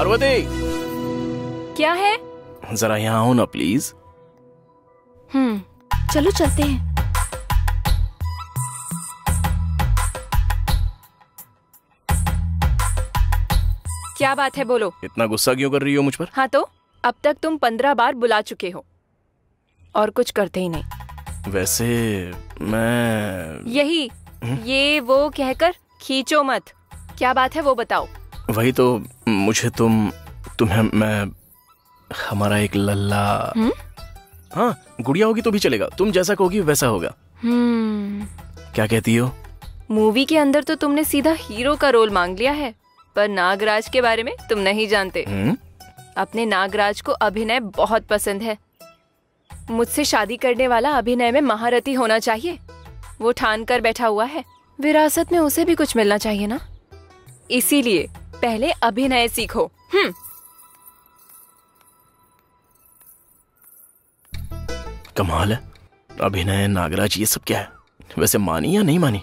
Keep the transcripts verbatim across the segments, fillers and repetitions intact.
पार्वती, क्या है? जरा यहाँ आओ ना प्लीज। हम्म, चलो चलते हैं। क्या बात है, बोलो। इतना गुस्सा क्यों कर रही हो मुझ पर? हाँ तो अब तक तुम पंद्रह बार बुला चुके हो और कुछ करते ही नहीं। वैसे मैं यही ये वो कहकर खींचो मत। क्या बात है वो बताओ। वही तो, मुझे तुम तुम्हें मैं हमारा एक लल्ला। हुँ? हाँ, गुड़िया होगी तो भी चलेगा, तुम जैसा कहोगी वैसा होगा। हम्म, क्या कहती हो? मूवी के अंदर तो तुमने सीधा हीरो का रोल मांग लिया है, पर नागराज के बारे में तुम नहीं जानते। हुँ? अपने नागराज को अभिनय बहुत पसंद है। मुझसे शादी करने वाला अभिनय में महारथी होना चाहिए। वो ठान कर बैठा हुआ है, विरासत में उसे भी कुछ मिलना चाहिए ना। इसीलिए पहले अभिनय सीखो। हम्म। कमाल है, अभिनय, नागराज, ये सब क्या है? वैसे मानी या नहीं मानी?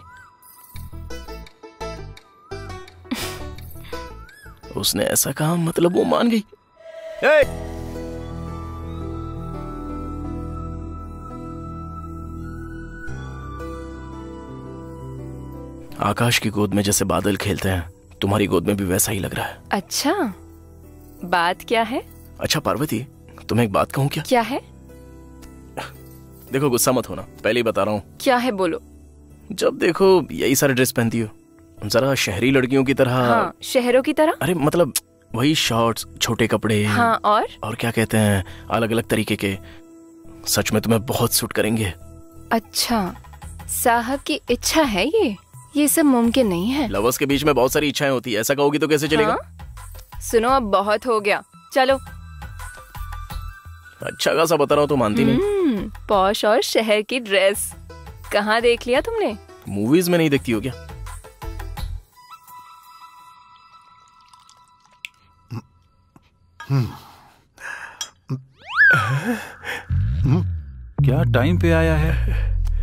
उसने ऐसा कहा मतलब वो मान गई। ए! आकाश की गोद में जैसे बादल खेलते हैं, तुम्हारी गोद में भी वैसा ही लग रहा है। अच्छा, बात क्या है? अच्छा पार्वती, तुम्हें एक बात कहूँ क्या? क्या है? देखो गुस्सा मत होना, पहले ही बता रहा हूँ। क्या है बोलो। जब देखो यही सारे ड्रेस पहनती हो, जरा शहरी लड़कियों की तरह। हाँ, शहरों की तरह। अरे मतलब वही शॉर्ट्स, छोटे कपड़े। हाँ, और और क्या कहते हैं, अलग अलग तरीके के। सच में तुम्हें बहुत सूट करेंगे। अच्छा, साहब की इच्छा है ये ये सब मुमकिन नहीं है। लवर्स के बीच में बहुत सारी इच्छाएं होती है, ऐसा कहोगी तो कैसे चलेगा? हाँ? सुनो, अब बहुत हो गया, चलो। अच्छा खासा बता रहा हूँ तो मानती नहीं। पॉश और शहर की ड्रेस कहाँ देख लिया तुमने? मूवीज में नहीं देखती हो क्या? क्या टाइम पे आया है?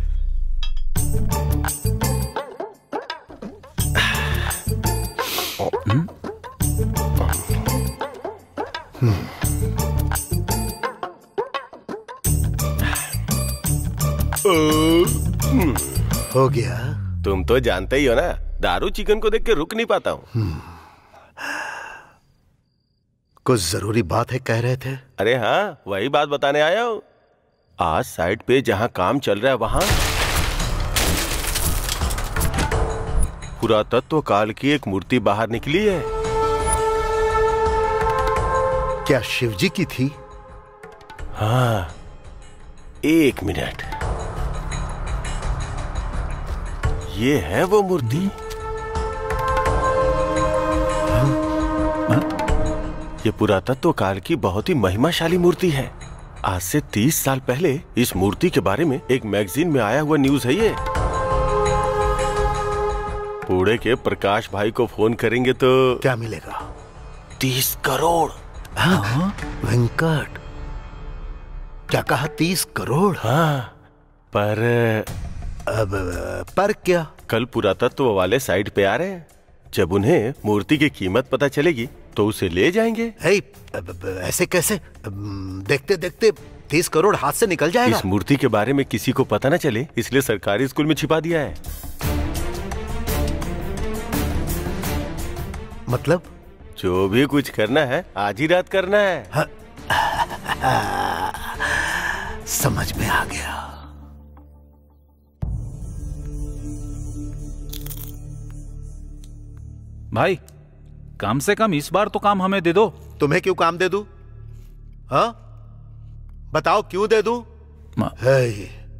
हो गया। तुम तो जानते ही हो ना, दारू चिकन को देख के रुक नहीं पाता हूँ। कुछ जरूरी बात है कह रहे थे? अरे हाँ, वही बात बताने आया हूँ। आज साइट पे जहाँ काम चल रहा है वहाँ पुरातत्व काल की एक मूर्ति बाहर निकली है। क्या शिवजी की थी? हाँ, एक मिनट, ये है वो मूर्ति। ये पुरातत्व काल की बहुत ही महिमाशाली मूर्ति है। आज से तीस साल पहले इस मूर्ति के बारे में एक मैगजीन में आया हुआ न्यूज है ये। पुणे के प्रकाश भाई को फोन करेंगे तो क्या मिलेगा? तीस करोड़। हाँ? वेंकट, क्या कहा? तीस करोड़? हाँ, पर अब पर क्या? कल पुरातत्व वाले साइट पे आ रहे हैं। जब उन्हें मूर्ति की कीमत पता चलेगी तो उसे ले जाएंगे। हे, अब, अब, ऐसे कैसे? अब, देखते देखते तीस करोड़ हाथ से निकल जाएगा। इस मूर्ति के बारे में किसी को पता न चले, इसलिए सरकारी स्कूल में छिपा दिया है। मतलब? जो भी कुछ करना है आज ही रात करना है। हाँ, समझ में आ गया। भाई, कम से कम इस बार तो काम हमें दे दो। तुम्हें क्यों काम दे दूं? हाँ, बताओ क्यों दे दूं? है,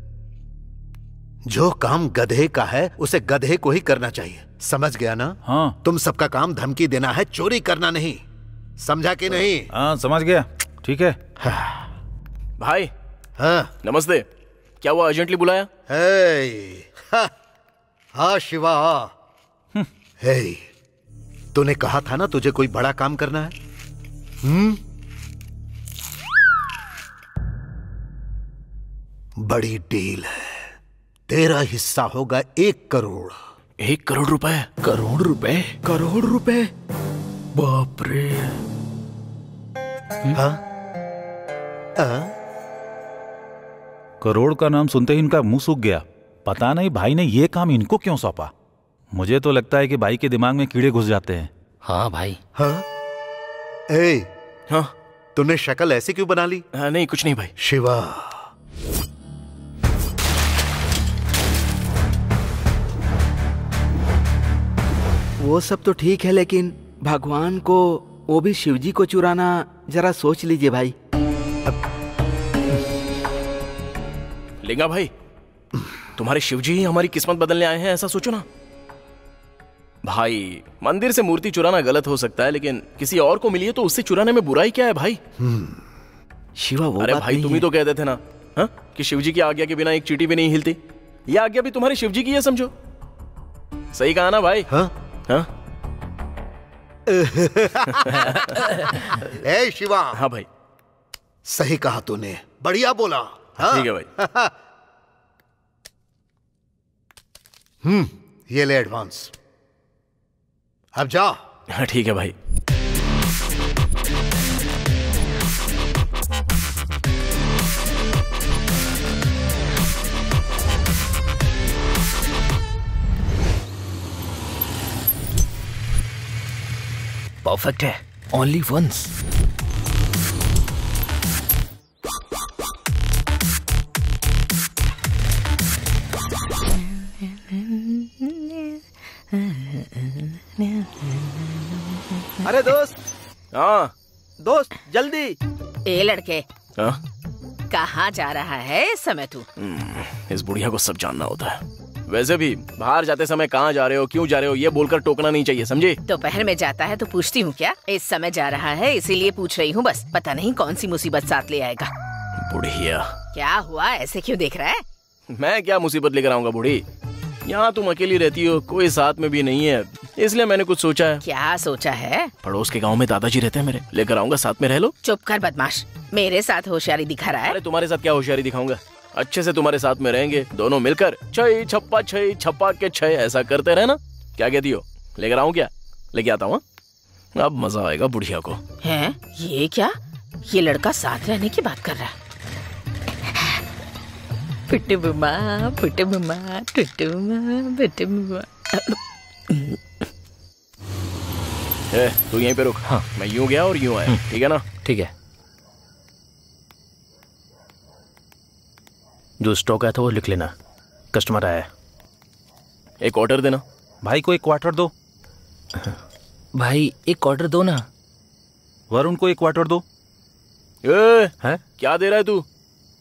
जो काम गधे का है उसे गधे को ही करना चाहिए, समझ गया ना? हाँ। तुम सबका काम धमकी देना है, चोरी करना नहीं। समझा कि नहीं? हाँ, समझ गया। ठीक है। हाँ। भाई। हाँ, नमस्ते। क्या वो अर्जेंटली बुलाया? हे, हाँ, हाँ शिवा। हे, तूने कहा था ना तुझे कोई बड़ा काम करना है। हम्म, बड़ी डील है। तेरा हिस्सा होगा एक करोड़। एक करोड़ रुपए? करोड़ रुपए? करोड़ रुपए? बाप रे। हाँ? हाँ? करोड़ का नाम सुनते ही इनका मुंह सूख गया। पता नहीं भाई ने ये काम इनको क्यों सौंपा। मुझे तो लगता है कि भाई के दिमाग में कीड़े घुस जाते हैं। हाँ भाई। हाँ? ए, हाँ? तूने शक्ल ऐसी क्यों बना ली? हाँ, नहीं कुछ नहीं भाई। शिवा, वो सब तो ठीक है, लेकिन भगवान को, वो भी शिवजी को चुराना, जरा सोच लीजिए भाई। लिंगा भाई, तुम्हारे शिवजी ही हमारी किस्मत बदलने आए हैं, ऐसा सोचो ना भाई। मंदिर से मूर्ति चुराना गलत हो सकता है, लेकिन किसी और को मिली है तो उससे चुराने में बुराई क्या है भाई? शिवा वो अरे बात भाई, नहीं तुम ही है। तो कहते थे ना हा? कि शिवजी की आज्ञा के बिना एक चींटी भी नहीं हिलती। ये आज्ञा भी तुम्हारे शिवजी की है, समझो। सही कहा ना भाई? हाँ? हाँ? ए शिवा। हाँ भाई, सही कहा तूने, बढ़िया बोला। हाँ? ठीक है भाई। हम्म, ये ले एडवांस, अब जा। हाँ ठीक है भाई। परफेक्ट है, ओनली वंस। अरे दोस्त, हाँ दोस्त जल्दी। ए लड़के, हाँ? कहाँ जा रहा है इस समय तू? इस बुढ़िया को सब जानना होता है। वैसे भी बाहर जाते समय कहाँ जा रहे हो, क्यों जा रहे हो, ये बोलकर टोकना नहीं चाहिए, समझे? दोपहर में जाता है तो पूछती हूँ क्या? इस समय जा रहा है इसीलिए पूछ रही हूँ बस। पता नहीं कौन सी मुसीबत साथ ले आएगा। बुढ़िया, क्या हुआ, ऐसे क्यों देख रहा है? मैं क्या मुसीबत लेकर आऊंगा बुढ़ी? यहाँ तुम अकेली रहती हो, कोई साथ में भी नहीं है, इसलिए मैंने कुछ सोचा है। क्या सोचा है? पड़ोस के गांव में दादाजी रहते हैं मेरे, लेकर आऊंगा, साथ में रह लो। चुप कर बदमाश, मेरे साथ होशियारी दिखा रहा है। अरे तुम्हारे साथ क्या होशियारी दिखाऊंगा, अच्छे से तुम्हारे साथ में रहेंगे, दोनों मिलकर छई छप्पा छई छप्पा के छई ऐसा करते रहे ना। क्या कहती हो, लेकर आऊं क्या? लेके आता हूँ, अब मजा आएगा बुढ़िया को। हैं? ये क्या, ये लड़का साथ रहने की बात कर रहा है? पुट्टू बुमा, पुट्टू बुमा, टुट्टू बुमा, पुट्टू बुमा। ए, तू यहीं पे रुक। हाँ। मैं यूं गया और यूं आया, ठीक है ना? ठीक है। जो स्टॉक आया था वो लिख लेना, कस्टमर आया है। एक ऑर्डर देना। भाई को एक क्वार्टर दो। भाई एक ऑर्डर दो ना। वरुण को एक क्वार्टर दो। ए, है? क्या दे रहा है तू?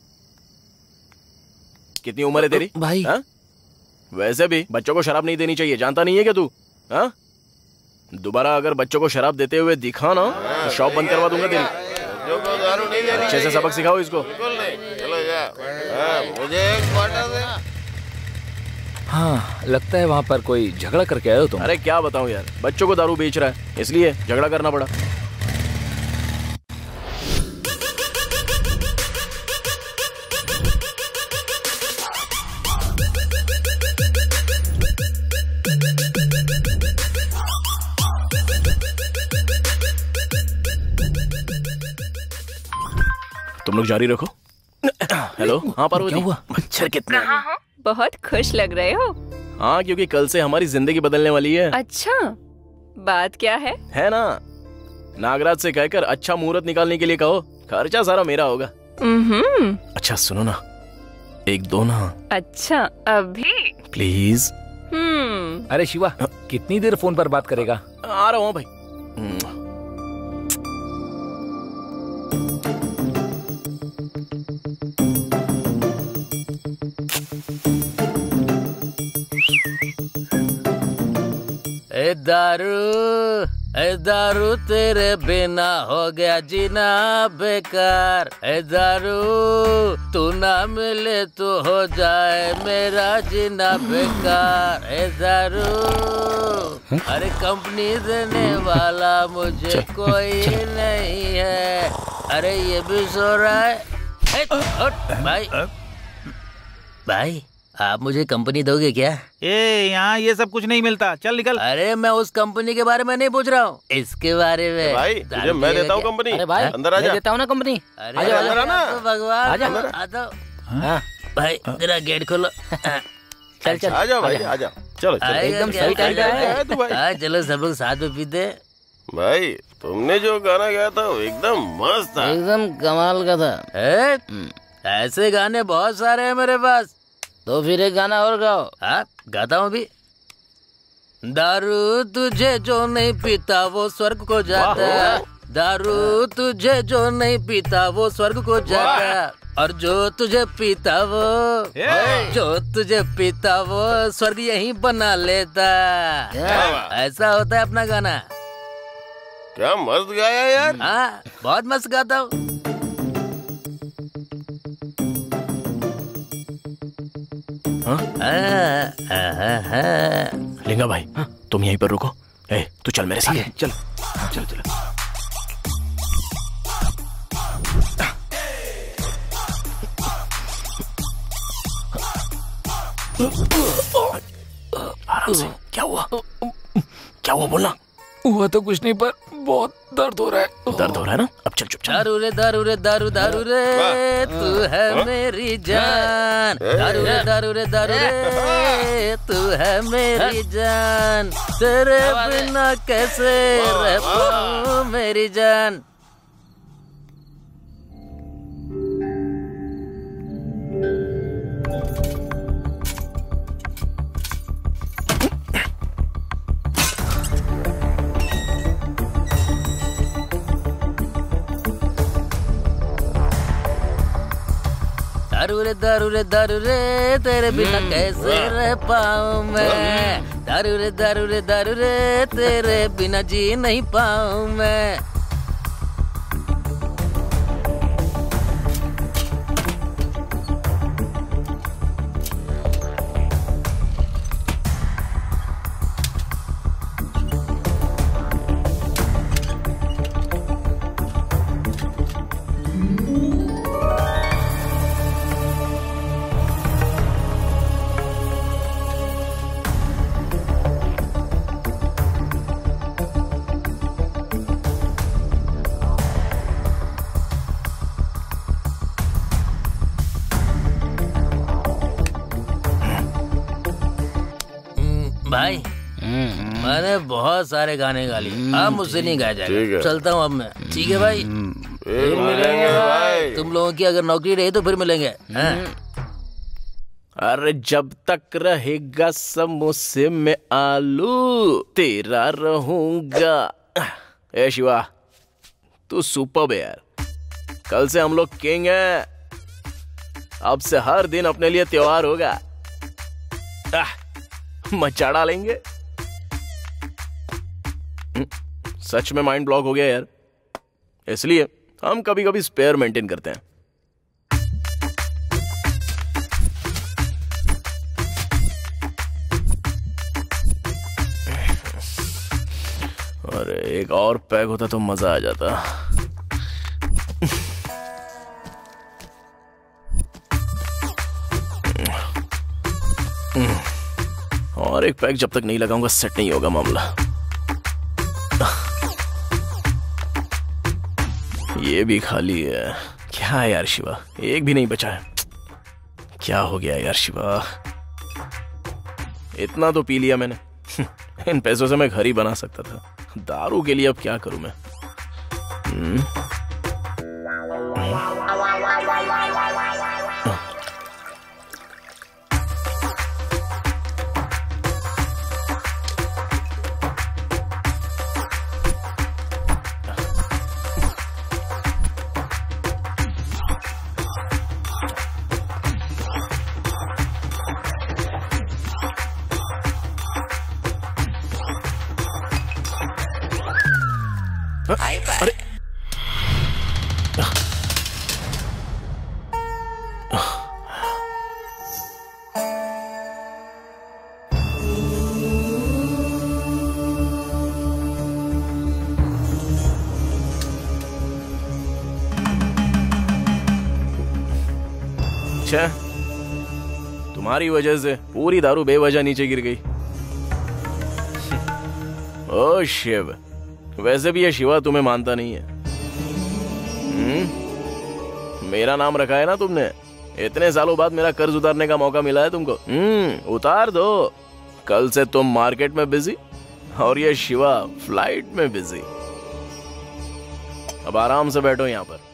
कितनी उम्र है तेरी भाई? हा? वैसे भी बच्चों को शराब नहीं देनी चाहिए, जानता नहीं है क्या तू? हाँ? दोबारा अगर बच्चों को शराब देते हुए दिखा ना तो शॉप बंद करवा दूंगा तेरी। अच्छे से सबक सिखाओ इसको। हाँ, लगता है वहाँ पर कोई झगड़ा करके आए हो तुम। अरे क्या बताऊं यार, बच्चों को दारू बेच रहा है, इसलिए झगड़ा करना पड़ा। तुम लोग जारी रखो। हेलो, हाँ पार्वती। क्या हुआ? मच्छर कितने? कहाँ हो? बहुत खुश लग रहे हो। हाँ, क्योंकि कल से हमारी जिंदगी बदलने वाली है। अच्छा, बात क्या है? है ना, नागराज से कहकर अच्छा मुहूर्त निकालने के लिए कहो, खर्चा सारा मेरा होगा। हम्म। अच्छा सुनो ना, एक दो ना। अच्छा, अभी? प्लीज। हम्म। अरे शिवा, कितनी देर फोन पर बात करेगा? आ रहा हूँ भाई। ए दारू, ए दारू तेरे बिना हो गया जीना बेकार। ए दारू तू ना मिले तो हो जाए मेरा जीना बेकार। ए दारू, अरे कंपनी देने वाला मुझे कोई नहीं है। अरे ये भी सो रहा है। ए, उठ, भाई भाई आप मुझे कंपनी दोगे क्या? ए यहाँ ये सब कुछ नहीं मिलता, चल निकल। अरे मैं उस कंपनी के बारे में नहीं पूछ रहा हूँ, इसके बारे में। भाई तुझे मैं देता हूँ कंपनी। अरे भाई अंदर आ जा। मैं देता हूँ ना कंपनी। अरे आजा, अंदर आना। तो भगवान आजा। आ जाओ। हाँ भाई जरा गेट खोलो। चल चल आ जाओ भाई, आ जाओ। चलो चलो। एकदम सही टाइम पे आए। आया तू भाई। हाँ चलो सब लोग साथ में पीते। भाई तुमने जो गाना गाया था वो एकदम मस्त था। एकदम कमाल का था। ए, ऐसे गाने बहुत सारे हैं मेरे पास। तो फिर एक गाना और गाओ। हाँ गाता हूँ भी। दारू तुझे जो नहीं पीता वो स्वर्ग को जाता, दारू तुझे जो नहीं पीता वो स्वर्ग को जाता, और जो तुझे पीता वो जो तुझे पीता वो स्वर्ग यहीं बना लेता। ऐसा होता है अपना गाना। क्या मस्त गाया यार। हाँ बहुत मस्त गाता हूँ। लिंगा भाई तुम यहीं पर रुको। ए तू चल मेरे साथ। चल चल चल। आराम से। क्या हुआ? क्या हुआ बोलना। हुआ तो कुछ नहीं पर बहुत दर्द हो रहा है। दर्द हो रहा है ना? अब चल चुपचाप। दारू रे दारू रे दारू दारू रे तू है मेरी जान, दारू रे दारू रे दारू रे तू है मेरी जान, तेरे बिना कैसे रह पाऊं मेरी जान। दारू रे दारू रे दारू रे तेरे बिना कैसे रह पाऊं मैं, दारू रे दारू रे दारू रे तेरे बिना जी नहीं पाऊं मैं। भाई मैंने बहुत सारे गाने गा लिए, अब मुझसे नहीं गाया जाएगा। चलता हूँ अब मैं। ठीक है भाई, फिर मिलेंगे भाई। तुम लोगों की अगर नौकरी रही तो फिर मिलेंगे। अरे जब तक रहेगा समोसे में आलू तेरा रहूंगा। ए शिवा तू सुपर्ब है यार। कल से हम लोग किंग हैं। अब से हर दिन अपने लिए त्योहार होगा। आह, मचा डालेंगे। सच में माइंड ब्लॉक हो गया यार, इसलिए हम कभी कभी स्पेयर मेंटेन करते हैं। अरे एक और पैक होता तो मजा आ जाता। और एक पैक जब तक नहीं लगाऊंगा सेट नहीं होगा मामला। ये भी खाली है। क्या है यार शिवा, एक भी नहीं बचा है। क्या हो गया यार शिवा, इतना तो पी लिया मैंने। इन पैसों से मैं घर ही बना सकता था। दारू के लिए अब क्या करूं मैं। हुँ? अरे तुम्हारी वजह से पूरी दारू बेवजह नीचे गिर गई। ओ शिव, वैसे भी ये शिवा तुम्हें मानता नहीं है। हम्म मेरा नाम रखा है ना तुमने, इतने सालों बाद मेरा कर्ज उतारने का मौका मिला है तुमको। हम्म उतार दो। कल से तुम मार्केट में बिजी और ये शिवा फ्लाइट में बिजी। अब आराम से बैठो यहां पर।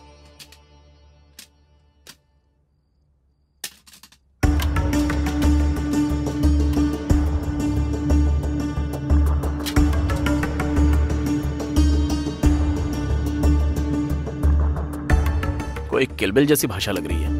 कोई किलबिल जैसी भाषा लग रही है।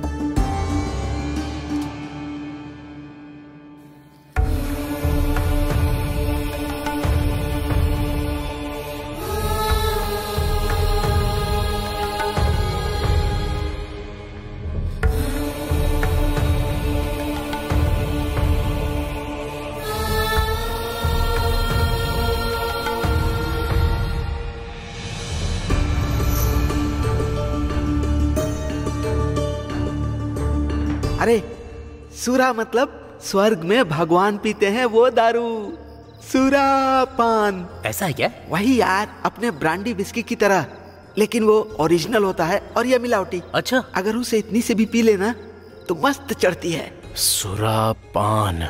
अरे सूरा मतलब स्वर्ग में भगवान पीते हैं वो दारू, सूरापान। ऐसा है क्या? वही यार, अपने ब्रांडी विस्की की तरह, लेकिन वो ओरिजिनल होता है और ये मिलावटी। अच्छा। अगर उसे इतनी से भी पी लेना तो मस्त चढ़ती है। सुरापान।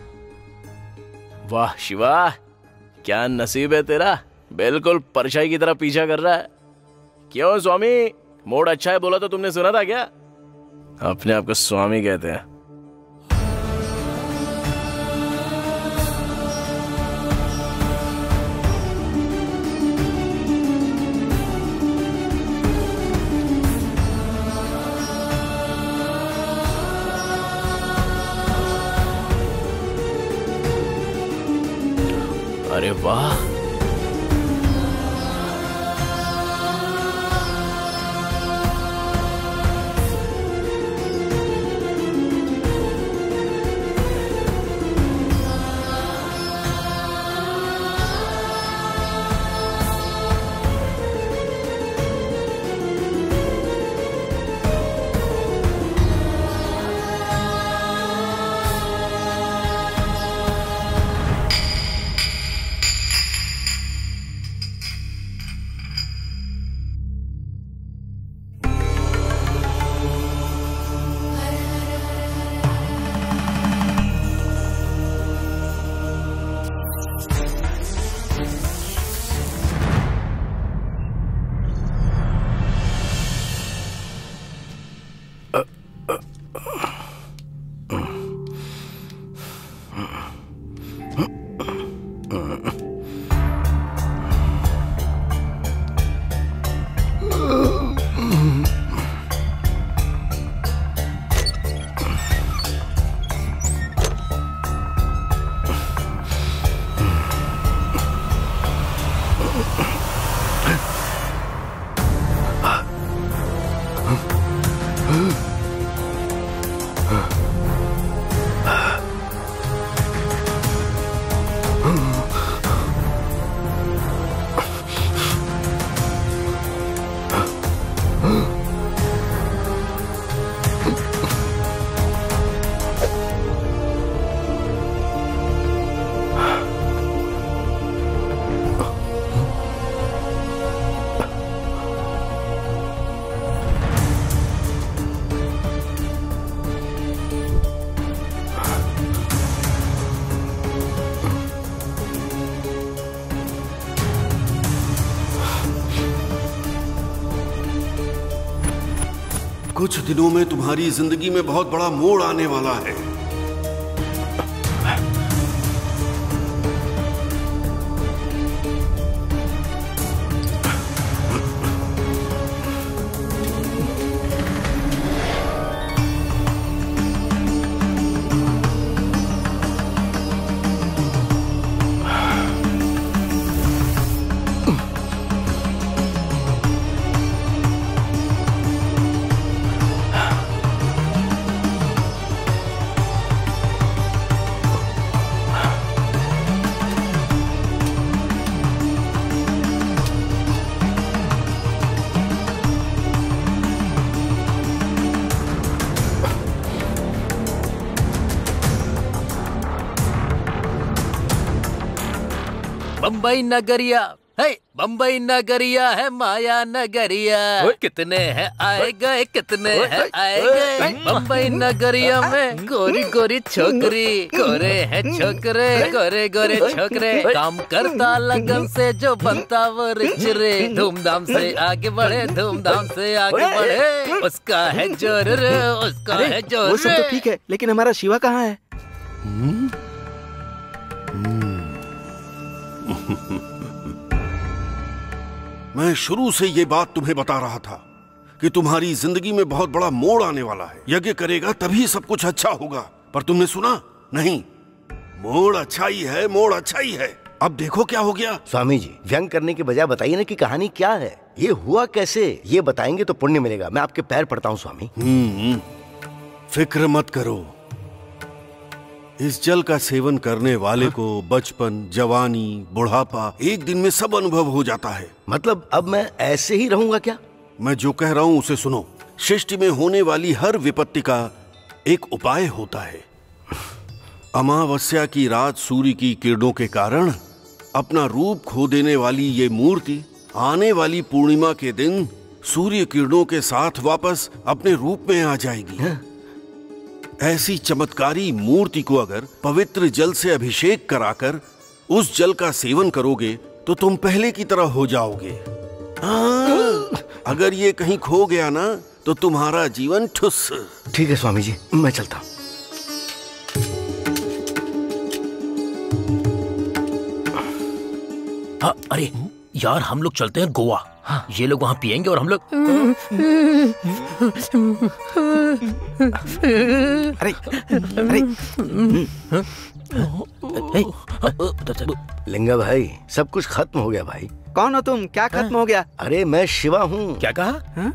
वाह शिवा, क्या नसीब है तेरा, बिल्कुल परछाई की तरह पीछा कर रहा है। क्यों स्वामी, मूड अच्छा है बोला तो तुमने सुना था क्या? अपने आप को स्वामी कहते हैं। अरे वाह, कुछ दिनों में तुम्हारी जिंदगी में बहुत बड़ा मोड़ आने वाला है। बम्बई नगरिया है, बम्बई नगरिया है माया नगरिया। कितने हैं आए गए, कितने हैं आए गए। बम्बई नगरिया में गोरी गोरी छोकरी, गोरे हैं छोकरे, गोरे गोरे छोकरे। काम करता लगन से जो बनता वो रिच रे। धूमधाम से आगे बढ़े, धूमधाम से आगे बढ़े। उसका है जोर रे, उसका है जोर। वो सब तो ठीक है, लेकिन हमारा शिवा कहाँ है? मैं शुरू से ये बात तुम्हें बता रहा था कि तुम्हारी जिंदगी में बहुत बड़ा मोड़ आने वाला है। यज्ञ करेगा तभी सब कुछ अच्छा होगा, पर तुमने सुना नहीं। मोड़ अच्छा ही है, मोड़ अच्छा ही है। अब देखो क्या हो गया। स्वामी जी, व्यंग करने के बजाय बताइए ना कि कहानी क्या है, ये हुआ कैसे। ये बताएंगे तो पुण्य मिलेगा। मैं आपके पैर पड़ता हूँ स्वामी। हम्म, फिक्र मत करो। इस जल का सेवन करने वाले को बचपन, जवानी, बुढ़ापा एक दिन में सब अनुभव हो जाता है। मतलब अब मैं ऐसे ही रहूंगा क्या? मैं जो कह रहा हूँ उसे सुनो। सृष्टि में होने वाली हर विपत्ति का एक उपाय होता है। अमावस्या की रात सूर्य की किरणों के कारण अपना रूप खो देने वाली ये मूर्ति आने वाली पूर्णिमा के दिन सूर्य किरणों के साथ वापस अपने रूप में आ जाएगी। है? ऐसी चमत्कारी मूर्ति को अगर पवित्र जल से अभिषेक कराकर उस जल का सेवन करोगे तो तुम पहले की तरह हो जाओगे। हाँ, अगर ये कहीं खो गया ना तो तुम्हारा जीवन ठुस। ठीक है स्वामी जी, मैं चलता हूँ। हाँ, अरे यार हम लोग चलते हैं गोवा। हाँ। ये लोग वहाँ पियेंगे और हम लोग अरे अरे लिंगा भाई, सब कुछ खत्म हो गया भाई। कौन हो तुम? क्या खत्म हो गया? अरे मैं शिवा हूँ। क्या कहा? हा?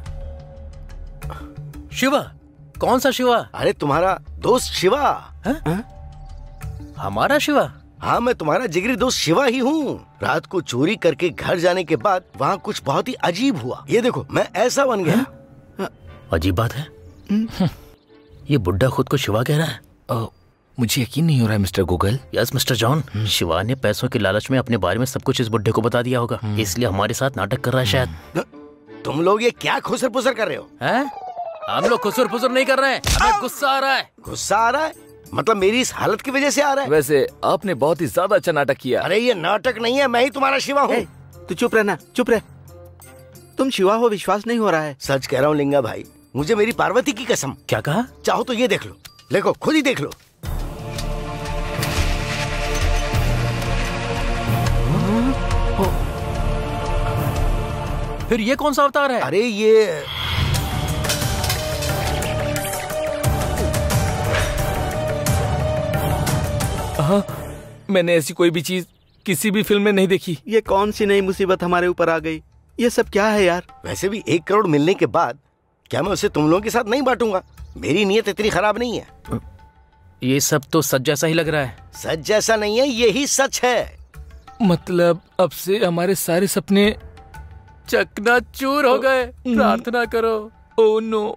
शिवा? कौन सा शिवा? अरे तुम्हारा दोस्त शिवा। हा? हा? हमारा शिवा? हाँ, मैं तुम्हारा जिगरी दोस्त शिवा ही हूँ। रात को चोरी करके घर जाने के बाद वहाँ कुछ बहुत ही अजीब हुआ। ये देखो, मैं ऐसा बन गया। अजीब बात है। ये बुड्ढा खुद को शिवा कह रहा है। ओ, मुझे यकीन नहीं हो रहा है mister Google. Yes mister John, Shiva ने पैसों के लालच में अपने बारे में सब कुछ इस बुड्ढे को बता दिया होगा, इसलिए हमारे साथ नाटक कर रहा है शायद। तुम लोग ये क्या खुसर पुसर कर रहे हो? हैं? हम लोग खुसर पुसर नहीं कर रहे हैं, हमें गुस्सा आ रहा है। गुस्सा आ रहा है? मतलब मेरी इस हालत की वजह से आ रहा है? वैसे आपने बहुत ही ज्यादा अच्छा नाटक किया। अरे ये नाटक नहीं है, मैं ही तुम्हारा शिवा हूँ। तू चुप रहना, चुप रह। तुम शिवा हो, विश्वास नहीं हो रहा है। सच कह रहा हूँ लिंगा भाई, मुझे मेरी पार्वती की कसम। क्या कहा? चाहो तो ये देख लो, देखो खुद ही देख लो। फिर ये कौन सा अवतार है? अरे ये हाँ, मैंने ऐसी कोई भी चीज किसी भी फिल्म में नहीं देखी। ये कौन सी नई मुसीबत हमारे ऊपर आ गई? ये सब क्या है यार? वैसे भी एक करोड़ मिलने के बाद क्या मैं उसे तुम लोगों के साथ नहीं बांटूंगा? मेरी नीयत इतनी खराब नहीं है। ये सब तो सच जैसा ही लग रहा है। सच जैसा नहीं है, यही सच है। मतलब अब से हमारे सारे सपने चकनाचूर हो गए। प्रार्थना करो। Oh no.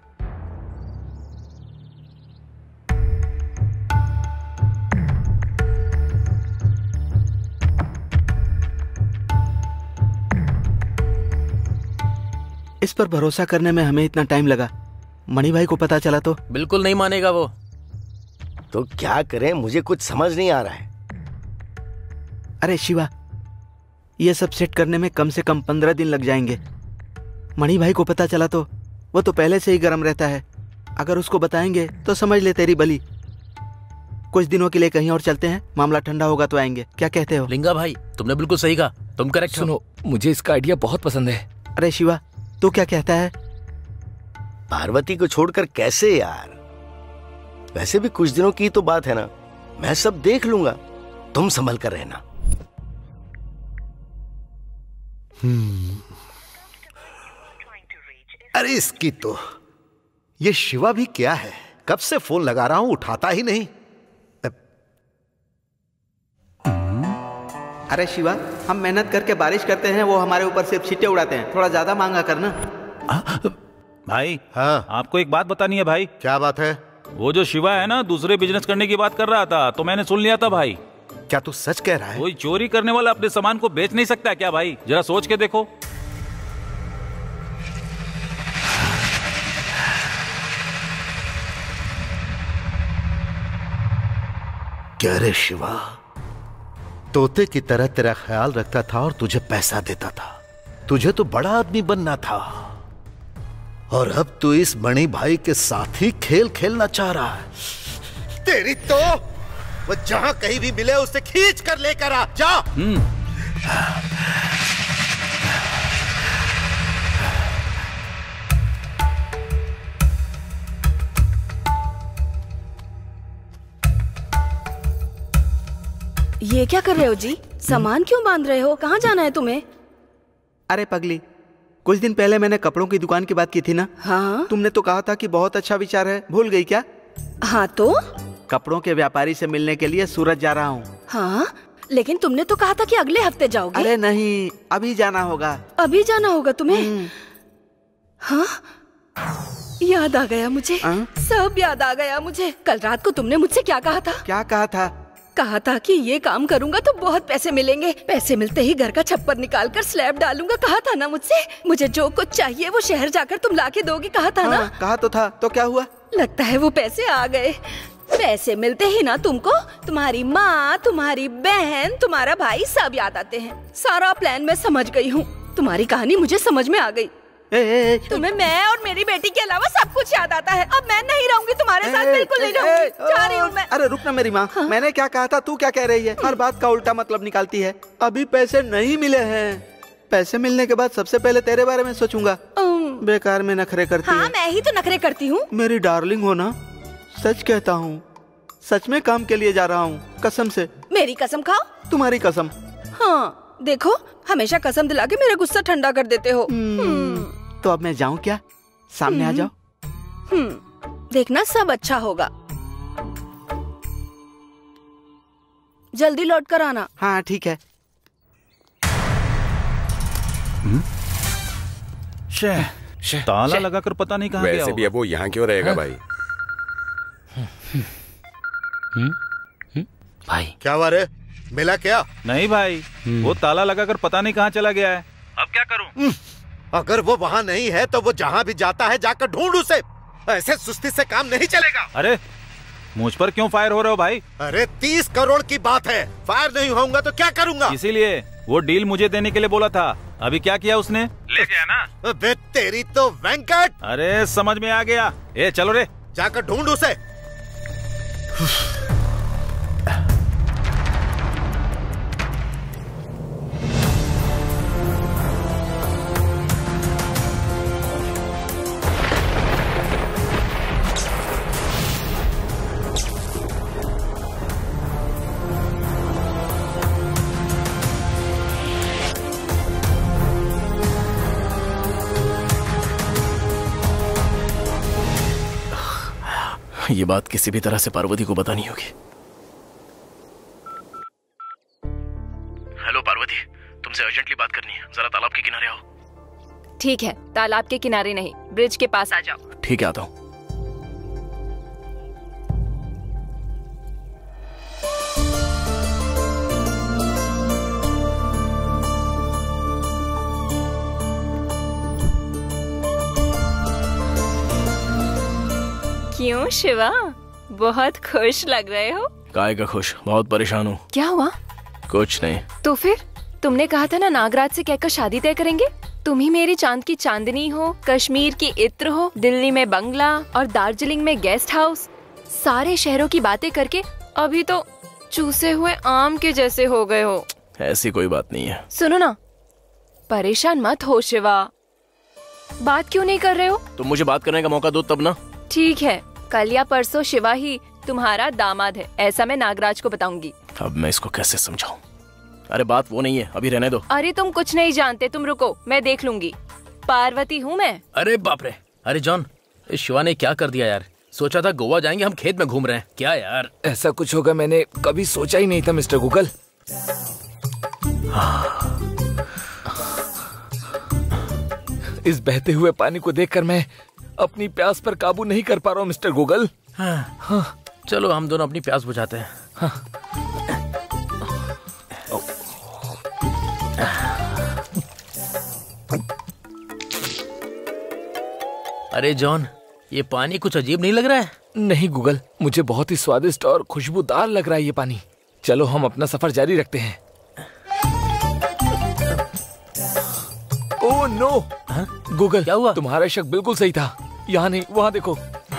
इस पर भरोसा करने में हमें इतना टाइम लगा, मणि भाई को पता चला तो? बिल्कुल नहीं मानेगा वो। तो क्या करें, मुझे कुछ समझ नहीं आ रहा है। अरे शिवा, ये सब सेट करने में कम से कम पंद्रह दिन लग जाएंगे। मणि भाई को पता चला तो? वो तो पहले से ही गर्म रहता है। अगर उसको बताएंगे तो समझ ले तेरी बली। कुछ दिनों के लिए कहीं और चलते हैं, मामला ठंडा होगा तो आएंगे। क्या कहते हो? लिंगा भाई, तुमने बिल्कुल सही कहा, तुम करेक्ट। सुनो, मुझे इसका आइडिया बहुत पसंद है। अरे शिवा, तू क्या कहता है? पार्वती को छोड़कर कैसे यार? वैसे भी कुछ दिनों की तो बात है ना, मैं सब देख लूंगा, तुम संभल कर रहना। हम्म। अरे इसकी तो, ये शिवा भी क्या है, कब से फोन लगा रहा हूं, उठाता ही नहीं। अरे शिवा, हम मेहनत करके बारिश करते हैं, वो हमारे ऊपर सिर्फ छींटे उड़ाते हैं। थोड़ा ज्यादा मांगा करना। भाई, हाँ आपको एक बात बतानी है भाई। क्या बात है? वो जो शिवा है ना, दूसरे बिजनेस करने की बात कर रहा था, तो मैंने सुन लिया था भाई। क्या तू सच कह रहा है? कोई चोरी करने वाला अपने सामान को बेच नहीं सकता क्या भाई? जरा सोच के देखो। क्या रे शिवा, तोते की तरह तेरा ख्याल रखता था और तुझे पैसा देता था। तुझे तो बड़ा आदमी बनना था और अब तू इस मणि भाई के साथ ही खेल खेलना चाह रहा है। तेरी तो वो जहां कहीं भी मिले उसे खींच कर लेकर आ जा। ये क्या कर रहे हो जी? सामान क्यों बांध रहे हो? कहाँ जाना है तुम्हें? अरे पगली, कुछ दिन पहले मैंने कपड़ों की दुकान की बात की थी ना। हाँ? तुमने तो कहा था कि बहुत अच्छा विचार है, भूल गई क्या? हाँ तो? कपड़ों के व्यापारी से मिलने के लिए सूरत जा रहा हूँ। हाँ, लेकिन तुमने तो कहा था कि अगले हफ्ते जाओगे। अरे नहीं, अभी जाना होगा। अभी जाना होगा तुम्हें? हाँ, याद आ गया मुझे। आ? सब याद आ गया मुझे। कल रात को तुमने मुझसे क्या कहा था? क्या कहा था? कहा था कि ये काम करूंगा तो बहुत पैसे मिलेंगे। पैसे मिलते ही घर का छप्पर निकाल कर स्लैब डालूंगा, कहा था ना मुझसे। मुझे जो कुछ चाहिए वो शहर जाकर तुम लाके दोगे, कहा था हाँ, ना? कहा तो था, तो क्या हुआ? लगता है वो पैसे आ गए। पैसे मिलते ही ना तुमको तुम्हारी माँ, तुम्हारी बहन, तुम्हारा भाई सब याद आते हैं। सारा प्लान मैं समझ गई हूँ। तुम्हारी कहानी मुझे समझ में आ गई। ए, ए, ए, तुम्हें मैं और मेरी बेटी के अलावा सब कुछ याद आता है। अब मैं नहीं रहूंगी तुम्हारे साथ, बिल्कुल नहीं रहूंगी। जा रही हूँ मैं। अरे रुक ना मेरी माँ, हाँ? मैंने क्या कहा था, तू क्या कह रही है? हर बात का उल्टा मतलब निकालती है। अभी पैसे नहीं मिले हैं। पैसे मिलने के बाद सबसे पहले तेरे बारे में सोचूंगा। बेकार में नखरे करती हाँ, है। मैं ही तो नखरे करती हूँ। मेरी डार्लिंग हो ना, सच कहता हूँ, सच में काम के लिए जा रहा हूँ, कसम से। मेरी कसम खाओ। तुम्हारी कसम। हाँ देखो, हमेशा कसम दिला के मेरा गुस्सा ठंडा कर देते हो। तो अब मैं जाऊं क्या? सामने आ जाओ। हम्म, देखना सब अच्छा होगा। जल्दी लौट कर आना। हाँ ठीक है। शे, शे, ताला लगाकर पता नहीं कहाँ गया वैसे भी अब वो यहाँ क्यों रहेगा भाई? भाई क्या हुआ रे? मिला क्या? नहीं भाई, वो ताला लगाकर पता नहीं कहाँ चला गया है। अब क्या करूं? अगर वो वहाँ नहीं है तो वो जहाँ भी जाता है जाकर ढूंढ उसे। ऐसे सुस्ती से काम नहीं चलेगा। अरे मुझ पर क्यों फायर हो रहे हो भाई? अरे तीस करोड़ की बात है, फायर नहीं होऊंगा तो क्या करूंगा? इसीलिए वो डील मुझे देने के लिए बोला था। अभी क्या किया उसने? ले गया ना? अबे तेरी तो वेंकट। अरे समझ में आ गया। ए चलो रे, जाकर ढूंढ उसे। ये बात किसी भी तरह से पार्वती को बतानी होगी। हेलो पार्वती, तुमसे अर्जेंटली बात करनी है। जरा तालाब के किनारे आओ। ठीक है, तालाब के किनारे नहीं, ब्रिज के पास आ जाओ। ठीक है, आता हूँ। क्यों शिवा, बहुत खुश लग रहे हो? काहे का खुश, बहुत परेशान हूँ। क्या हुआ? कुछ नहीं। तो फिर तुमने कहा था ना नागराज से कहकर शादी तय करेंगे। तुम ही मेरी चांद की चांदनी हो, कश्मीर की इत्र हो, दिल्ली में बंगला और दार्जिलिंग में गेस्ट हाउस। सारे शहरों की बातें करके अभी तो चूसे हुए आम के जैसे हो गए हो। ऐसी कोई बात नहीं है। सुनो ना, परेशान मत हो शिवा। बात क्यों नहीं कर रहे हो? तुम मुझे बात करने का मौका दो तब ना। ठीक है, कल या परसों शिवा ही तुम्हारा दामाद है, ऐसा मैं नागराज को बताऊंगी। अब मैं इसको कैसे समझाऊं? अरे बात वो नहीं है, अभी रहने दो। अरे तुम कुछ नहीं जानते, तुम रुको, मैं देख लूंगी। पार्वती हूँ मैं। अरे बाप रे, अरे जॉन, इस शिवा ने क्या कर दिया यार। सोचा था गोवा जाएंगे, हम खेत में घूम रहे हैं। क्या यार, ऐसा कुछ होगा मैंने कभी सोचा ही नहीं था मिस्टर गूगल। इस बहते हुए पानी को देखकर मैं अपनी प्यास पर काबू नहीं कर पा रहा हूँ मिस्टर गूगल। हाँ, हाँ, चलो हम दोनों अपनी प्यास बुझाते हैं। हाँ। अरे जॉन, ये पानी कुछ अजीब नहीं लग रहा है? नहीं गूगल, मुझे बहुत ही स्वादिष्ट और खुशबूदार लग रहा है ये पानी। चलो हम अपना सफर जारी रखते हैं। ओह नो, गूगल क्या हुआ? तुम्हारा शक बिल्कुल सही था। यहाँ नहीं, वहाँ देखो।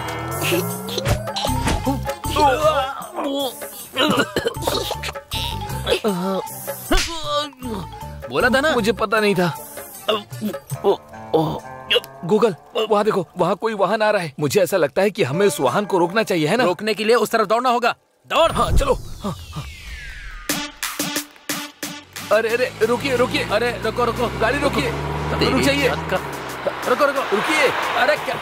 बोला था ना, मुझे पता नहीं था। गूगल वहाँ देखो, वहाँ कोई वाहन आ रहा है। मुझे ऐसा लगता है कि हमें उस वाहन को रोकना चाहिए, है ना? रोकने के लिए उस तरफ दौड़ना होगा। दौड़। हाँ चलो। हाँ, हाँ। अरे अरे रुकिए रुकिए, अरे रुको रुको, गाड़ी रोकिए, रुक जाइए। रुको रुको, रुकिए। अरे क्या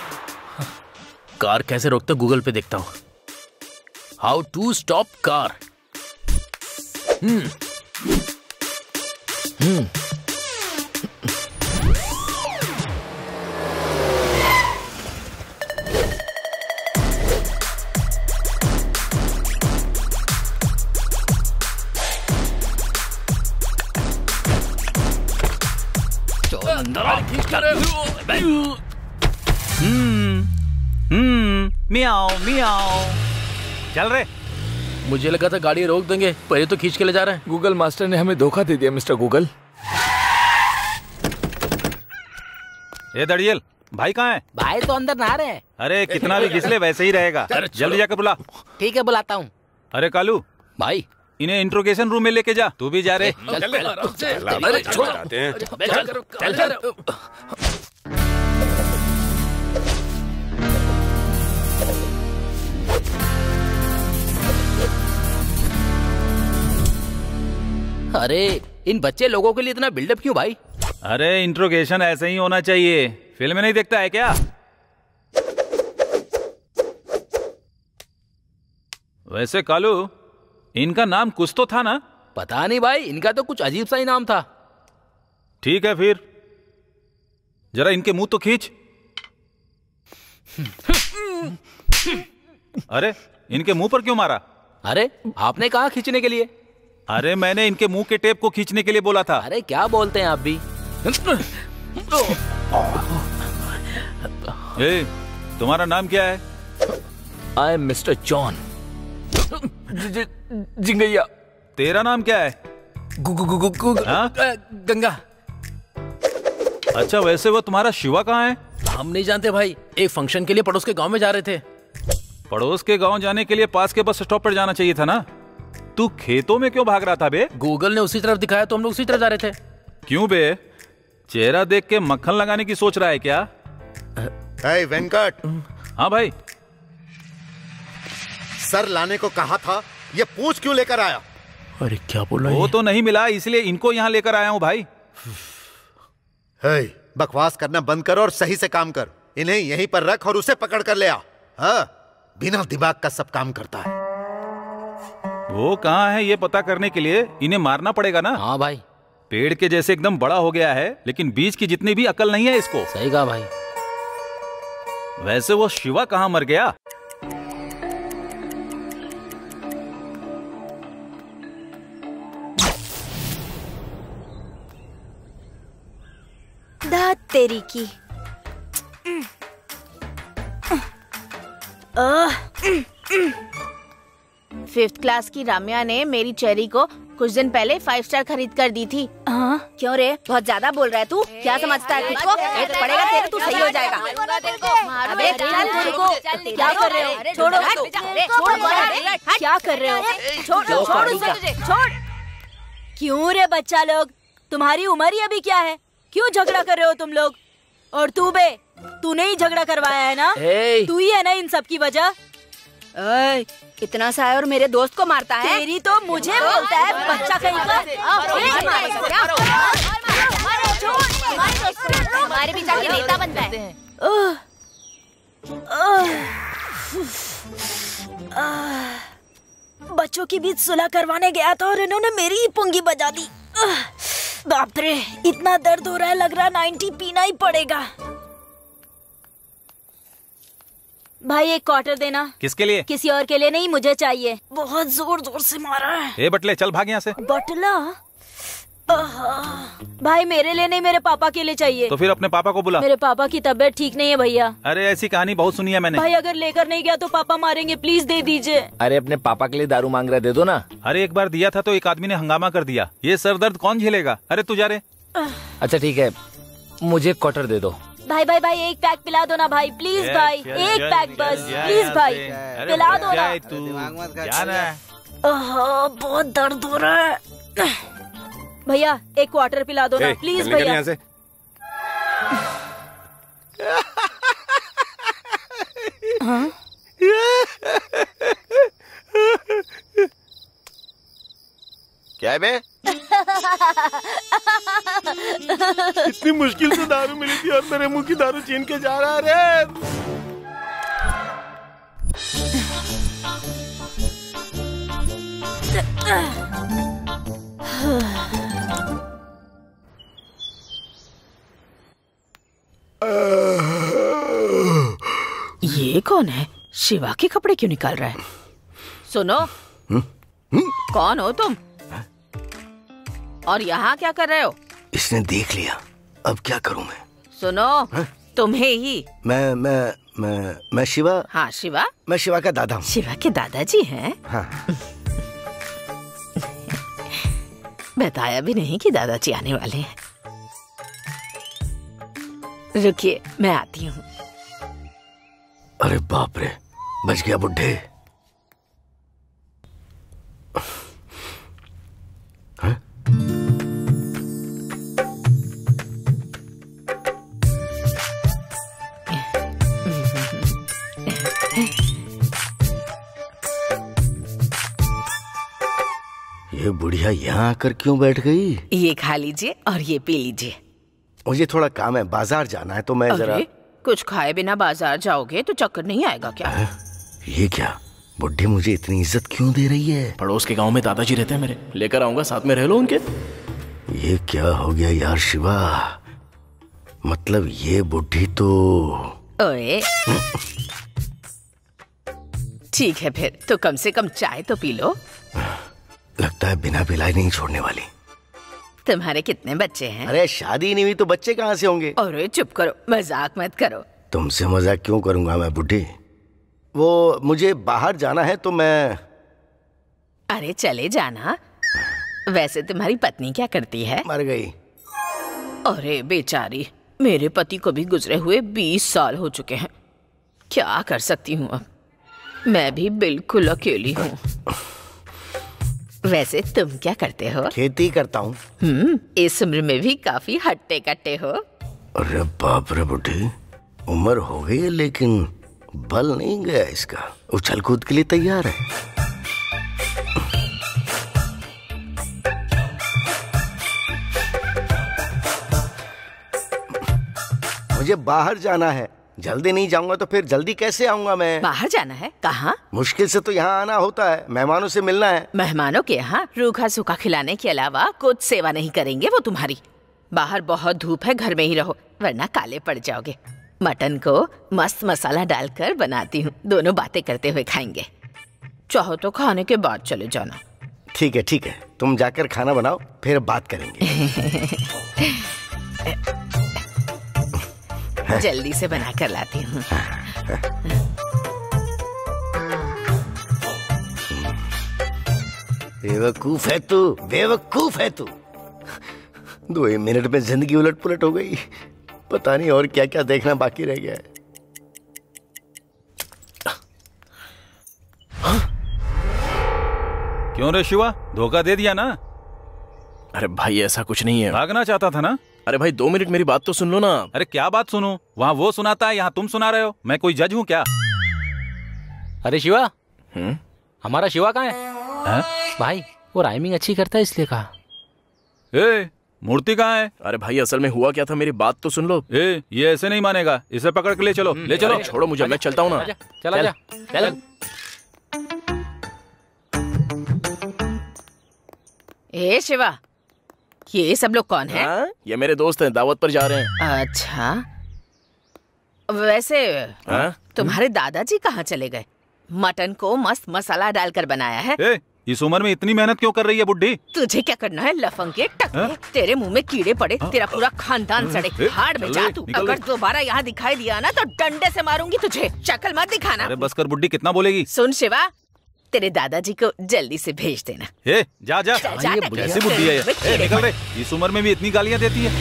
कार कैसे रोकते गूगल पे देखता हूँ। How to stop car. हम्म हम्म हम्म हम्म मियाओ मियाओ। चल रहे। मुझे लगा था गाड़ी रोक देंगे, पर ये तो खींच के ले जा रहे हैं। गूगल मास्टर ने हमें धोखा दे दिया मिस्टर गूगल। ए दड़ियल, भाई कहाँ है? भाई तो अंदर नहा रहे हैं। अरे कितना भी घिसले वैसे ही रहेगा। जल्दी जाकर बुला। ठीक है, बुलाता हूँ। अरे कालू भाई, इन्हें इंट्रोगेशन रूम में लेके जा। तू भी जा रहे। अरे छोड़। अरे इन बच्चे लोगों के लिए इतना बिल्डअप क्यों भाई? अरे इंट्रोगेशन ऐसे ही होना चाहिए। फिल्म नहीं देखता है क्या? वैसे कालू, इनका नाम कुछ तो था ना? पता नहीं भाई, इनका तो कुछ अजीब सा ही नाम था। ठीक है फिर, जरा इनके मुंह तो खींच। अरे इनके मुंह पर क्यों मारा? अरे आपने कहा खींचने के लिए? अरे मैंने इनके मुंह के टेप को खींचने के लिए बोला था। अरे क्या बोलते हैं आप भी। ए, तुम्हारा नाम क्या है? आई एम मिस्टर जॉन जिंगैया। तेरा नाम क्या है? गु, गु, गु, गु, गु, हाँ? गंगा। अच्छा वैसे वो तुम्हारा शिवा कहाँ है? हम नहीं जानते भाई, एक फंक्शन के लिए पड़ोस के गांव में जा रहे थे। पड़ोस के गांव जाने के लिए पास के बस स्टॉप पर जाना चाहिए था ना। तू खेतों में क्यों भाग रहा था बे? गूगल ने उसी तरफ दिखाया तो हम लोग उसी तरफ जा रहे थे। क्यों बे? चेहरा देख के मक्खन लगाने की सोच रहा है क्या? hey, वेंकट। हाँ भाई। सर लाने को कहा था, ये पूछ क्यों लेकर आया? अरे क्या बोल रहा है? वो तो नहीं मिला, इसलिए इनको यहाँ लेकर आया हूँ भाई। hey, बकवास करना बंद कर और सही से काम कर। इन्हें यहीं पर रख और उसे पकड़ कर ले आ। हाँ, बिना दिमाग का सब काम करता है। वो कहाँ है ये पता करने के लिए इन्हें मारना पड़ेगा ना। हाँ भाई, पेड़ के जैसे एकदम बड़ा हो गया है, लेकिन बीज की जितनी भी अकल नहीं है इसको। सही कहा भाई। वैसे वो शिवा कहाँ मर गया? दाद तेरी की। फिफ्थ क्लास की राम्या ने मेरी चेरी को कुछ दिन पहले फाइव स्टार खरीद कर दी थी। हाँ? क्यों रे, बहुत ज्यादा बोल रहा है तू? क्या समझता है खुद को? एक पड़ेगा तेरे, तू सही हो जाएगा। अबे चल, तुमको क्या कर रहे हो? छोड़ो, छोड़, क्या कर रहे हो? छोड़, छोड़, छोड़। क्यों रे बच्चा लोग, तुम्हारी उम्र ही अभी क्या है? क्यों झगड़ा कर रहे हो तुम लोग? और तू बे, तूने ही झगड़ा करवाया है ना? तू ही है ना इन सब की वजह? ऐ, इतना सा है और मेरे दोस्त को मारता है। तेरी तो मुझे बोलता है बच्चा कहीं का। हमारे भी जाके नेता बनता है। बच्चों के बीच सुलह करवाने गया था और इन्होंने मेरी ही पुंगी बजा दी। बाप रे, इतना दर्द हो रहा है, लग रहा नाइन्टी पीना ही पड़ेगा। भाई एक क्वार्टर देना। किसके लिए? किसी और के लिए नहीं, मुझे चाहिए। बहुत जोर जोर से मारा है। ए बटले, चल भाग यहाँ से। बटला? भाई मेरे लिए नहीं, मेरे पापा के लिए चाहिए। तो फिर अपने पापा को बुला। मेरे पापा की तबीयत ठीक नहीं है भैया। अरे ऐसी कहानी बहुत सुनी है मैंने। भाई अगर लेकर नहीं गया तो पापा मारेंगे, प्लीज दे दीजिए। अरे अपने पापा के लिए दारू मांग रहे, दे दो ना। अरे एक बार दिया था तो एक आदमी ने हंगामा कर दिया। ये सर दर्द कौन झेलेगा? अरे तू जा रे। अच्छा ठीक है, मुझे क्वार्टर दे दो। भाई भाई भाई एक पैक पिला दो ना भाई, प्लीज भाई, एक पैक बस, प्लीज भाई पिला दो ना। बहुत दर्द हो रहा है भैया, एक क्वार्टर पिला दो ना प्लीज भैया। हाँ? क्या है बे? इतनी मुश्किल से दारू मिली थी और मेरे मुंह की दारू छीन के जा रहा है रे। ये कौन है? शिवा के कपड़े क्यों निकाल रहा है? सुनो, हुँ? हुँ? कौन हो तुम और यहाँ क्या कर रहे हो? इसने देख लिया, अब क्या करूं मैं? सुनो, हा? तुम्हें ही। मैं मैं मैं मैं शिवा। हाँ शिवा। मैं शिवा का दादा हूँ। शिवा के दादाजी हैं? हाँ। बताया भी नहीं कि दादाजी आने वाले हैं। रुकिए, मैं आती हूँ। अरे बाप रे, बच गया बुड्ढे। ये बुढ़िया यहाँ आकर क्यों बैठ गई? ये खा लीजिए और ये पी लीजिए। मुझे थोड़ा काम है, बाजार जाना है, तो मैं जरा। कुछ खाए बिना बाजार जाओगे तो चक्कर नहीं आएगा क्या? है? ये क्या, बुढ़ी मुझे इतनी इज्जत क्यों दे रही है? पड़ोस के गांव में दादाजी रहते हैं मेरे, लेकर आऊंगा, साथ में रह लो उनके। ये क्या हो गया यार शिवा, मतलब ये बुढ़ी तो। ओए ठीक है फिर, तो कम से कम चाय तो पी लो। लगता है बिना पिलाए नहीं छोड़ने वाली। तुम्हारे कितने बच्चे हैं? अरे शादी नहीं हुई तो बच्चे कहाँ से होंगे? अरे चुप करो, मजाक मत करो। तुमसे मजाक क्यों करूंगा मैं बुढ़ी? वो मुझे बाहर जाना है तो मैं। अरे चले जाना। वैसे तुम्हारी पत्नी क्या करती है? मर गई। अरे बेचारी, मेरे पति को भी गुजरे हुए बीस साल हो चुके हैं। क्या कर सकती हूँ अब, मैं भी बिल्कुल अकेली हूँ। वैसे तुम क्या करते हो? खेती करता हूँ। हम्म, इस उम्र में भी काफी हट्टे कट्टे हो। अरे बाप रे बुढ़ी, उम्र हो गई है लेकिन बल नहीं गया इसका, उछल कूद के लिए तैयार है। मुझे बाहर जाना है, जल्दी नहीं जाऊंगा तो फिर जल्दी कैसे आऊंगा मैं? बाहर जाना है? कहाँ? मुश्किल से तो यहाँ आना होता है, मेहमानों से मिलना है। मेहमानों के यहाँ रूखा सूखा खिलाने के अलावा कुछ सेवा नहीं करेंगे वो तुम्हारी। बाहर बहुत धूप है, घर में ही रहो वरना काले पड़ जाओगे। मटन को मस्त मसाला डालकर बनाती हूँ, दोनों बातें करते हुए खाएंगे। चाहो तो खाने के बाद चले जाना। ठीक है ठीक है, तुम जाकर खाना बनाओ फिर बात करेंगे। जल्दी से बना कर लाती हूँ। बेवकूफ है तू, बेवकूफ है तू। दो ही मिनट में जिंदगी उलट पुलट हो गई, पता नहीं और क्या क्या देखना बाकी रह गया है। क्यों रे शिवा, धोखा दे दिया ना? अरे भाई ऐसा कुछ नहीं है। भागना चाहता था ना? अरे भाई दो मिनट मेरी बात तो सुन लो ना। अरे क्या बात सुनूं? वहाँ वो सुनाता है, यहाँ तुम सुना रहे हो। मैं कोई जज हूँ क्या? अरे शिवा, हम्म, हमारा शिवा कहाँ है? है? भाई वो राइमिंग अच्छी करता है इसलिए कहा। ए, मूर्ति कहाँ है? अरे भाई असल में हुआ क्या था, मेरी बात तो सुन लो। ए, ये ऐसे नहीं मानेगा, इसे पकड़ के ले चलो। ले चलो। छोड़ो मुझे, मैं चलता हूँ ना। चल जा, चल। ए शिवा, ये सब लोग कौन हैं? हाँ? ये मेरे दोस्त हैं, दावत पर जा रहे हैं। अच्छा, वैसे हाँ? तुम्हारे दादाजी कहाँ चले गए? मटन को मस्त मसाला डालकर बनाया है। ए, इस उम्र में इतनी मेहनत क्यों कर रही है बुड्ढी? तुझे क्या करना है लफंग के टक्के? तेरे मुंह में कीड़े पड़े, तेरा पूरा खानदान सड़े। हाड़ में जा तू। अगर दोबारा यहाँ दिखाई दिया ना तो डंडे से मारूंगी तुझे। शक्ल मत दिखाना। अरे बस कर बुड्ढी, कितना बोलेगी? सुन शिवा, तेरे दादाजी को जल्दी से भेज देना। ए, जा जा, जा, जा, जा, कैसी बुद्धि है ये? ए, निकल रे, इस उम्र में भी इतनी गालियां देती है।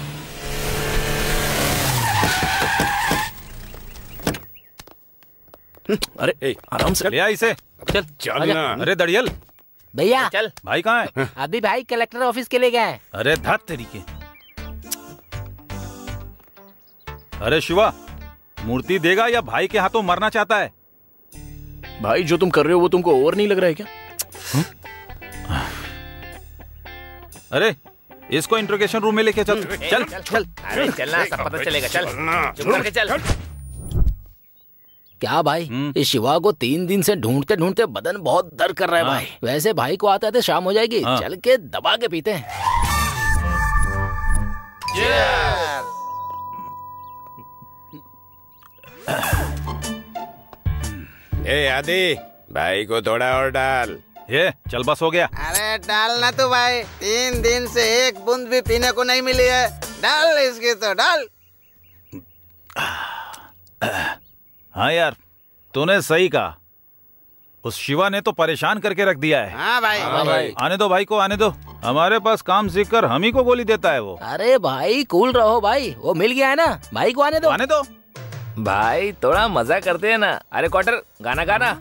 अरे ए, आराम से ले आ इसे। चल चल ना। अरे दड़ियल भैया चल। भाई कहाँ है? अभी भाई कलेक्टर ऑफिस के लिए गए। अरे धत तरीके। अरे शिवा, मूर्ति देगा या भाई के हाथों मरना चाहता है? भाई जो तुम कर रहे हो वो तुमको ओवर नहीं लग रहा है क्या? अरे इसको इंट्रोगेशन रूम में लेके चल। चल चल। अरे चलना, सब पता चलेगा। चल चुप करके चल। क्या भाई, इस शिवा को तीन दिन से ढूंढते ढूंढते बदन बहुत दर्द कर रहा है भाई। वैसे भाई को आते आते शाम हो जाएगी। हाँ। चल के दबा के पीते हैं। ए आदि, भाई को थोड़ा और डाल। ये चल बस हो गया। अरे डालना तो भाई, तीन दिन से एक बूंद भी पीने को नहीं मिली है। डाल इसकी तो डाल। हाँ यार, तूने सही कहा। उस शिवा ने तो परेशान करके रख दिया है। हाँ भाई, हाँ भाई। आने दो भाई को, आने दो। हमारे पास काम सीख कर हम ही को गोली देता है वो। अरे भाई कूल रहो भाई, वो मिल गया है ना, भाई को आने दो। आने दो भाई, थोड़ा मजा करते हैं ना। अरे क्वार्टर, गाना गाना।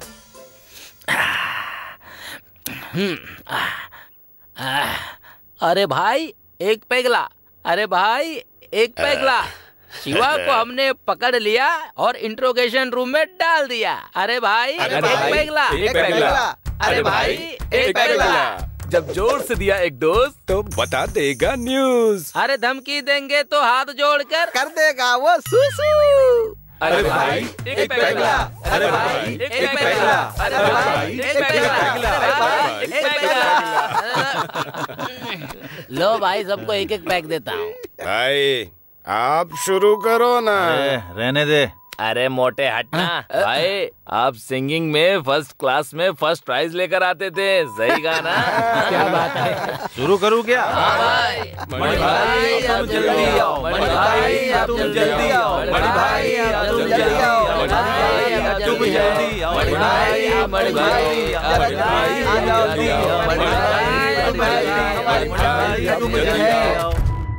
अरे भाई एक पैगला, अरे भाई एक पैगला। शिवा को हमने पकड़ लिया और इंट्रोगेशन रूम में डाल दिया। अरे भाई एक पैगला, एक पैगला। अरे भाई एक पैगला। जब जोर से दिया एक डोज तो बता देगा न्यूज। अरे धमकी देंगे तो हाथ जोड़कर कर देगा वो सुसु। अरे भाई एक पैगला। अरे भाई एक पैगला। अरे भाई एक पैगला। एक पैगला। लो भाई, सबको एक एक पैक देता हूँ। भाई आप शुरू करो ना। रहने दे। अरे मोटे हटना। भाई आप सिंगिंग में फर्स्ट क्लास में फर्स्ट प्राइज लेकर आते थे, सही गाना। क्या बात है, शुरू करूँ क्या? मणि भाई आप जल्दी आओ, मणि भाई आप जल्दी आओ, मणि भाई आप जल्दी आओ, मणि भाई आप जल्दी आओ, मणि भाई आप मणि भाई आप जल्दी आओ, मणि भाई आप जल्दी आओ।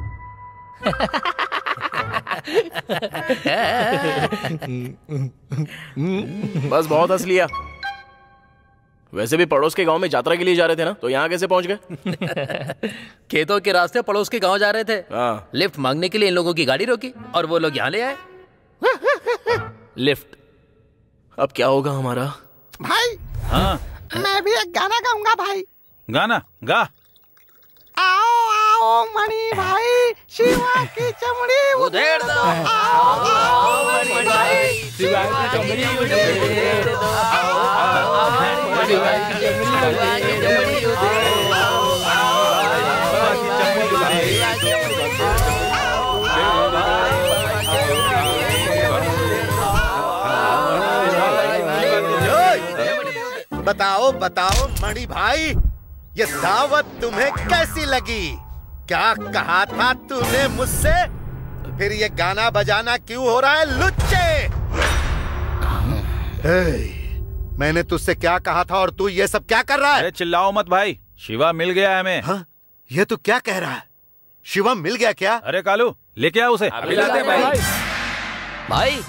बस बहुत हंस लिया। वैसे भी पड़ोस के गांव में यात्रा के लिए जा रहे थे ना, तो यहाँ कैसे पहुंच गए? खेतों के रास्ते पड़ोस के गांव जा रहे थे। हाँ। लिफ्ट मांगने के लिए इन लोगों की गाड़ी रोकी और वो लोग यहाँ ले आए। लिफ्ट। अब क्या होगा हमारा? भाई हाँ, मैं भी एक गाना गाऊंगा भाई। गाना गा। आओ आओ मणि भाई, शिवा की चमड़ी उधेड़ दो। आओ आओ मणि भाई, शिवा की चमड़ी उधेड़ दो। आओ मणि भाई की चमड़ी उधेड़ दो। बताओ बताओ मणि भाई, ये दावत तुम्हें कैसी लगी? क्या कहा था तूने मुझसे? फिर ये गाना बजाना क्यों हो रहा है लुच्चे? मैंने तुझसे क्या कहा था और तू ये सब क्या कर रहा है? अरे चिल्लाओ मत भाई, शिवा मिल गया है हमें। हाँ? ये तू क्या कह रहा है? शिवा मिल गया क्या? अरे कालू लेके आ उसे। अभी लाते भाई। भाई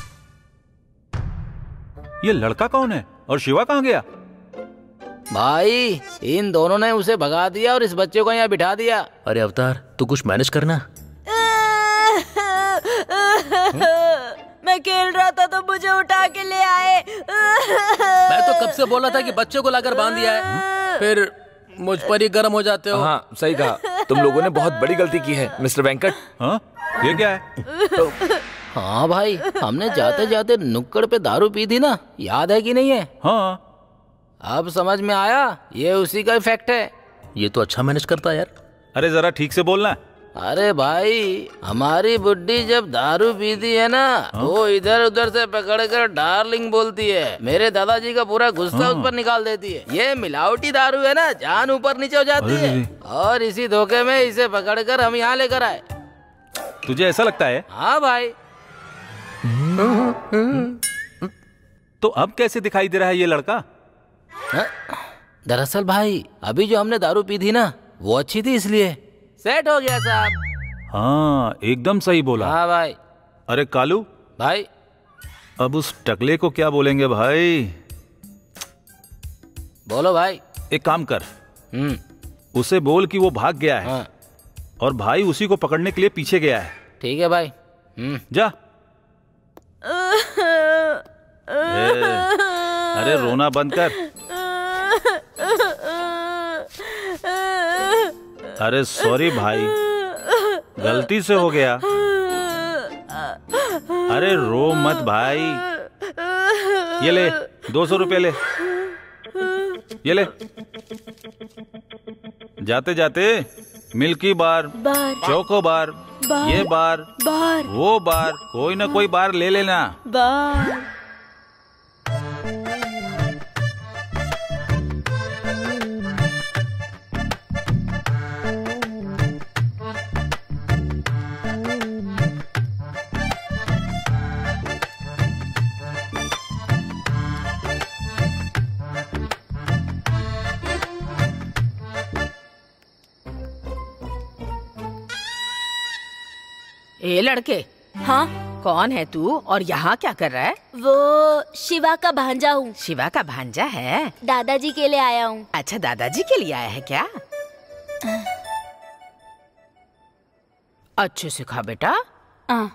ये लड़का कौन है और शिवा कहाँ गया? भाई इन दोनों ने उसे भगा दिया और इस बच्चे को यहाँ बिठा दिया। अरे अवतार, तू कुछ मैनेज करना। मैं खेल रहा था तो मुझे उठा के ले आए। मैं तो कब से बोला था कि बच्चे को लाकर बांध दिया है, फिर मुझ पर ही गर्म हो जाते हो। हाँ सही कहा, तुम लोगों ने बहुत बड़ी गलती की है मिस्टर वेंकट। हाँ ये क्या है? हाँ भाई, हमने जाते जाते नुक्कड़ पे दारू पी थी ना, याद है कि नहीं है? हाँ अब समझ में आया, ये उसी का इफेक्ट है। ये तो अच्छा मैनेज करता है यार। अरे जरा ठीक से बोलना। अरे भाई हमारी बुड्ढी जब दारू पीती है ना वो इधर उधर से पकड़कर डार्लिंग बोलती है। मेरे दादाजी का पूरा गुस्सा उस पर निकाल देती है। ये मिलावटी दारू है ना, जान ऊपर नीचे हो जाती है। और इसी धोखे में इसे पकड़कर हम यहाँ लेकर आए। तुझे ऐसा लगता है? हाँ भाई। तो अब कैसे दिखाई दे रहा है ये लड़का? दरअसल भाई अभी जो हमने दारू पी थी ना वो अच्छी थी, इसलिए सेट हो गया साहब। हाँ एकदम सही बोला। हाँ भाई। अरे कालू भाई, अब उस टकले को क्या बोलेंगे भाई? बोलो भाई। एक काम कर, हम्म उसे बोल कि वो भाग गया है। हाँ। और भाई उसी को पकड़ने के लिए पीछे गया है। ठीक है भाई। हम्म जा। ए, अरे रोना बंद कर। अरे सॉरी भाई, गलती से हो गया। अरे रो मत भाई। ये ले दो सौ रुपये ले, ये ले। जाते जाते मिल्की बार, बार, चोको बार, बार, ये बार, बार, वो बार, कोई ना कोई बार ले लेना। बार। ए लड़के। हाँ कौन है तू और यहाँ क्या कर रहा है? वो शिवा का भांजा हूँ। शिवा का भांजा है? दादाजी के लिए आया हूँ। अच्छा दादाजी के लिए आया है क्या? अच्छे से खा बेटा। आ,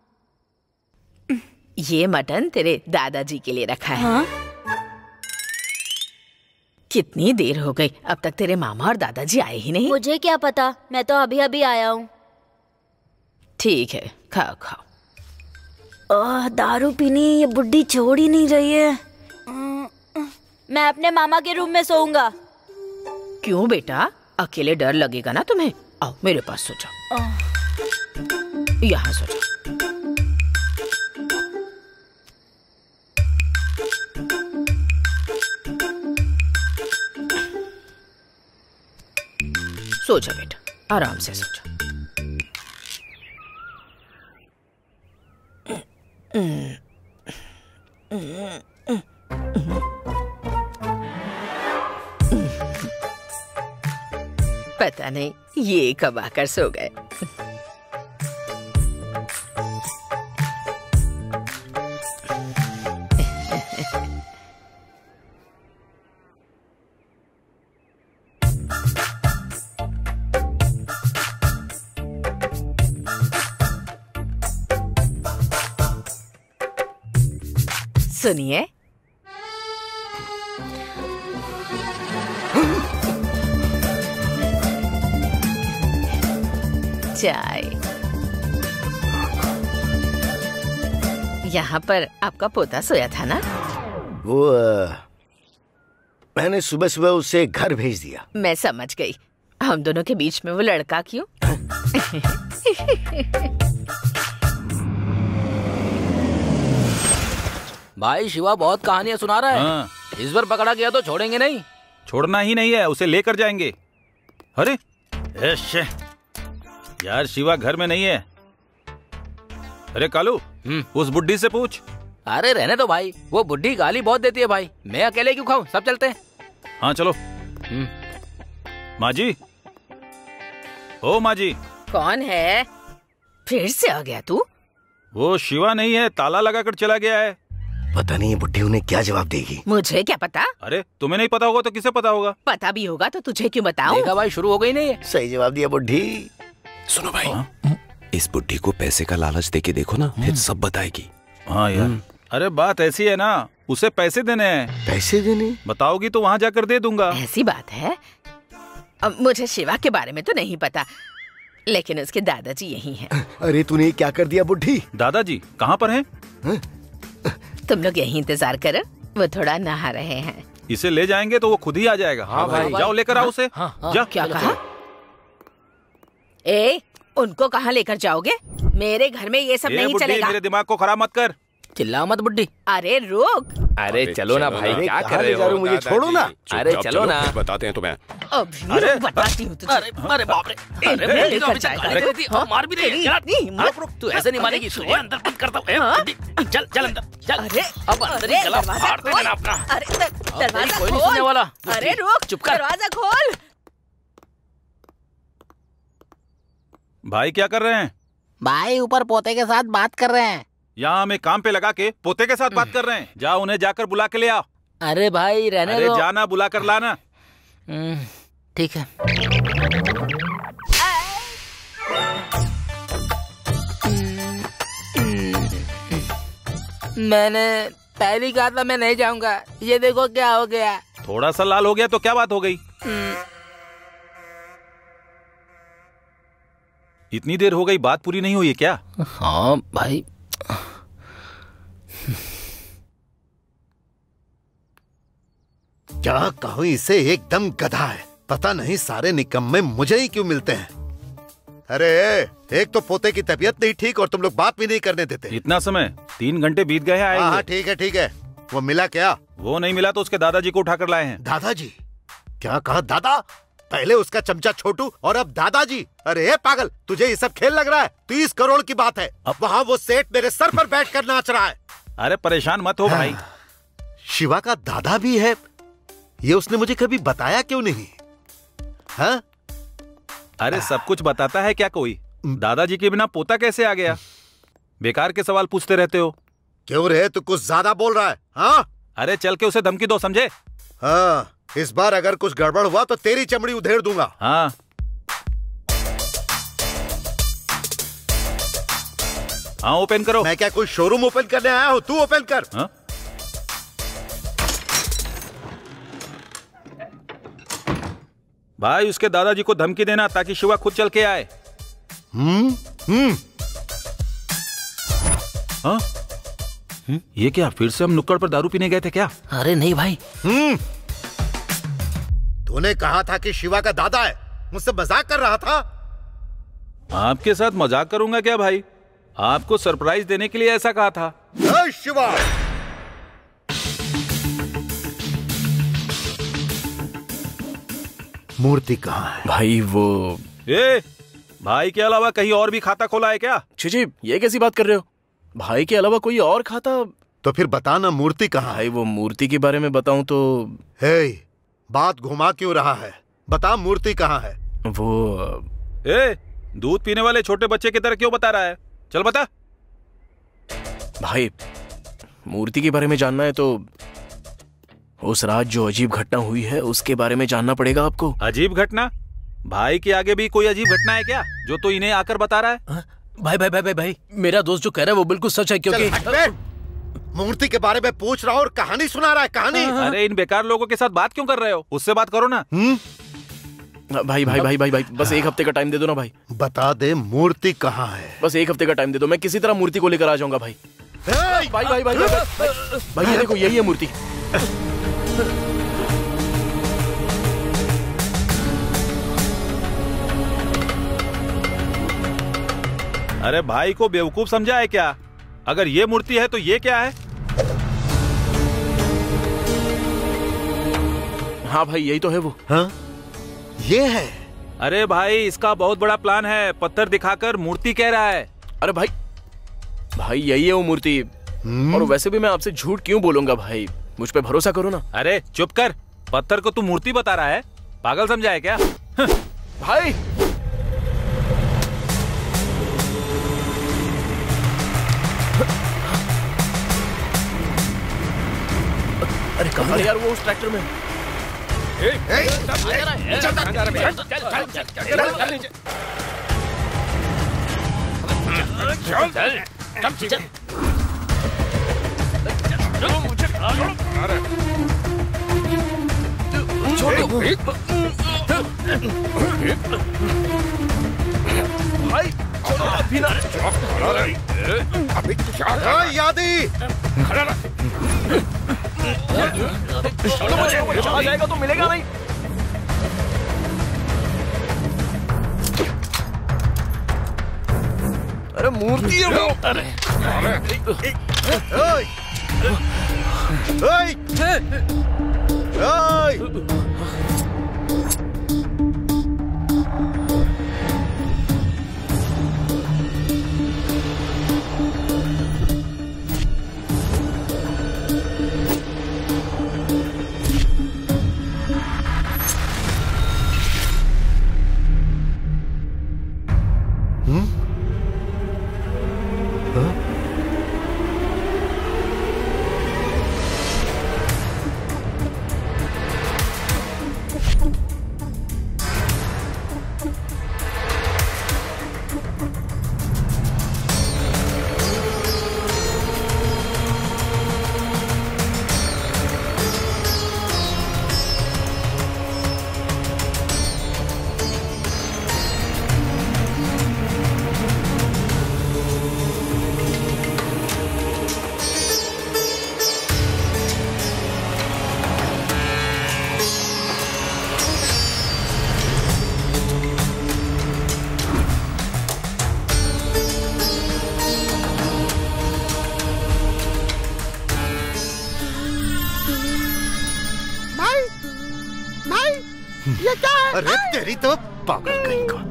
ये मटन तेरे दादाजी के लिए रखा है। हाँ? कितनी देर हो गई, अब तक तेरे मामा और दादाजी आए ही नहीं। मुझे क्या पता, मैं तो अभी अभी आया हूँ। ठीक है खाओ खाओ। ओह दारू पीनी ये बुड्ढी छोड़ ही नहीं रही है। मैं अपने मामा के रूम में सोऊंगा। क्यों बेटा, अकेले डर लगेगा ना तुम्हें? आओ मेरे पास सो जाओ। यहाँ सो जाओ। सो जा बेटा, आराम से सो जा। पता नहीं ये कब आकर सो गए। सुनिए, चाय। यहाँ पर आपका पोता सोया था ना? वो आ, मैंने सुबह सुबह उसे घर भेज दिया। मैं समझ गई, हम दोनों के बीच में वो लड़का क्यों? भाई शिवा बहुत कहानियां सुना रहा है। हाँ। इस बार पकड़ा गया तो छोड़ेंगे नहीं। छोड़ना ही नहीं है, उसे लेकर जाएंगे। अरे ऐशे, यार शिवा घर में नहीं है। अरे कालू, उस बुड्ढी से पूछ। अरे रहने दो भाई, वो बुड्ढी गाली बहुत देती है भाई। मैं अकेले क्यों खाऊं, सब चलते हैं। हाँ चलो। माँ जी, ओ माँ जी। कौन है? फिर से आ गया तू? वो शिवा नहीं है, ताला लगाकर चला गया है। पता नहीं बुड्ढी उन्हें क्या जवाब देगी। मुझे क्या पता? अरे तुम्हें नहीं पता होगा तो किसे पता होगा? पता भी होगा तो तुझे क्यों बताऊं? देखा भाई, शुरू हो गई नहीं है। सही जवाब दिया बुड्ढी। सुनो भाई, हाँ? इस बुड्ढी को पैसे का लालच देके देखो ना, फिर सब बताएगी। हाँ यार, अरे बात ऐसी है ना, उसे पैसे देने हैं। पैसे देने? बताओगी तो वहाँ जाकर दे दूंगा। ऐसी बात है? अब मुझे शिवा के बारे में तो नहीं पता, लेकिन उसके दादाजी यही हैं। अरे तूने क्या कर दिया बुड्ढी? दादाजी कहाँ पर हैं? तुम लोग यही इंतजार करो, वो थोड़ा नहा रहे हैं। इसे ले जाएंगे तो वो खुद ही आ जाएगा। हाँ भाई, जाओ लेकर आओ उसे। हाँ, हाँ, जा। क्या कहा? ए, उनको कहाँ लेकर जाओगे? मेरे घर में ये सब नहीं चलेगा। मेरे दिमाग को खराब मत कर। चिल्लाओ मत बुड्ढी। अरे रुक। अरे चलो ना भाई, क्या कर रहे हो? मुझे छोड़ो ना। अरे चलो ना, बताते हैं तुम्हें। अरे बताती हूँ तुझे। अरे अरे बाप रे, अरे लेकर जाएगा, मार भी देगी। तू ऐसे नहीं मानेगी, तुझे अंदर बंद करता हूँ। चल चल अंदर चल। अरे अब अंदर ही चला, फाड़ दे देना अपना। अरे दरवाजा कोई नहीं सुनने वाला। अरे रुक, चुप कर। दरवाजा खोल। भाई क्या कर रहे हैं? भाई ऊपर पोते के साथ बात कर रहे हैं। यहाँ हमें काम पे लगा के पोते के साथ बात कर रहे हैं। जाओ उन्हें जाकर बुला के ले आओ। अरे भाई रहने अरे दो। जाना, बुला कर लाना। ठीक है। मैंने पहले ही कहा था मैं नहीं जाऊंगा, ये देखो क्या हो गया। थोड़ा सा लाल हो गया तो क्या बात हो गई? इतनी देर हो गई, बात पूरी नहीं हुई है क्या? हाँ भाई। क्या कहूं, इसे एकदम गधा है। पता नहीं सारे निकम्मे मुझे ही क्यों मिलते हैं। अरे एक तो पोते की तबीयत नहीं ठीक और तुम लोग बात भी नहीं करने देते। इतना समय, तीन घंटे बीत गए हैं आए हाँ हुए। ठीक है ठीक है। वो मिला क्या? वो नहीं मिला तो उसके दादाजी को उठाकर लाए हैं। दादाजी? क्या कहा दादा? पहले उसका चमचा छोटू और अब दादाजी। अरे पागल, तुझे ये सब खेल लग रहा है? तीस करोड़ की बात है। अब वहाँ वो सेठ मेरे सर पर बैठ कर नाच रहा है। अरे परेशान मत हो भाई। शिवा का दादा भी है, ये उसने मुझे कभी बताया क्यों नहीं? हाँ? अरे सब कुछ बताता है क्या कोई? दादाजी के बिना पोता कैसे आ गया? बेकार के सवाल पूछते रहते हो। क्यों रे, तू कुछ ज्यादा बोल रहा है? हाँ? अरे चल के उसे धमकी दो, समझे? हाँ, इस बार अगर कुछ गड़बड़ हुआ तो तेरी चमड़ी उधेड़ दूंगा। हाँ। हाँ ओपन करो। मैं क्या कोई शोरूम ओपन करने आया हूँ? तू ओपन कर। हाँ? भाई उसके दादाजी को धमकी देना ताकि शिवा खुद चल के आए। हम्म हम्म हाँ? ये क्या, फिर से हम नुक्कड़ पर दारू पीने गए थे क्या? अरे नहीं भाई। हम्म तूने कहा था कि शिवा का दादा है, मुझसे मजाक कर रहा था। आपके साथ मजाक करूंगा क्या भाई? आपको सरप्राइज देने के लिए ऐसा कहा था। ए शिवा, मूर्ति कहाँ है? भाई वो ए, भाई के अलावा कहीं और भी खाता खोला है क्या? जी ये कैसी बात कर रहे हो? भाई के अलावा कोई और खाता? तो फिर बताना मूर्ति कहाँ है? भाई वो मूर्ति के बारे में बताऊं तो हे, बात घुमा क्यों रहा है? बता मूर्ति कहाँ है? वो ए, दूध पीने वाले छोटे बच्चे की तरह क्यों बता रहा है? चल बता। भाई मूर्ति के बारे में जानना है तो उस रात जो अजीब घटना हुई है उसके बारे में जानना पड़ेगा आपको। अजीब घटना? भाई के आगे भी कोई अजीब घटना है क्या जो तो इन्हें आकर बता रहा है? आ? भाई भाई भाई भाई भाई मेरा दोस्त जो कह रहा है वो बिल्कुल सच है, क्योंकि मूर्ति के बारे में पूछ रहा हूँ और कहानी सुना रहा है। कहानी? अरे इन बेकार लोगों के साथ बात क्यों कर रहे हो? उससे बात करो ना। भाई भाई भाई भाई भाई बस एक हफ्ते का टाइम दे दो ना भाई। बता दे मूर्ति कहाँ है? बस एक हफ्ते का टाइम दे दो, मैं किसी तरह मूर्ति को लेकर आ जाऊंगा भाई। भाई भाई भाई भाई भाई ये देखो, यही है मूर्ति। अरे भाई को बेवकूफ समझा है क्या? अगर ये मूर्ति है तो ये क्या है? हाँ भाई यही तो है वो। हाँ? ये है? अरे भाई इसका बहुत बड़ा प्लान है, पत्थर दिखाकर मूर्ति कह रहा है। अरे भाई भाई यही है वो मूर्ति। और वैसे भी मैं आपसे झूठ क्यों बोलूंगा भाई, मुझ पे भरोसा करो ना। अरे चुप कर, पत्थर को तू मूर्ति बता रहा है? पागल समझा है क्या? भाई अरे कहाँ यार वो उस ट्रैक्टर में? ए, ए, चल, भाई अभी ना अभी क्या यादी? चलो मुझे चला जाएगा तो मिलेगा नहीं। अरे मूर्ति है वो। अरे ओए ओए ओए अरे तेरी तो पागल कहीं का।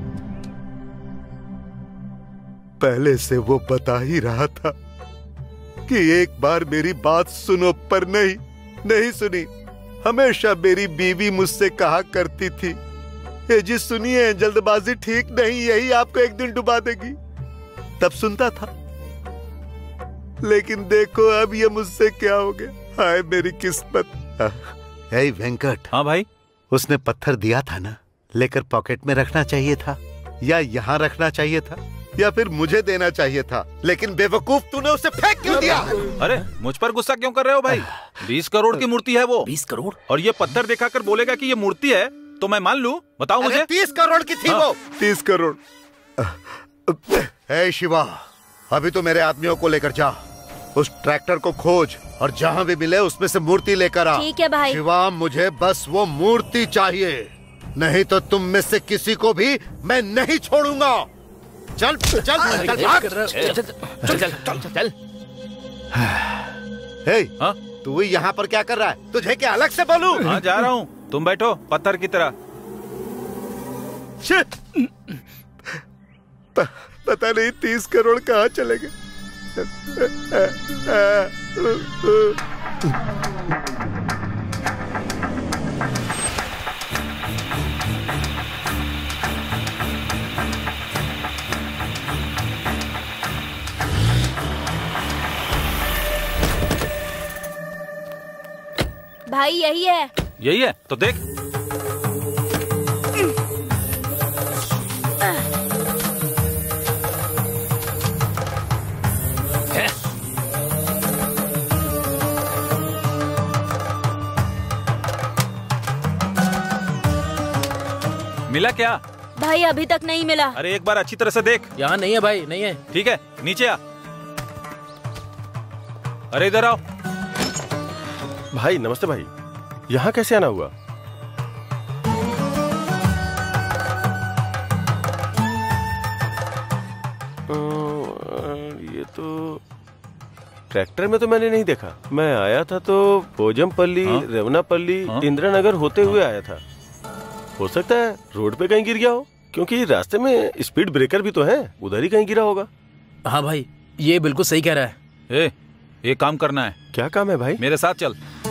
पहले से वो बता ही रहा था कि एक बार मेरी बात सुनो, पर नहीं नहीं सुनी। हमेशा मेरी बीवी मुझसे कहा करती थी, ये जी सुनिए, जल्दबाजी ठीक नहीं, यही आपको एक दिन डुबा देगी। तब सुनता था, लेकिन देखो अब ये मुझसे क्या हो गया। हाय मेरी किस्मत। हे वेंकट। हाँ भाई। उसने पत्थर दिया था ना, लेकर पॉकेट में रखना चाहिए था, या यहाँ रखना चाहिए था, या फिर मुझे देना चाहिए था। लेकिन बेवकूफ तूने उसे फेंक क्यों दिया? अरे मुझ पर गुस्सा क्यों कर रहे हो भाई? बीस करोड़ की मूर्ति है वो। बीस करोड़? और ये पत्थर दिखाकर बोलेगा कि ये मूर्ति है तो मैं मान लूं? बताओ मुझे। तीस करोड़ की थी। हाँ। वो तीस करोड़। हे शिवा, अभी तो मेरे आदमियों को लेकर जा, उस ट्रैक्टर को खोज और जहाँ भी मिले उसमें से मूर्ति लेकर आ। ठीक है भाई। शिवा, मुझे बस वो मूर्ति चाहिए, नहीं तो तुम में से किसी को भी मैं नहीं छोड़ूंगा। चल चल चल चल चल चल चल। हे, तू यहाँ पर क्या कर रहा है? तुझे क्या अलग से बोलूं? हाँ जा रहा हूँ, तुम बैठो पत्थर की तरह। प, पता नहीं तीस करोड़ कहाँ चले गए। भाई यही है। यही है तो देख। मिला क्या? भाई अभी तक नहीं मिला। अरे एक बार अच्छी तरह से देख। यहाँ नहीं है भाई, नहीं है। ठीक है, नीचे आ। अरे इधर आओ। भाई नमस्ते भाई, यहाँ कैसे आना हुआ? ये तो ट्रैक्टर में तो मैंने नहीं देखा। मैं आया था तो पोजमपल्ली, रेवनापल्ली, इंदिरानगर होते हुए आया था। हो सकता है रोड पे कहीं गिर गया हो, क्योंकि रास्ते में स्पीड ब्रेकर भी तो है, उधर ही कहीं गिरा होगा। हाँ भाई, ये बिल्कुल सही कह रहा है। ए, एक काम करना है। क्या काम है भाई? मेरे साथ चल।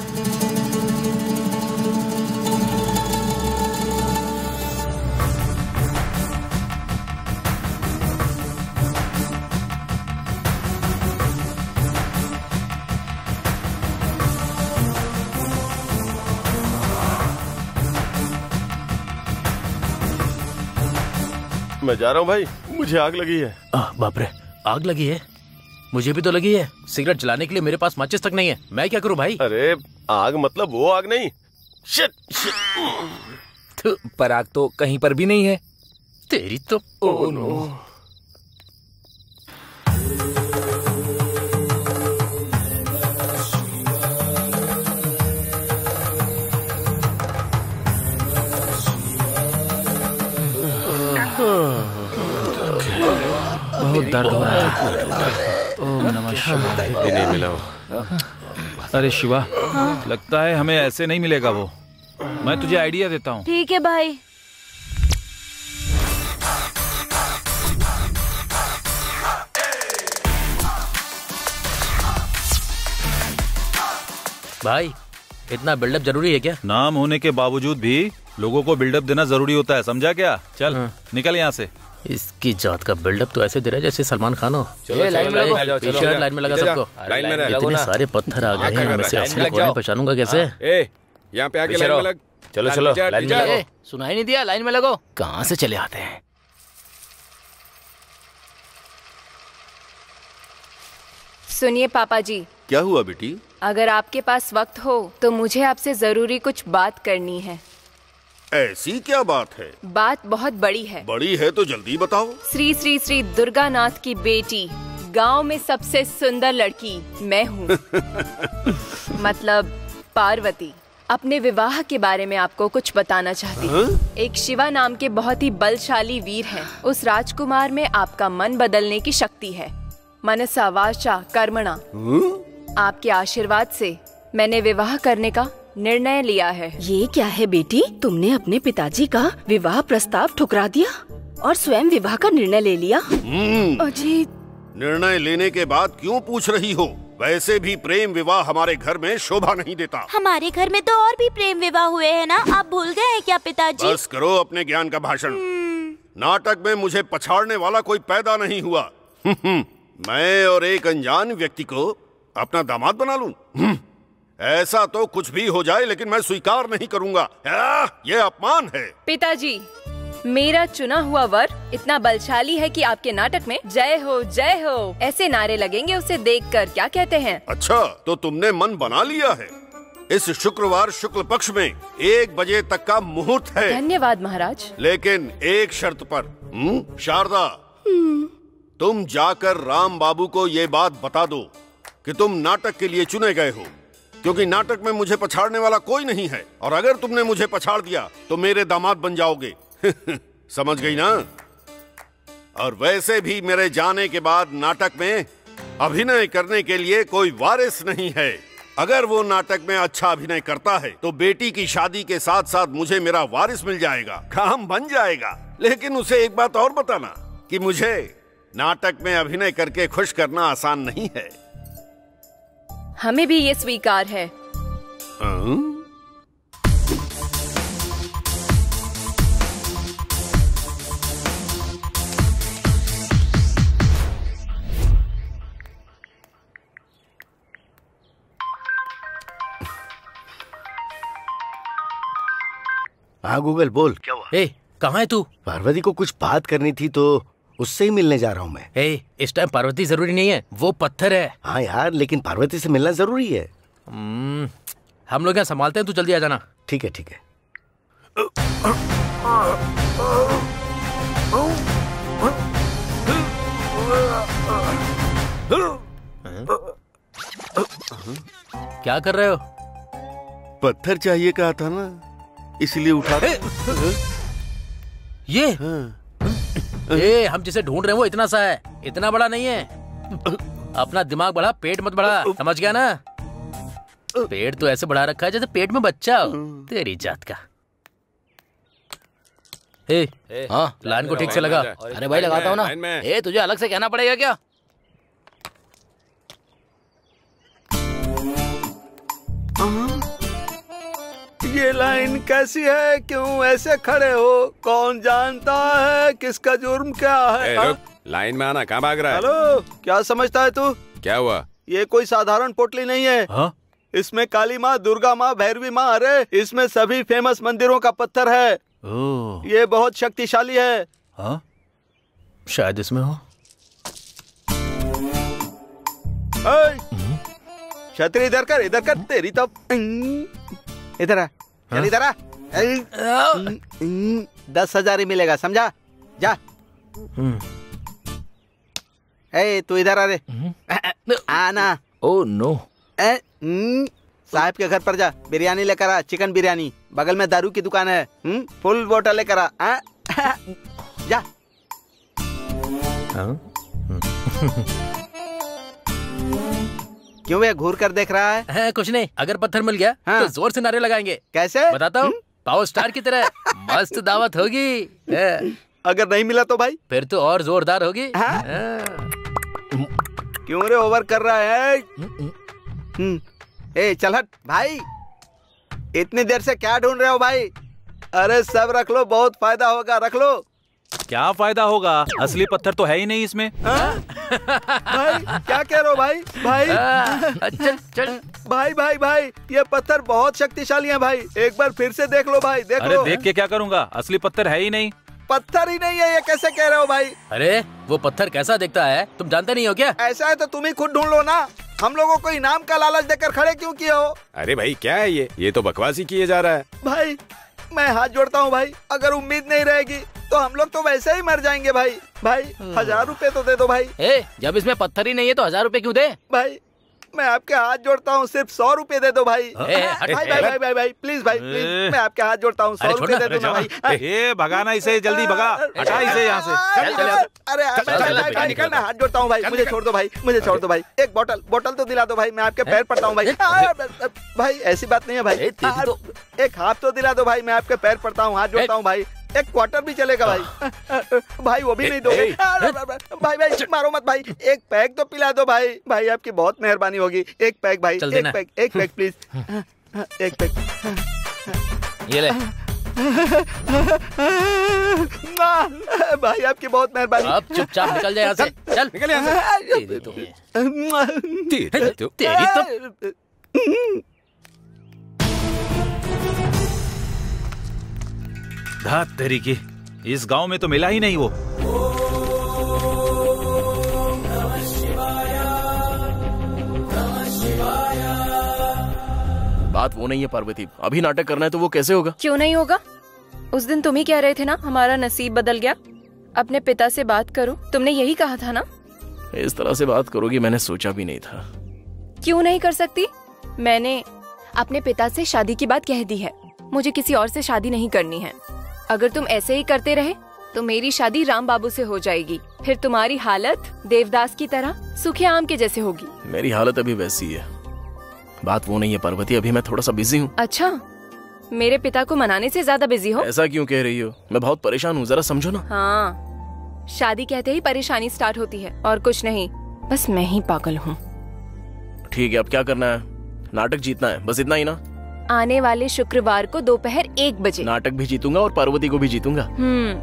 मैं जा रहा हूँ भाई, मुझे आग लगी है। बाप रे, आग लगी है? मुझे भी तो लगी है। सिगरेट जलाने के लिए मेरे पास माचिस तक नहीं है। मैं क्या करूं भाई? अरे आग मतलब वो आग नहीं। Shit, shit. पर आग तो कहीं पर भी नहीं है। तेरी तो ओह नो। बहुत दर्द हो रहा है। ओम नमः शिवाय। नहीं मिला। अरे शिवा, लगता है हमें ऐसे नहीं मिलेगा वो। मैं तुझे आइडिया देता हूँ। ठीक है भाई। भाई इतना बिल्डअप जरूरी है क्या? नाम होने के बावजूद भी लोगों को बिल्डअप देना जरूरी होता है, समझा क्या? चल हाँ। निकल यहाँ से। इसकी जात का बिल्डअप तो ऐसे दे रहा है जैसे सलमान खान हो। चलो लाइन में लगो, लाइन में लगा सबको। इतने सारे पत्थर आ गए हैं, मैं से असली कौन पहचानूंगा कैसे? यहाँ पे आके लाइन में लग। चलो चलो लाइन में लगो। सुनाई नहीं दिया? लाइन में लगो। कहाँ से चले आते हैं? सुनिए पापा जी। क्या हुआ बेटी? अगर आपके पास वक्त हो तो मुझे आपसे जरूरी कुछ बात करनी है। ऐसी क्या बात है? बात बहुत बड़ी है। बड़ी है तो जल्दी बताओ। श्री श्री श्री दुर्गा नाथ की बेटी, गांव में सबसे सुंदर लड़की मैं हूँ। मतलब पार्वती। अपने विवाह के बारे में आपको कुछ बताना चाहती हूँ। एक शिवा नाम के बहुत ही बलशाली वीर हैं। उस राजकुमार में आपका मन बदलने की शक्ति है। मनसा वाचा कर्मणा। आपके आशीर्वाद से मैंने विवाह करने का निर्णय लिया है। ये क्या है बेटी, तुमने अपने पिताजी का विवाह प्रस्ताव ठुकरा दिया और स्वयं विवाह का निर्णय ले लिया? अजीत, निर्णय लेने के बाद क्यों पूछ रही हो? वैसे भी प्रेम विवाह हमारे घर में शोभा नहीं देता। हमारे घर में तो और भी प्रेम विवाह हुए हैं ना, आप भूल गए हैं क्या पिताजी? बस करो अपने ज्ञान का भाषण। नाटक में मुझे पछाड़ने वाला कोई पैदा नहीं हुआ। मैं और एक अनजान व्यक्ति को अपना दामाद बना लूं? ऐसा तो कुछ भी हो जाए लेकिन मैं स्वीकार नहीं करूंगा। आ, ये अपमान है। पिताजी, मेरा चुना हुआ वर इतना बलशाली है कि आपके नाटक में जय हो जय हो ऐसे नारे लगेंगे उसे देखकर। क्या कहते हैं? अच्छा, तो तुमने मन बना लिया है। इस शुक्रवार शुक्ल पक्ष में एक बजे तक का मुहूर्त है। धन्यवाद महाराज। लेकिन एक शर्त पर। हुँ? शारदा, तुम जाकर राम बाबू को ये बात बता दो कि तुम नाटक के लिए चुने गए हो, क्योंकि नाटक में मुझे पछाड़ने वाला कोई नहीं है। और अगर तुमने मुझे पछाड़ दिया तो मेरे दामाद बन जाओगे। समझ गई ना? और वैसे भी मेरे जाने के बाद नाटक में अभिनय करने के लिए कोई वारिस नहीं है। अगर वो नाटक में अच्छा अभिनय करता है तो बेटी की शादी के साथ साथ मुझे मेरा वारिस मिल जाएगा, काम बन जाएगा। लेकिन उसे एक बात और बताना कि मुझे नाटक में अभिनय करके खुश करना आसान नहीं है। हमें भी ये स्वीकार है। हाँ गूगल बोल, क्या हुआ? ए, कहाँ है तू? पार्वती को कुछ बात करनी थी तो उससे ही मिलने जा रहा हूँ मैं। ए, इस टाइम पार्वती जरूरी नहीं है, वो पत्थर है। हाँ यार, लेकिन पार्वती से मिलना जरूरी है। हम लोग यहाँ संभालते हैं, तू जल्दी आ जाना। ठीक है ठीक है। क्या कर रहे हो? पत्थर चाहिए कहा था ना, इसलिए उठा। ये ए, हम जिसे ढूंढ रहे हैं वो इतना सा है, इतना बड़ा नहीं है। अपना दिमाग बढ़ा, पेट मत बढ़ा, समझ गया ना? पेट तो ऐसे बढ़ा रखा है जैसे पेट में बच्चा हो। तेरी जात का। ए, हाँ, लाइन को ठीक से लगा। अरे भाई लगाता हूँ ना। ए, तुझे अलग से कहना पड़ेगा क्या? ये लाइन कैसी है? क्यों ऐसे खड़े हो? कौन जानता है किसका जुर्म क्या है? ए, रुक, लाइन में आना, कहाँ भाग रहा है? हेलो, क्या समझता है तू? क्या हुआ? ये कोई साधारण पोटली नहीं है। हा? इसमें काली माँ, दुर्गा माँ, भैरवी माँ, अरे इसमें सभी फेमस मंदिरों का पत्थर है। ओह। ये बहुत शक्तिशाली है। हाँ? शायद इसमें हो। छतरी इधर कर, इधर कर, तेरी तो इधर आ, चल इधर आ। दस हजार ही मिलेगा, समझा? जा। ए, तू इधर आ रे। आना। Oh no. ए, साहब के घर पर जा, बिरयानी लेकर आ, चिकन बिरयानी। बगल में दारू की दुकान है, फुल बोतल लेकर आ। जा। क्यों वे घूर कर देख रहा है? है कुछ नहीं, अगर पत्थर मिल गया हाँ। तो जोर से नारे लगाएंगे। कैसे? बताता हूँ, पावर स्टार की तरह मस्त दावत होगी। अगर नहीं मिला तो भाई? फिर तो और जोरदार होगी। हाँ? क्यों रे ओवर कर रहा है? ए चल हट भाई, इतनी देर से क्या ढूंढ रहे हो भाई? अरे सब रख लो, बहुत फायदा होगा, रख लो। क्या फायदा होगा? असली पत्थर तो है ही नहीं इसमें। भाई क्या कह रहे हो भाई? भाई चल चल भाई भाई भाई, ये पत्थर बहुत शक्तिशाली है भाई, एक बार फिर से देख लो भाई, देख अरे लो। देख के क्या करूंगा? असली पत्थर है ही नहीं। पत्थर ही नहीं है, ये कैसे कह रहे हो भाई? अरे वो पत्थर कैसा दिखता है तुम जानते नहीं हो क्या? ऐसा है तो तुम ही खुद ढूंढ लो ना, हम लोगों को इनाम का लालच देकर खड़े क्यों किए हो? अरे भाई क्या है ये? ये तो बकवास ही किए जा रहा है। भाई मैं हाथ जोड़ता हूँ भाई, अगर उम्मीद नहीं रहेगी तो हम लोग तो वैसे ही मर जाएंगे भाई। भाई हजार रुपए तो दे दो भाई। ए, जब इसमें पत्थर ही नहीं है तो हजार रुपए क्यों दे? भाई मैं आपके हाथ जोड़ता हूँ, सिर्फ सौ रुपए दे दो भाई। ए, भाई भाई भाई भाई भाई प्लीज भाई प्लीज, मैं आपके हाथ जोड़ता हूँ, सौ रुपए दे दो ना भाई। ए, भगाना इसे, जल्दी भगा, हटा इसे यहाँ से। अरे भाई भाई भाई मैं हाथ जोड़ता हूँ भाई, मुझे छोड़ दो भाई, मुझे छोड़ दो भाई। एक बोतल बोतल तो दिला दो भाई, मैं आपके पैर पड़ता हूँ भाई। भाई ऐसी बात नहीं है भाई, एक हाथ तो दिला दो भाई, मैं आपके पैर पड़ता हूँ, हाथ जोड़ता हूँ भाई। एक क्वार्टर भी चलेगा भाई। भाई वो भी नहीं दोगे? भाई भाई मारो मत भाई, एक पैक तो पिला दो भाई। भाई आपकी बहुत मेहरबानी होगी, एक पैक भाई, एक पैक, एक पैक प्लीज, एक पैक ये ले। भाई आपकी बहुत मेहरबानी। अब चुपचाप निकल जाए यहाँ से, चल निकल यहाँ से। तेरी तो तेरी तो तेरी तो धात तेरी की, इस गांव में तो मिला ही नहीं वो। बात वो नहीं है पार्वती, अभी नाटक करना है तो वो कैसे होगा? क्यों नहीं होगा? उस दिन तुम ही कह रहे थे ना हमारा नसीब बदल गया, अपने पिता से बात करो, तुमने यही कहा था ना? इस तरह से बात करोगी मैंने सोचा भी नहीं था। क्यों नहीं कर सकती? मैंने अपने पिता से शादी की बात कह दी है, मुझे किसी और से शादी नहीं करनी है। अगर तुम ऐसे ही करते रहे तो मेरी शादी राम बाबू से हो जाएगी, फिर तुम्हारी हालत देवदास की तरह सूखे आम के जैसे होगी। मेरी हालत अभी वैसी है। बात वो नहीं है पार्वती, अभी मैं थोड़ा सा बिजी हूँ। अच्छा, मेरे पिता को मनाने से ज्यादा बिजी हो? ऐसा क्यों कह रही हो? मैं बहुत परेशान हूँ, जरा समझो ना। हाँ, शादी कहते ही परेशानी स्टार्ट होती है, और कुछ नहीं, बस मैं ही पागल हूँ। ठीक है, अब क्या करना है? नाटक जीतना है, बस इतना ही ना? आने वाले शुक्रवार को दोपहर एक बजे। नाटक भी जीतूंगा और पार्वती को भी जीतूंगा। हम्म।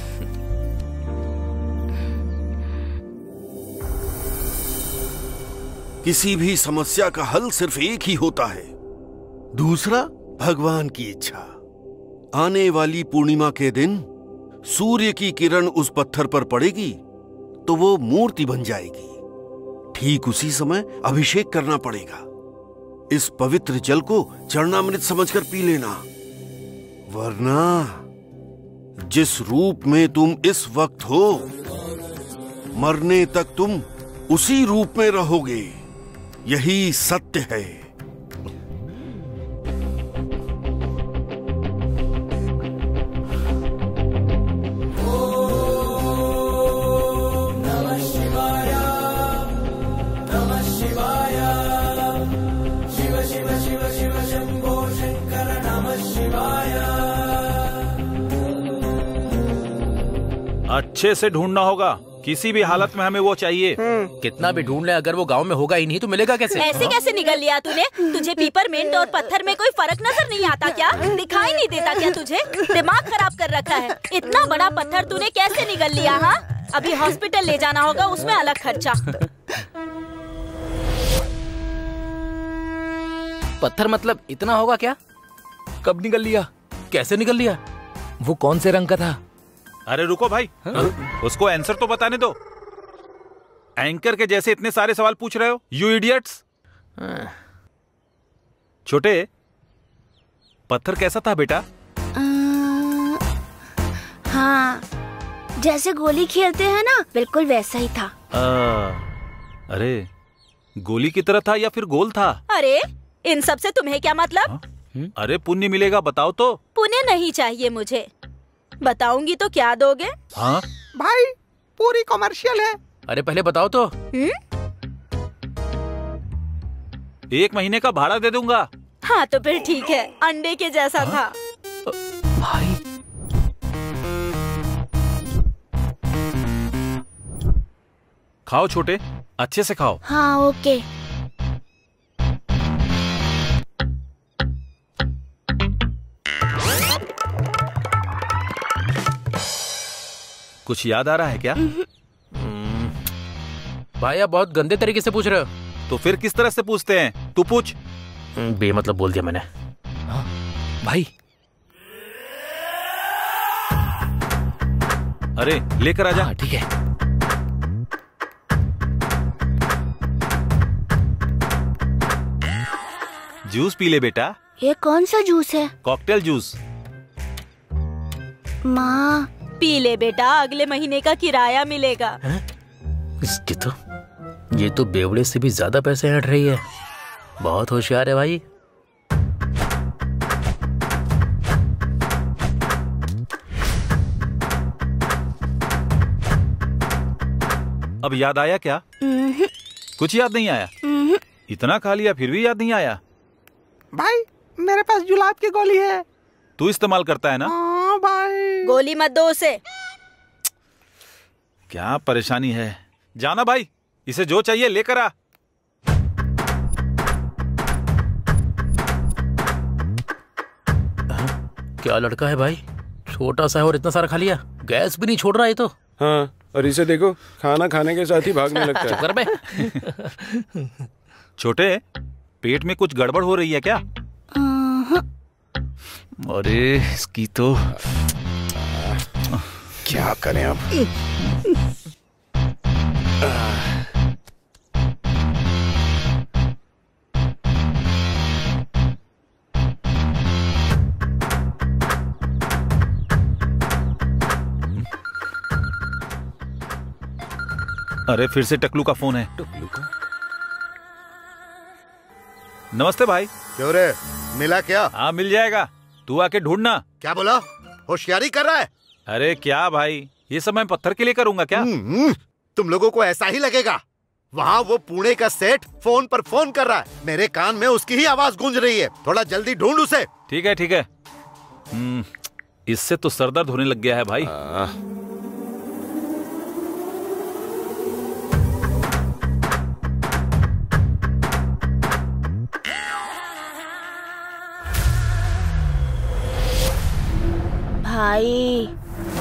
किसी भी समस्या का हल सिर्फ एक ही होता है, दूसरा भगवान की इच्छा। आने वाली पूर्णिमा के दिन सूर्य की किरण उस पत्थर पर पड़ेगी तो वो मूर्ति बन जाएगी। ठीक उसी समय अभिषेक करना पड़ेगा। इस पवित्र जल को चरणामृत समझकर पी लेना, वरना जिस रूप में तुम इस वक्त हो, मरने तक तुम उसी रूप में रहोगे। यही सत्य है। अच्छे से ढूंढना होगा, किसी भी हालत में हमें वो चाहिए। कितना भी ढूंढ ले, अगर वो गांव में होगा ही नहीं तो मिलेगा कैसे? ऐसे कैसे निकल लिया तूने? तुझे पीपरमिंट और पत्थर में कोई फर्क नजर नहीं आता क्या? दिखाई नहीं देता क्या तुझे? दिमाग खराब कर रखा है। इतना बड़ा पत्थर तूने कैसे निकल लिया? हाँ, अभी हॉस्पिटल ले जाना होगा, उसमें अलग खर्चा। पत्थर मतलब इतना होगा क्या? कब निकल लिया? कैसे निकल लिया? वो कौन से रंग का था? अरे रुको भाई, उसको आंसर तो बताने दो। एंकर के जैसे इतने सारे सवाल पूछ रहे हो, यू इडियट्स। छोटे, पत्थर कैसा था बेटा? हाँ, जैसे गोली खेलते हैं ना, बिल्कुल वैसा ही था। आ, अरे गोली की तरह था या फिर गोल था? अरे इन सब से तुम्हें क्या मतलब? हा? अरे पुण्य मिलेगा, बताओ तो। पुण्य नहीं चाहिए मुझे, बताऊंगी तो क्या दोगे? हाँ? भाई पूरी कमर्शियल है, अरे पहले बताओ तो। हुँ? एक महीने का भाड़ा दे दूंगा। हाँ तो फिर ठीक है, अंडे के जैसा था। भाई खाओ छोटे, अच्छे से खाओ। हाँ ओके। कुछ याद आ रहा है क्या? भाई आप बहुत गंदे तरीके से पूछ रहे हो। तो फिर किस तरह से पूछते हैं? तू पूछ। बेमतलब बोल दिया मैंने। हाँ, भाई अरे लेकर आजा। हाँ, ठीक है। जूस पी ले बेटा। ये कौन सा जूस है? Cocktail juice. माँ पी ले बेटा, अगले महीने का किराया मिलेगा। इसके तो ये तो बेवड़े से भी ज्यादा पैसे हट रही है। बहुत होशियार है भाई। अब याद आया क्या? कुछ याद नहीं आया? इतना खा लिया फिर भी याद नहीं आया? भाई मेरे पास जुलाब की गोली है। तू इस्तेमाल करता है ना? हाँ भाई। गोली मत दो उसे। क्या परेशानी है? जाना भाई, इसे जो चाहिए लेकर आ। क्या लड़का है भाई, छोटा सा है और इतना सारा खा लिया। गैस भी नहीं छोड़ रहा है तो। हाँ, और इसे देखो, खाना खाने के साथ ही भागने लगता है। चुप कर बे। छोटे, पेट में कुछ गड़बड़ हो रही है क्या? अरे इसकी तो क्या करें अब? अरे फिर से टकलू का फोन है। टकलू का? नमस्ते भाई। क्यों रे, मिला क्या? हाँ मिल जाएगा, तू आके ढूंढना। क्या बोला? होशियारी कर रहा है? अरे क्या भाई, ये सब मैं पत्थर के लिए करूंगा क्या? तुम लोगों को ऐसा ही लगेगा। वहाँ वो पुणे का सेठ फोन पर फोन कर रहा है, मेरे कान में उसकी ही आवाज गूंज रही है। थोड़ा जल्दी ढूंढ उसे। ठीक है ठीक है। हम्म, इससे तो सरदर्द होने लग गया है भाई। भाई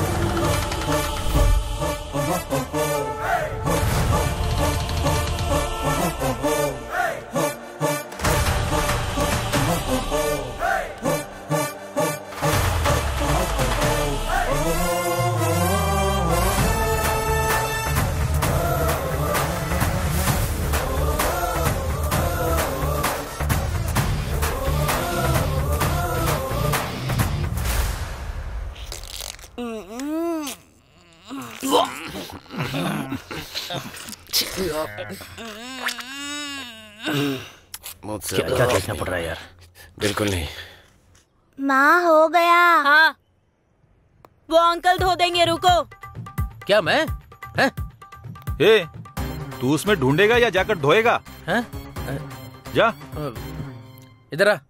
क्या क्या देखना पड़ रहा है यार? बिल्कुल नहीं। माँ हो गया। हाँ वो अंकल धो देंगे, रुको। क्या मैं? हैं? ए, तू उसमें ढूंढेगा या जाकर धोएगा? हैं? जा। इधर आ।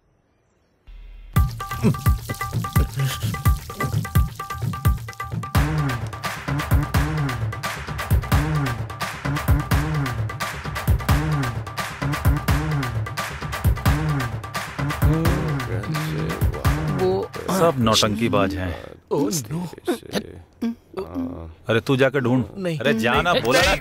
सब नौटंकीबाज हैं। Oh no. अरे तू जाकर ढूंढ। नहीं, अरे जाना, नहीं, बोला ना।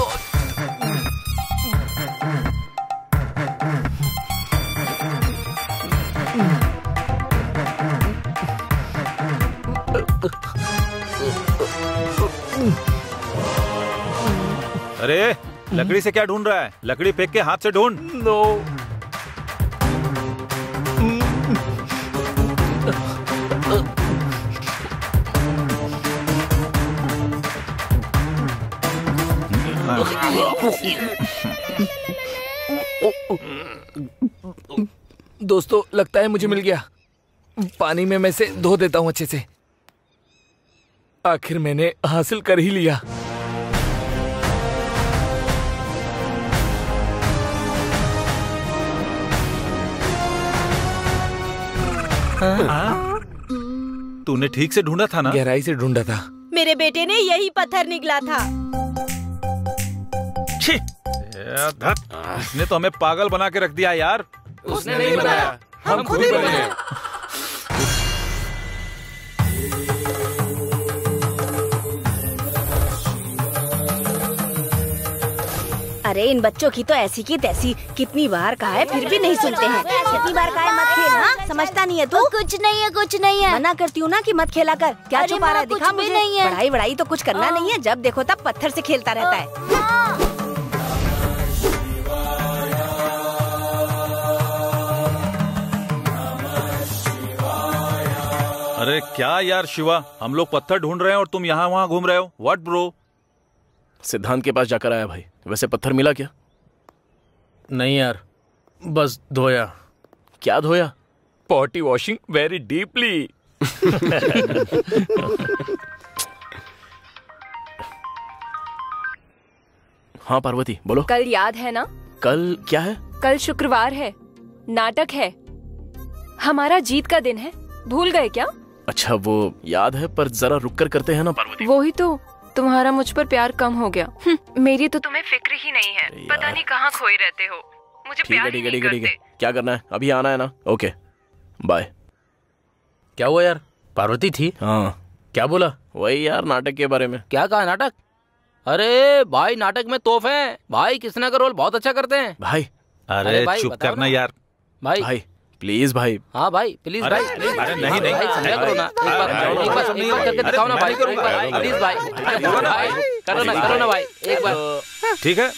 अरे लकड़ी से क्या ढूंढ रहा है? लकड़ी फेंक के हाथ से ढूंढ। नो। दोस्तों लगता है मुझे मिल गया। पानी में मैं से धो देता हूँ अच्छे से। आखिर मैंने हासिल कर ही लिया। तूने ठीक से ढूंढा था ना? गहराई से ढूंढा था। मेरे बेटे ने यही पत्थर निकला था। छी, इसने तो हमें पागल बना के रख दिया यार। उसने नहीं बनाया, हम खुद ही बने। अरे इन बच्चों की तो ऐसी की तैसी, कितनी बार कहा है फिर भी नहीं सुनते हैं। कितनी बार कहा है मत खेल, हाँ? समझता नहीं है तू? कुछ नहीं है, कुछ नहीं है। मना करती हूँ ना कि मत खेला कर। क्या छुपा रहा है, दिखा मुझे। नहीं है। पढ़ाई वढ़ाई तो कुछ करना नहीं है, जब देखो तब पत्थर से खेलता रहता है। अरे क्या यार शिवा, हम लोग पत्थर ढूंढ रहे हैं और तुम यहाँ वहाँ घूम रहे हो। What bro? सिद्धांत के पास जाकर आया भाई। वैसे पत्थर मिला क्या? नहीं यार, बस धोया। क्या धोया? Potty washing very deeply. हाँ पार्वती बोलो। कल याद है ना? कल क्या है? कल शुक्रवार है, नाटक है, हमारा जीत का दिन है। भूल गए क्या? अच्छा वो याद है, पर जरा रुक कर करते हैं ना पार्वती। वो ही तो, तुम्हारा मुझ पर प्यार कम हो गया। मेरी तो तुम्हें फिक्र ही नहीं है, पता नहीं कहाँ खोए रहते हो। मुझे ठीक है ठीक है ठीक है ठीक है। क्या करना है? अभी आना है ना? Okay bye. क्या हुआ यार? पार्वती थी? हाँ। क्या बोला? वही यार नाटक के बारे में। क्या कहा? नाटक? अरे भाई नाटक में तोहफे हैं भाई, कृष्णा का रोल बहुत अच्छा करते हैं भाई। अरे चुप करना यार भाई। भाई प्लीज भाई। हाँ भाई प्लीज भाई। अरे नहीं नहीं भाई समझा करो ना, एक बार एक बार एक बार करके दिखाओ ना भाई, एक बार प्लीज भाई करो ना भाई, करो ना करो ना भाई एक बार। ठीक है।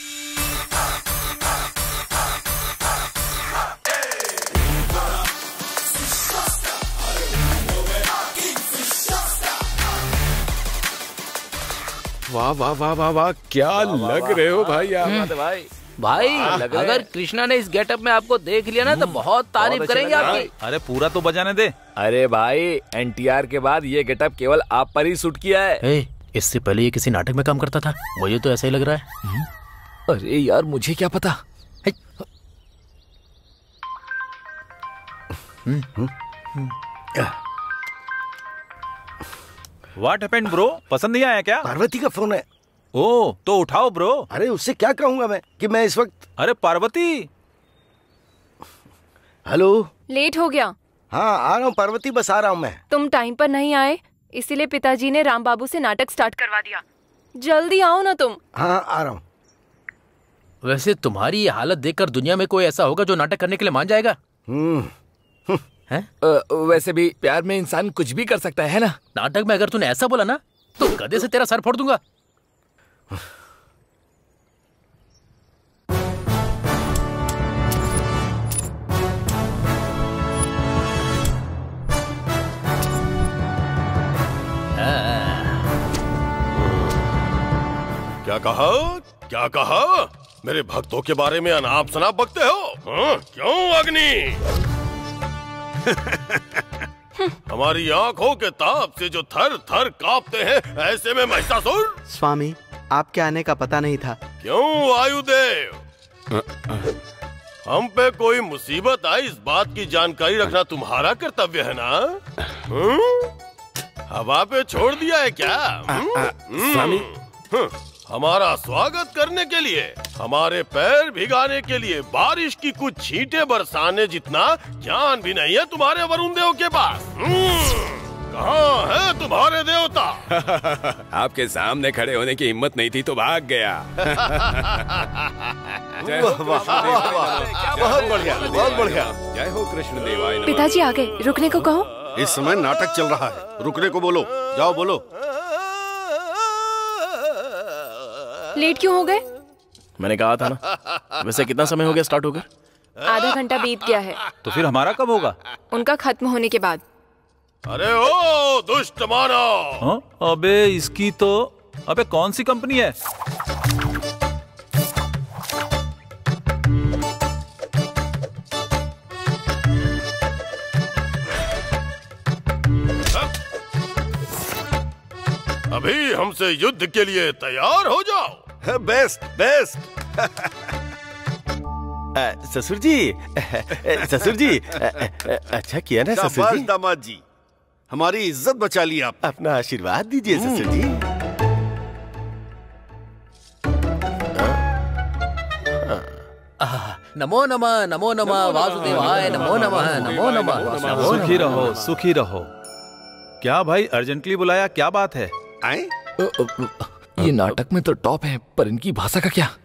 वाह वाह वाह वाह वाह, क्या लग रहे हो भाई आप। भाई भाई अगर कृष्णा ने इस गेटअप में आपको देख लिया ना तो बहुत तारीफ करेंगे आपकी। अरे पूरा तो बजाने दे। अरे भाई एनटीआर के बाद ये गेटअप केवल आप पर ही सूट किया है। ए, इससे पहले ये किसी नाटक में काम करता था, मुझे तो ऐसा ही लग रहा है। अरे यार मुझे क्या पता। What happened bro? पसंद नहीं आया क्या? पार्वती का फोन है। ओ तो उठाओ ब्रो। अरे उससे क्या कहूंगा मैं कि मैं इस वक्त। अरे पार्वती। हेलो। लेट हो गया। हाँ आ रहा हूँ पार्वती, बस आ रहा हूँ मैं। तुम टाइम पर नहीं आए, इसीलिए पिताजी ने राम बाबू से नाटक स्टार्ट करवा दिया। जल्दी आओ ना तुम। हाँ आ रहा हूँ। वैसे तुम्हारी ये हालत देखकर दुनिया में कोई ऐसा होगा जो नाटक करने के लिए मान जाएगा? है? वैसे भी प्यार में इंसान कुछ भी कर सकता है ना। नाटक में अगर तूने ऐसा बोला ना तो गधे से तेरा सर फोड़ दूंगा। क्या कहा? क्या कहा? मेरे भक्तों के बारे में अनाप शनाप बकते हो? हाँ? क्यों अग्नि? हमारी आंखों के ताप से जो थर थर कांपते हैं, ऐसे में महिषासुर। स्वामी आपके आने का पता नहीं था। क्यों वायुदेव? हम पे कोई मुसीबत आई इस बात की जानकारी रखना तुम्हारा कर्तव्य है ना? हुँ? हवा पे छोड़ दिया है क्या? स्वामी हमारा स्वागत करने के लिए, हमारे पैर भिगाने के लिए बारिश की कुछ छींटे बरसाने जितना ज्ञान भी नहीं है तुम्हारे वरुण देव के पास। कहाँ है तुम्हारे देवता? आपके सामने खड़े होने की हिम्मत नहीं थी तो भाग गया। जय हो बहुत बढ़िया बहुत बढ़िया। जय हो कृष्ण देवाय नमः। पिताजी आ गए, रुकने को कहो। इस समय नाटक चल रहा है, रुकने को बोलो। जाओ बोलो। लेट क्यों हो गए? मैंने कहा था ना। वैसे कितना समय हो गया स्टार्ट होकर? आधा घंटा बीत गया है। तो फिर हमारा कब होगा? उनका खत्म होने के बाद। अरे ओ दुष्ट मानव। हाँ? अबे इसकी तो, अबे कौन सी कंपनी है? अभी हमसे युद्ध के लिए तैयार हो जाओ। Best best. ससुर जी, ससुर जी, अच्छा किया ना ससुर शाबाश जी। दामाद जी, हमारी इज्जत बचा ली आप। अपना आशीर्वाद दीजिए ससुर जी। नमो नमः, नमो नमः वासुदेवाय, नमो नमः, नमो नमः, नमो सुखी नमः। रहो, सुखी रहो। क्या भाई, अर्जेंटली बुलाया, क्या बात है? आए? ये नाटक में तो टॉप है, पर इनकी भाषा का क्या?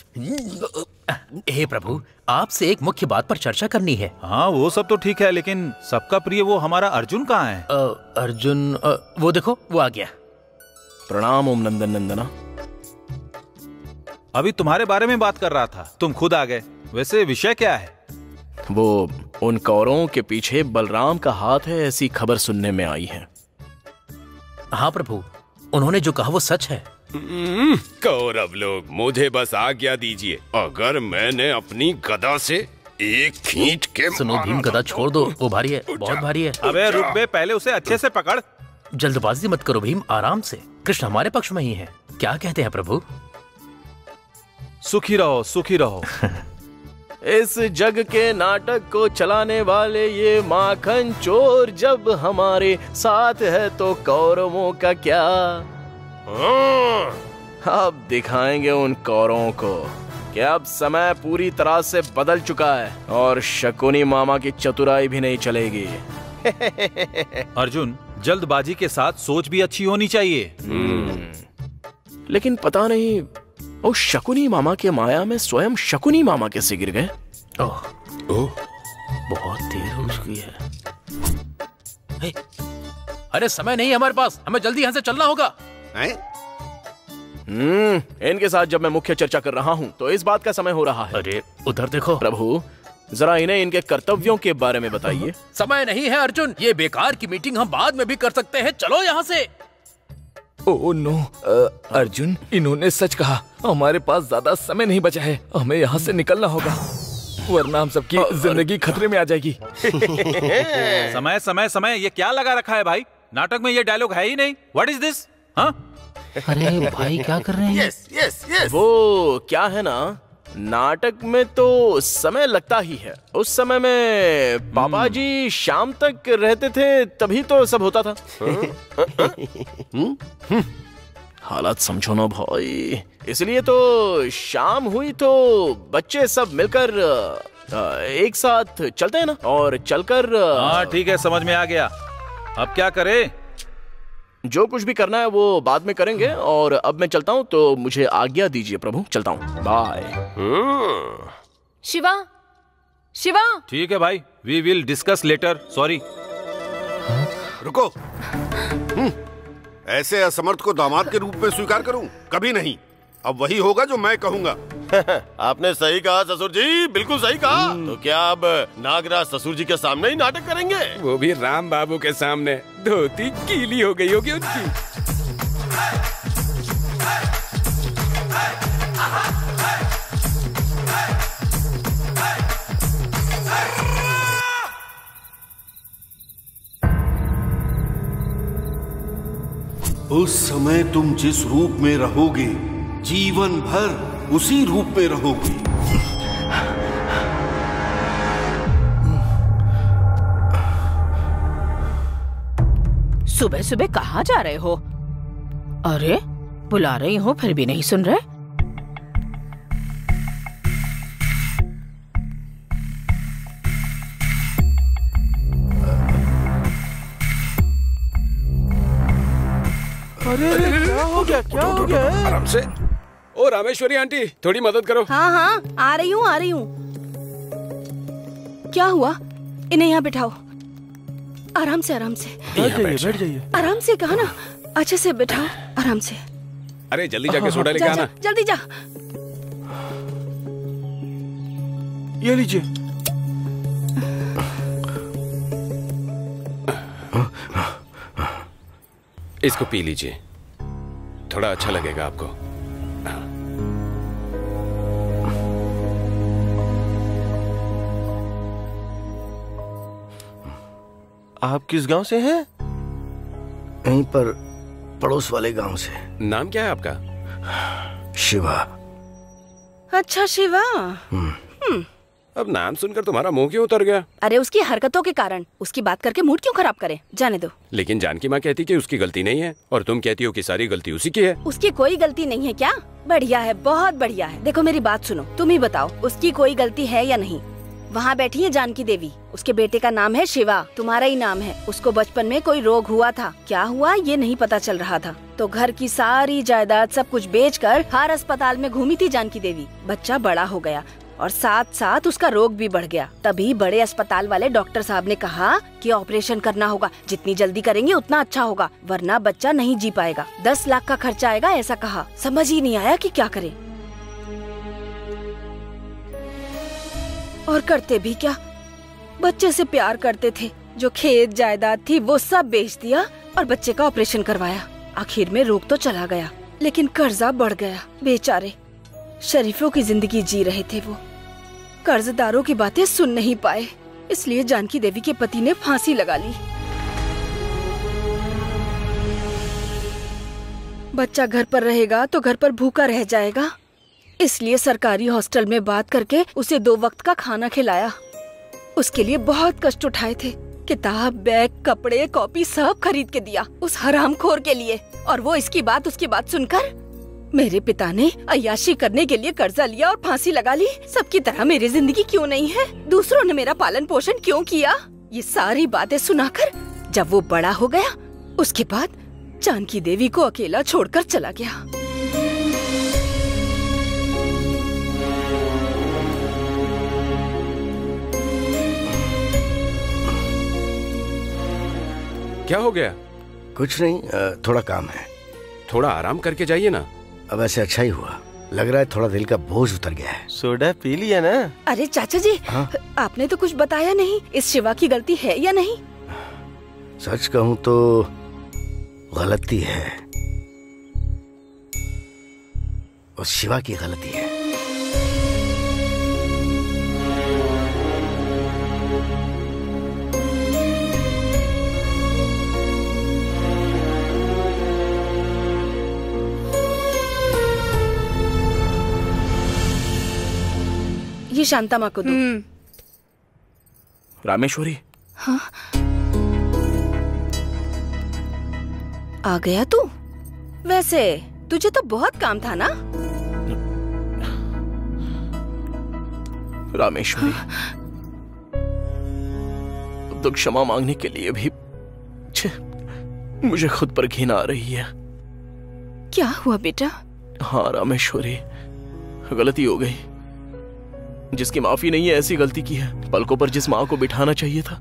हे प्रभु, आपसे एक मुख्य बात पर चर्चा करनी है। हाँ, वो सब तो ठीक है, लेकिन सबका प्रिय वो हमारा अर्जुन कहाँ है? अ, अर्जुन, अ, वो देखो, वो आ गया। प्रणाम ओम नंदन नंदना। अभी तुम्हारे बारे में बात कर रहा था, तुम खुद आ गए। वैसे विषय क्या है? वो उन कौरवों के पीछे बलराम का हाथ है, ऐसी खबर सुनने में आई है। हाँ प्रभु, उन्होंने जो कहा वो सच है। कौरव लोग, मुझे बस आज्ञा दीजिए। अगर मैंने अपनी गदा से एक खींच के सुनो भीम, गदा छोड़ दो, वो भारी है, बहुत भारी है। अबे रुक बे, पहले उसे अच्छे से पकड़। जल्दबाजी मत करो भीम, आराम से। कृष्ण हमारे पक्ष में ही है। क्या कहते हैं प्रभु? सुखी रहो, सुखी रहो। इस जग के नाटक को चलाने वाले ये माखन चोर जब हमारे साथ है तो कौरवों का क्या? अब दिखाएंगे उन कौरवों को कि अब समय पूरी तरह से बदल चुका है और शकुनी मामा की चतुराई भी नहीं चलेगी। अर्जुन, जल्दबाजी के साथ सोच भी अच्छी होनी चाहिए। लेकिन पता नहीं ओ शकुनी मामा के माया में स्वयं शकुनी मामा कैसे गिर गए? ओह, ओह, बहुत देर हो चुकी है। हे, अरे समय नहीं है हमारे पास, हमें जल्दी यहाँ से चलना होगा। हम्म, इनके साथ जब मैं मुख्य चर्चा कर रहा हूँ तो इस बात का समय हो रहा है। अरे उधर देखो। प्रभु, जरा इन्हें इनके कर्तव्यों के बारे में बताइए। समय नहीं है अर्जुन, ये बेकार की मीटिंग हम बाद में भी कर सकते हैं। चलो यहाँ से। ओह नो, अर्जुन, इन्होंने सच कहा। हमारे पास ज्यादा समय नहीं बचा है, हमें यहाँ से निकलना होगा, वरना हम सबकी जिंदगी खतरे में आ जाएगी। समय समय समय, ये क्या लगा रखा है भाई? नाटक में ये डायलॉग है ही नहीं। What is this? हाँ? अरे भाई, क्या कर रहे हैं? Yes yes yes. वो क्या है ना, नाटक में तो समय लगता ही है। उस समय में पापा जी शाम तक रहते थे, तभी तो सब होता था। हालात समझो ना भाई, इसलिए तो शाम हुई तो बच्चे सब मिलकर एक साथ चलते हैं ना, और चलकर। हाँ ठीक है, समझ में आ गया। अब क्या करें? जो कुछ भी करना है वो बाद में करेंगे, और अब मैं चलता हूँ, तो मुझे आज्ञा दीजिए प्रभु, चलता हूँ, बाय। शिवा, शिवा। ठीक है भाई, we will discuss later. Sorry. रुको। ऐसे असमर्थ को दामाद के रूप में स्वीकार करूं? कभी नहीं। अब वही होगा जो मैं कहूंगा। आपने सही कहा ससुर जी, बिल्कुल सही कहा। तो क्या अब नागराज ससुर जी के सामने ही नाटक करेंगे? वो भी राम बाबू के सामने। धोती गीली हो गई होगी उनकी। उस समय तुम जिस रूप में रहोगे, जीवन भर उसी रूप में रहोगे। सुबह सुबह कहाँ जा रहे हो? अरे बुला रही हो फिर भी नहीं सुन रहे। अरे क्या हो गया, क्या हो गया? आराम से। ओ रामेश्वरी आंटी, थोड़ी मदद करो। हाँ हाँ, आ रही हूँ आ रही हूँ। क्या हुआ? इन्हें यहाँ बिठाओ। आराम से आराम से बैठ जाइए, बैठ जाइए। आराम से कहा ना, अच्छे से बिठाओ, आराम से। अरे जल्दी जाके सोडा लेके जा, आना। जा, जल्दी जा। ये लीजिए। इसको पी लीजिए, थोड़ा अच्छा लगेगा आपको। आप किस गांव से हैं? यहीं पर पड़ोस वाले गांव से। नाम क्या है आपका? शिवा। अच्छा शिवा। हम्म। हम्म, अब नाम सुनकर तुम्हारा मुंह क्यों उतर गया? अरे उसकी हरकतों के कारण। उसकी बात करके मूड क्यों खराब करें, जाने दो। लेकिन जानकी माँ कहती कि उसकी गलती नहीं है और तुम कहती हो कि सारी गलती उसी की है। उसकी कोई गलती नहीं है क्या? बढ़िया है, बहुत बढ़िया है। देखो मेरी बात सुनो, तुम ही बताओ उसकी कोई गलती है या नहीं। वहाँ बैठी है जानकी देवी, उसके बेटे का नाम है शिवा, तुम्हारा ही नाम है। उसको बचपन में कोई रोग हुआ था, क्या हुआ ये नहीं पता चल रहा था, तो घर की सारी जायदाद सब कुछ बेचकर हर अस्पताल में घूमी थी जानकी देवी। बच्चा बड़ा हो गया और साथ साथ उसका रोग भी बढ़ गया। तभी बड़े अस्पताल वाले डॉक्टर साहब ने कहा कि ऑपरेशन करना होगा, जितनी जल्दी करेंगे उतना अच्छा होगा, वरना बच्चा नहीं जी पाएगा। दस लाख का खर्चा आएगा ऐसा कहा। समझ ही नहीं आया कि क्या करें। और करते भी क्या, बच्चे से प्यार करते थे, जो खेत जायदाद थी वो सब बेच दिया और बच्चे का ऑपरेशन करवाया। आखिर में रोग तो चला गया, लेकिन कर्जा बढ़ गया। बेचारे शरीफों की जिंदगी जी रहे थे वो, कर्जदारों की बातें सुन नहीं पाए, इसलिए जानकी देवी के पति ने फांसी लगा ली। बच्चा घर पर रहेगा तो घर पर भूखा रह जाएगा, इसलिए सरकारी हॉस्टल में बात करके उसे दो वक्त का खाना खिलाया। उसके लिए बहुत कष्ट उठाए थे, किताब, बैग, कपड़े, कॉपी सब खरीद के दिया उस हरामखोर के लिए। और वो इसकी बात उसकी बात सुनकर मेरे पिता ने अय्याशी करने के लिए कर्जा लिया और फांसी लगा ली। सबकी तरह मेरी जिंदगी क्यों नहीं है? दूसरों ने मेरा पालन पोषण क्यों किया? ये सारी बातें सुनाकर जब वो बड़ा हो गया, उसके बाद जानकी देवी को अकेला छोड़कर चला गया। क्या हो गया? कुछ नहीं, थोड़ा काम है। थोड़ा आराम करके जाइए ना। अब ऐसे अच्छा ही हुआ, लग रहा है थोड़ा दिल का बोझ उतर गया है। सोडा पी लिया ना? अरे चाचा जी, हाँ? आपने तो कुछ बताया नहीं, इस शिवा की गलती है या नहीं? सच कहूँ तो गलती है, उस शिवा की गलती है। ये शांता माँ को दो। रामेश्वरी, हाँ? आ गया तू? वैसे तुझे तो बहुत काम था ना? रामेश्वरी, तो क्षमा मांगने के लिए भी छे, मुझे खुद पर घिन आ रही है। क्या हुआ बेटा? हाँ रामेश्वरी, गलती हो गई। जिसकी माफी नहीं है ऐसी गलती की है। पलकों पर जिस माँ को बिठाना चाहिए था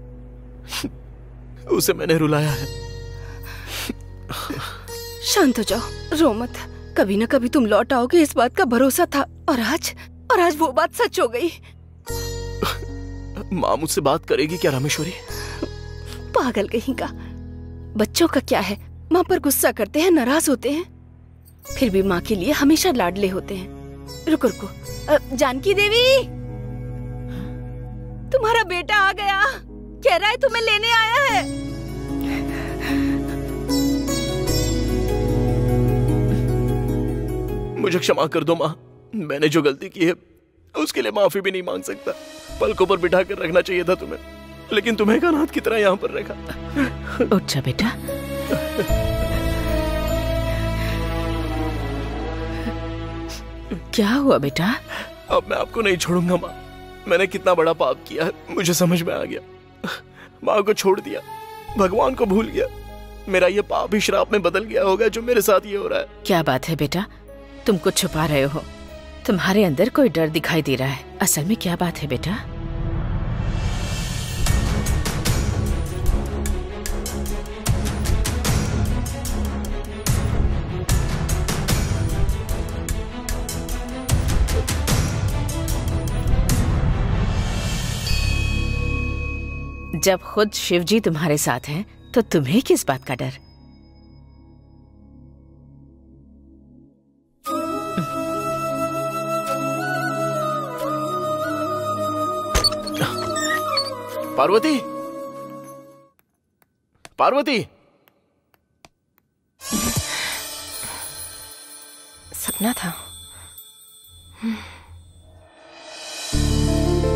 उसे मैंने रुलाया है। शांत हो जाओ, रो मत। कभी ना कभी तुम लौट आओगे, इस बात का भरोसा था, और आज और आज वो बात सच हो गई। माँ मुझसे बात करेगी क्या रामेश्वरी? पागल कहीं का। बच्चों का क्या है, माँ पर गुस्सा करते हैं, नाराज होते हैं, फिर भी माँ के लिए हमेशा लाडले होते हैं। रुको रुको, जानकी देवी, तुम्हारा बेटा आ गया, कह रहा है तुम्हें लेने आया है। मुझे क्षमा कर दो माँ, मैंने जो गलती की है उसके लिए माफी भी नहीं मांग सकता। पलकों पर बिठा कर रखना चाहिए था तुम्हें, लेकिन तुम्हें एक अनाथ की तरह यहाँ पर रखा। उठ जा बेटा। क्या हुआ बेटा? अब मैं आपको नहीं छोड़ूंगा माँ। मैंने कितना बड़ा पाप किया है मुझे समझ में आ गया। माँ को छोड़ दिया, भगवान को भूल गया। मेरा ये पाप ही श्राप में बदल गया होगा जो मेरे साथ ये हो रहा है। क्या बात है बेटा, तुम कुछ छुपा रहे हो? तुम्हारे अंदर कोई डर दिखाई दे रहा है। असल में क्या बात है बेटा? जब खुद शिवजी तुम्हारे साथ हैं, तो तुम्हें किस बात का डर? पार्वती, पार्वती, सपना था।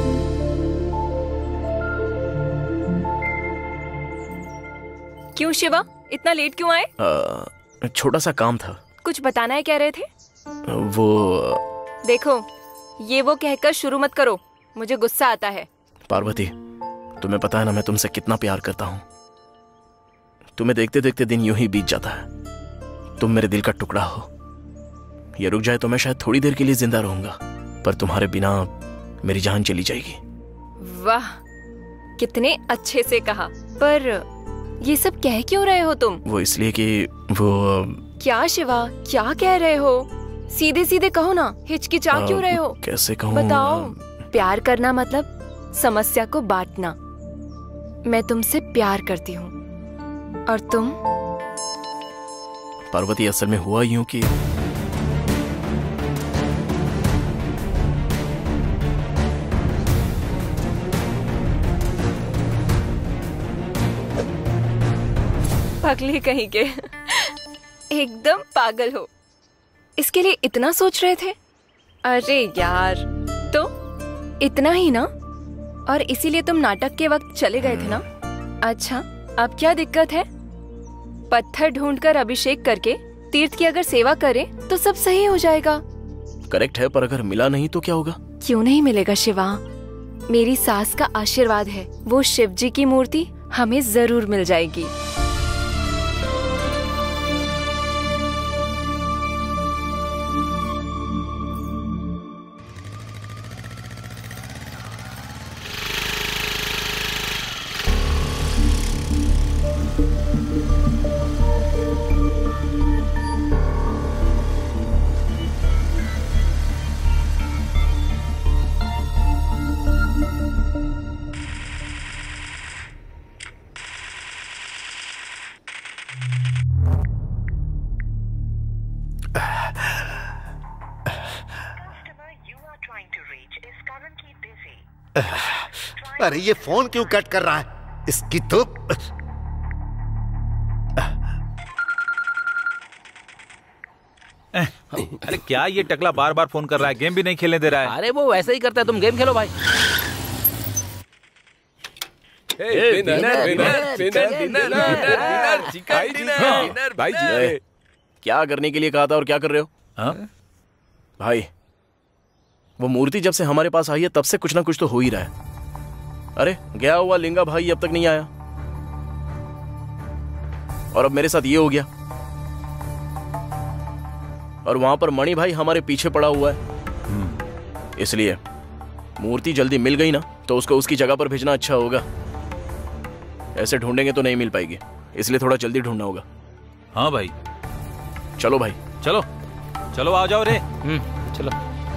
क्यों शिवा, इतना लेट क्यों आए? आ, छोटा सा काम था। कुछ बताना है कह रहे थे? वो देखो, ये वो कहकर शुरू मत करो, मुझे गुस्सा आता है। पार्वती, तुम्हें पता है ना मैं तुमसे कितना प्यार करता हूँ। तुम्हें देखते देखते दिन यूं ही बीत जाता है। तुम मेरे दिल का टुकड़ा हो। ये रुक जाए तो मैं शायद थोड़ी देर के लिए जिंदा रहूंगा, पर तुम्हारे बिना मेरी जान चली जाएगी। वाह, कितने अच्छे से कहा। पर ये सब कह क्यों रहे हो तुम? वो इसलिए कि वो क्या शिवा, क्या कह रहे हो? सीधे सीधे कहो ना, हिचकिचा क्यों रहे हो? कैसे कहूँ? बताओ। प्यार करना मतलब समस्या को बांटना। मैं तुमसे प्यार करती हूँ और तुम? पार्वती, असल में हुआ यूं कि पगली कहीं के एकदम पागल हो। इसके लिए इतना सोच रहे थे? अरे यार, तो इतना ही ना? और इसीलिए तुम नाटक के वक्त चले गए थे ना? अच्छा, अब क्या दिक्कत है? पत्थर ढूंढकर अभिषेक करके तीर्थ की अगर सेवा करे तो सब सही हो जाएगा। करेक्ट है, पर अगर मिला नहीं तो क्या होगा? क्यों नहीं मिलेगा शिवा? मेरी सास का आशीर्वाद है, वो शिव जी की मूर्ति हमें जरूर मिल जाएगी। अरे ये फोन क्यों कट कर रहा है? इसकी तो अरे क्या ये टकला बार बार फोन कर रहा है, गेम भी नहीं खेलने दे रहा है। अरे वो वैसे ही करता है, तुम गेम खेलो भाई। भाई जी, क्या करने के लिए कहा था और क्या कर रहे हो? हाँ? भाई, वो मूर्ति जब से हमारे पास आई है तब से कुछ ना कुछ तो हो ही रहा है। अरे गया हुआ लिंगा भाई अब तक नहीं आया, और अब मेरे साथ ये हो गया। और वहां पर मणि भाई हमारे पीछे पड़ा हुआ है। इसलिए मूर्ति जल्दी मिल गई ना तो उसको उसकी जगह पर भेजना अच्छा होगा। ऐसे ढूंढेंगे तो नहीं मिल पाएगी, इसलिए थोड़ा जल्दी ढूंढना होगा। हाँ भाई, चलो भाई, चलो चलो, आ जाओ रे। चलो।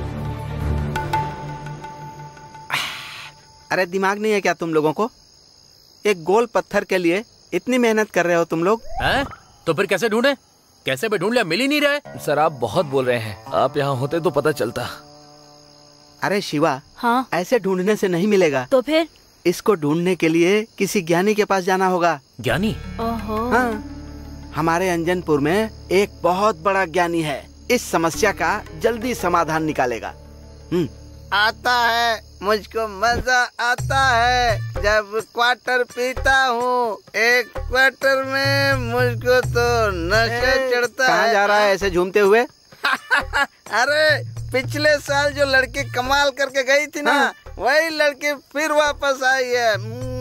अरे दिमाग नहीं है क्या तुम लोगों को? एक गोल पत्थर के लिए इतनी मेहनत कर रहे हो तुम लोग? हैं? तो फिर कैसे ढूंढे? कैसे भी ढूंढ लिया, मिल ही नहीं रहा। सर आप बहुत बोल रहे हैं, आप यहाँ होते तो पता चलता। अरे शिवा, हाँ? ऐसे ढूंढने से नहीं मिलेगा। तो फिर? इसको ढूंढने के लिए किसी ज्ञानी के पास जाना होगा। ज्ञानी? ओहो। हाँ, हमारे अंजनपुर में एक बहुत बड़ा ज्ञानी है, इस समस्या का जल्दी समाधान निकालेगा। आता है, मुझको मजा आता है जब क्वार्टर पीता हूँ। एक क्वार्टर में मुझको तो नशा चढ़ता है। कहाँ जा रहा है ऐसे झूमते हुए? अरे पिछले साल जो लड़की कमाल करके गई थी ना, हाँ? वही लड़की फिर वापस आई है।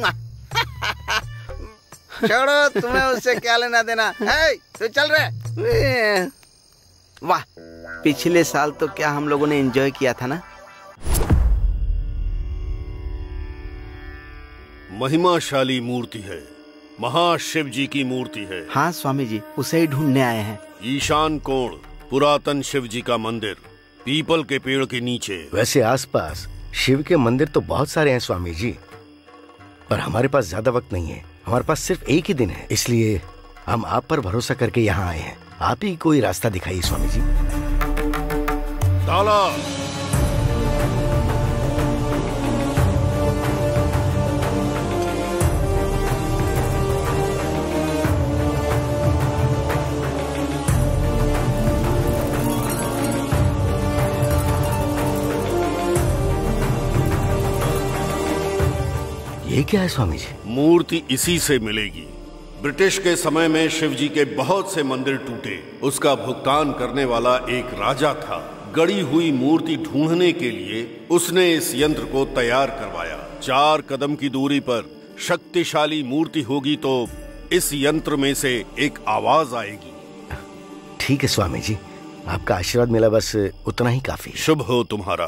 छोड़ो, तुम्हें उससे क्या लेना देना है? तू चल रहे। वाह, पिछले साल तो क्या हम लोगों ने एंजॉय किया था ना। महिमाशाली मूर्ति है, महाशिव जी की मूर्ति है। हाँ स्वामी जी, उसे ही ढूंढने आए हैं। ईशान कोण पुरातन शिव जी का मंदिर, पीपल के पेड़ के नीचे। वैसे आसपास शिव के मंदिर तो बहुत सारे हैं स्वामी जी, पर हमारे पास ज्यादा वक्त नहीं है। हमारे पास सिर्फ एक ही दिन है, इसलिए हम आप पर भरोसा करके यहाँ आए हैं। आप ही कोई रास्ता दिखाइए स्वामी जी। ताला। ये क्या है स्वामी जी? मूर्ति इसी से मिलेगी। ब्रिटिश के समय में शिव जी के बहुत से मंदिर टूटे। उसका भुगतान करने वाला एक राजा था। गड़ी हुई मूर्ति ढूंढने के लिए उसने इस यंत्र को तैयार करवाया। चार कदम की दूरी पर शक्तिशाली मूर्ति होगी तो इस यंत्र में से एक आवाज आएगी। ठीक है स्वामी जी, आपका आशीर्वाद मिला, बस उतना ही काफी। शुभ हो तुम्हारा।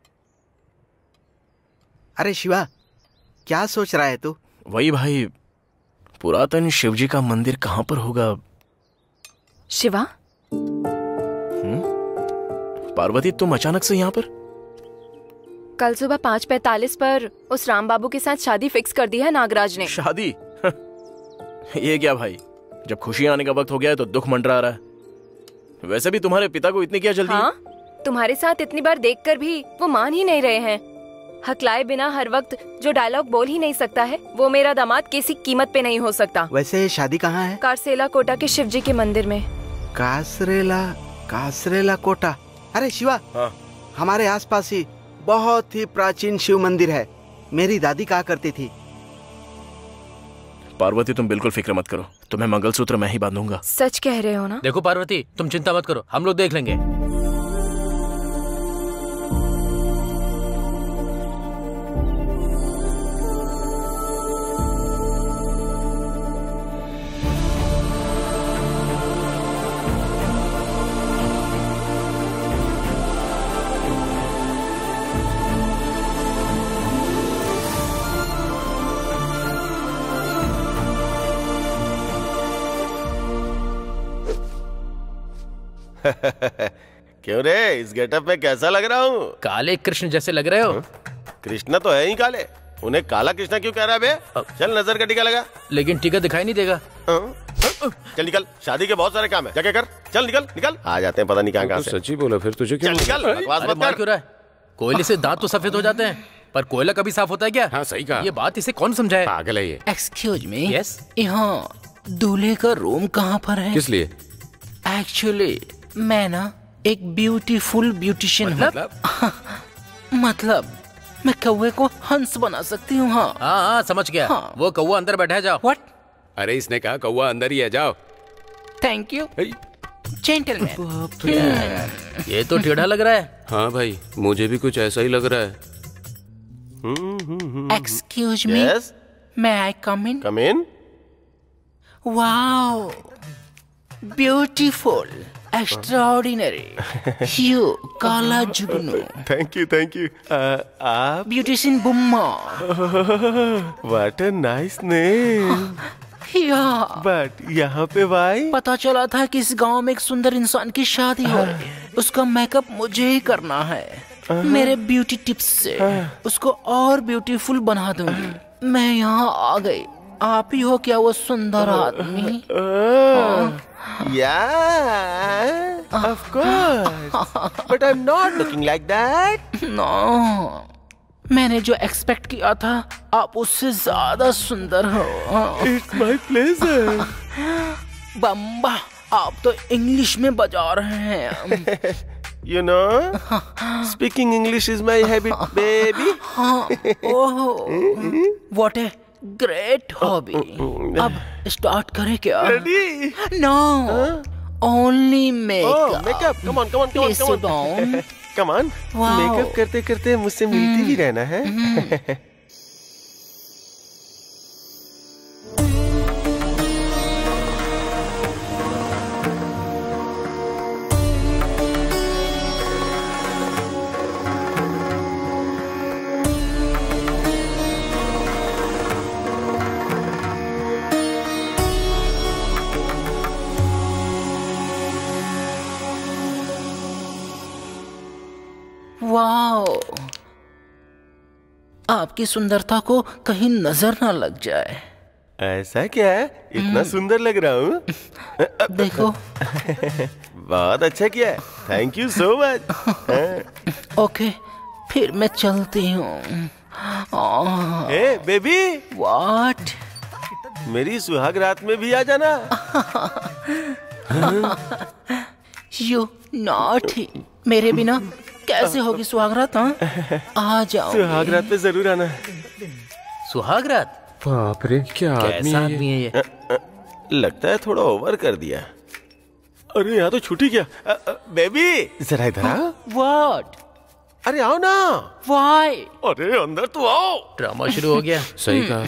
अरे शिवा, क्या सोच रहा है तू? वही भाई, पुरातन शिवजी का मंदिर कहाँ पर होगा? शिवा? पार्वती, तुम अचानक से यहाँ पर? कल सुबह पाँच पैतालीस पर उस राम बाबू के साथ शादी फिक्स कर दी है नागराज ने। शादी? ये क्या भाई, जब खुशियां आने का वक्त हो गया है तो दुख मंडरा रहा है। वैसे भी तुम्हारे पिता को इतनी क्या जल्दी? हाँ? तुम्हारे साथ इतनी बार देखकर भी वो मान ही नहीं रहे हैं। हकलाए बिना हर वक्त जो डायलॉग बोल ही नहीं सकता है, वो मेरा दामाद किसी कीमत पे नहीं हो सकता। वैसे शादी कहाँ है? कारसेला कोटा के शिव जी के मंदिर में। कासरेला कासरेला कोटा? अरे शिवा, हाँ? हमारे आसपास ही बहुत ही प्राचीन शिव मंदिर है। मेरी दादी कहा करती थी। पार्वती, तुम बिल्कुल फिक्र मत करो, तुम्हें मंगलसूत्र मैं ही बांधूंगा। सच कह रहे हो ना? देखो पार्वती, तुम चिंता मत करो, हम लोग देख लेंगे। क्यों रे, इस गेटअप में कैसा लग रहा हूँ? काले कृष्ण जैसे लग रहे हो। कृष्ण तो है ही काले, उन्हें काला कृष्णा क्यों कह रहा है बे? चल नजर का टीका लगा। लेकिन टीका दिखाई नहीं देगा। चल निकल, शादी के बहुत सारे काम है, जाके कर। चल निकल निकल, आ जाते हैं पता नहीं कहाँ कहाँ से। सच्ची बोला, फिर तुझे चल निकल, बकवास मत कर। क्यों रहा है? कोयले से दांत तो सफेद हो जाते हैं, पर कोयला कभी साफ होता है क्या? हाँ सही कहा। ये बात इसे कौन समझाए? पागल है ये। एक्सक्यूज मी, यस, यहाँ दूल्हे का रूम कहाँ पर है? किस लिए? एक्चुअली मैं ना एक ब्यूटीफुल ब्यूटिशियन हूँ। मतलब? मतलब मैं कौवे को हंस बना सकती हूँ। हाँ हाँ हाँ समझ गया। हाँ। वो कौवा अंदर बैठा है, जाओ। व्हाट? अरे इसने कहा कौवा अंदर ही है, जाओ। Thank you gentleman. ये तो टेढ़ा लग रहा है। हाँ भाई, मुझे भी कुछ ऐसा ही लग रहा है। Excuse me, may I come in? Come in. Wow, beautiful, extraordinary. You, काला जुगनू। Thank you, thank you. Uh, आप? Beautician बुम्मा। What a nice name. या। But यहाँ पे भाई? पता चला था कि इस गांव में एक सुंदर इंसान की शादी हो रही है। उसका मेकअप मुझे ही करना है। मेरे ब्यूटी टिप्स से उसको और ब्यूटीफुल बना दूंगी। मैं यहाँ आ गई, आप ही हो क्या वो सुंदर आदमी? Yeah, of course. But I'm not looking like that. No, मैंने जो एक्सपेक्ट किया था आप उससे ज्यादा सुंदर हो। It's my pleasure. बम्बा, आप तो इंग्लिश में बजा रहे हैं। You know, speaking English is my habit, baby. हाँ, ओह, what a great hobby. अब स्टार्ट करें क्या? Ready? No, only makeup. Oh, makeup. Come on, come on, come on, Please come sit down. on. Come on. Wow. Makeup करते करते मुझसे मिलती ही रहना है। वाओ, आपकी सुंदरता को कहीं नजर ना लग जाए। ऐसा क्या है? इतना सुंदर लग रहा हूँ? देखो। बहुत अच्छा किया है, thank you so much. Okay, फिर मैं चलती हूँ। ए बेबी, व्हाट? मेरी सुहाग रात में भी आ जाना। यू नॉटी, मेरे बिना कैसे होगी सुहागरात? आ जाओ। सुहागरात पे जरूर आना। सुहागरात? बाप रे, क्या कैसा आदमी है ये? लगता है थोड़ा ओवर कर दिया। अरे यहाँ तो छुट्टी क्या? अ, अ, बेबी जरा इधर आ। व्हाट? अरे आओ ना। व्हाई? अरे अंदर तो आओ। ड्रामा शुरू हो गया। सही कहा।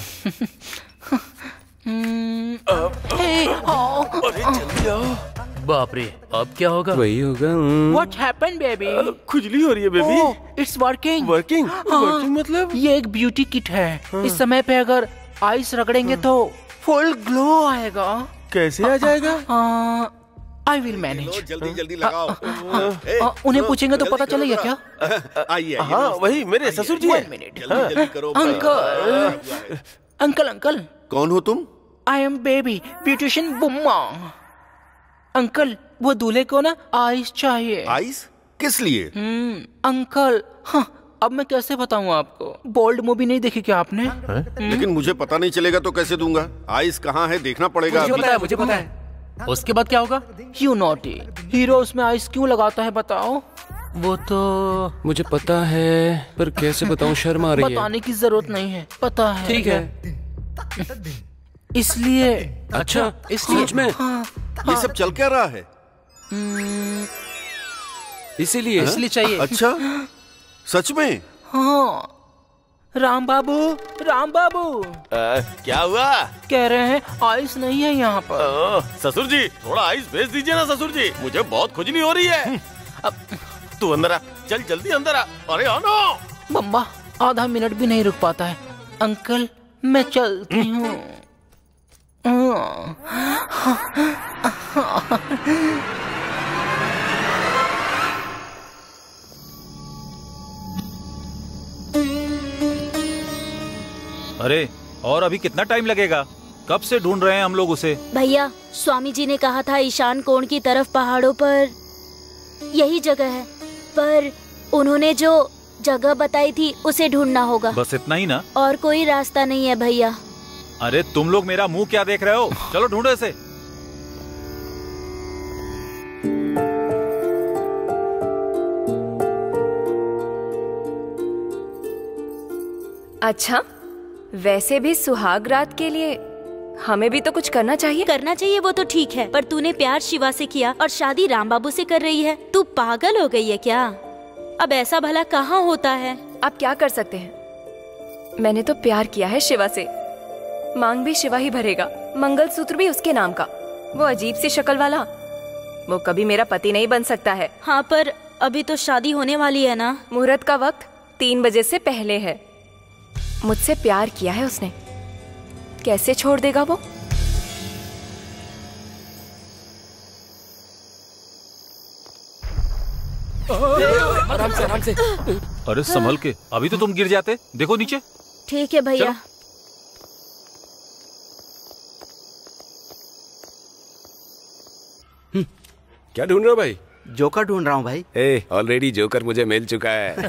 अरे जल्दी आओ। बाप रे, अब क्या होगा? वही होगा। What happened, baby? खुजली हो रही है baby. Oh, it's working. Working? Working मतलब? ये एक ब्यूटी किट है। इस समय पे अगर आइस रगड़ेंगे तो फुल ग्लो आएगा। कैसे आ जाएगा? I will manage. जल्दी जल्दी लगाओ। उन्हें पूछेंगे तो पता चलेगा क्या? आइए। हाँ वही मेरे ससुर जी हैं। जल्दी जल्दी करो। अंकल अंकल अंकल कौन हो तुम? आई एम बेबी ब्यूटिशियन बुम्मा। अंकल वो दूल्हे को ना आइस चाहिए। आइस? किस लिए? हम्म अंकल, हाँ, अब मैं कैसे बताऊँ आपको? बोल्ड मूवी नहीं देखी क्या आपने? लेकिन मुझे पता नहीं चलेगा तो कैसे दूंगा? आइस कहाँ है देखना पड़ेगा। मुझे पता है, मुझे पता है। उसके बाद क्या होगा? यू नॉटी, हीरो उसमें आइस क्यों लगाता है बताओ? वो तो मुझे पता है पर कैसे बताऊं, शर्म आ रही है। बताने की जरूरत नहीं है, पता है। ठीक है। इसलिए। अच्छा, इसलिए में हाँ, ये सब चल क्या रहा है? इसीलिए इसलिए चाहिए। अच्छा सच में? हाँ राम बाबू, राम बाबू। आ, क्या हुआ? कह रहे हैं आइस नहीं है यहाँ पर। आ, ससुर जी थोड़ा आइस भेज दीजिए ना ससुर जी, मुझे बहुत खुजली हो रही है। अब तू अंदर आ, चल जल्दी अंदर आ। अरे आओ ना। मम्मा आधा मिनट भी नहीं रुक पाता है। अंकल मैं चलती हूँ। अरे और अभी कितना टाइम लगेगा? कब से ढूंढ रहे हैं हम लोग उसे। भैया स्वामी जी ने कहा था ईशान कोण की तरफ पहाड़ों पर यही जगह है, पर उन्होंने जो जगह बताई थी उसे ढूंढना होगा। बस इतना ही ना? और कोई रास्ता नहीं है भैया। अरे तुम लोग मेरा मुंह क्या देख रहे हो? चलो ढूंढो इसे। अच्छा, वैसे भी सुहाग रात के लिए हमें भी तो कुछ करना चाहिए। करना चाहिए वो तो ठीक है, पर तूने प्यार शिवा से किया और शादी राम बाबू से कर रही है। तू पागल हो गई है क्या? अब ऐसा भला कहाँ होता है? आप क्या कर सकते हैं? मैंने तो प्यार किया है शिवा से। मांग भी शिवा ही भरेगा, मंगलसूत्र भी उसके नाम का। वो अजीब सी शक्ल वाला, वो कभी मेरा पति नहीं बन सकता है। हाँ पर अभी तो शादी होने वाली है ना। मुहूर्त का वक्त तीन बजे से पहले है। मुझसे प्यार किया है उसने, कैसे छोड़ देगा वो? आराम से आराम से। अरे संभल के, अभी तो तुम गिर जाते। देखो नीचे। ठीक है भैया। क्या ढूंढ रहे हो भाई? जोकर ढूंढ रहा हूँ भाई। ए, ऑलरेडी जोकर मुझे मिल चुका है।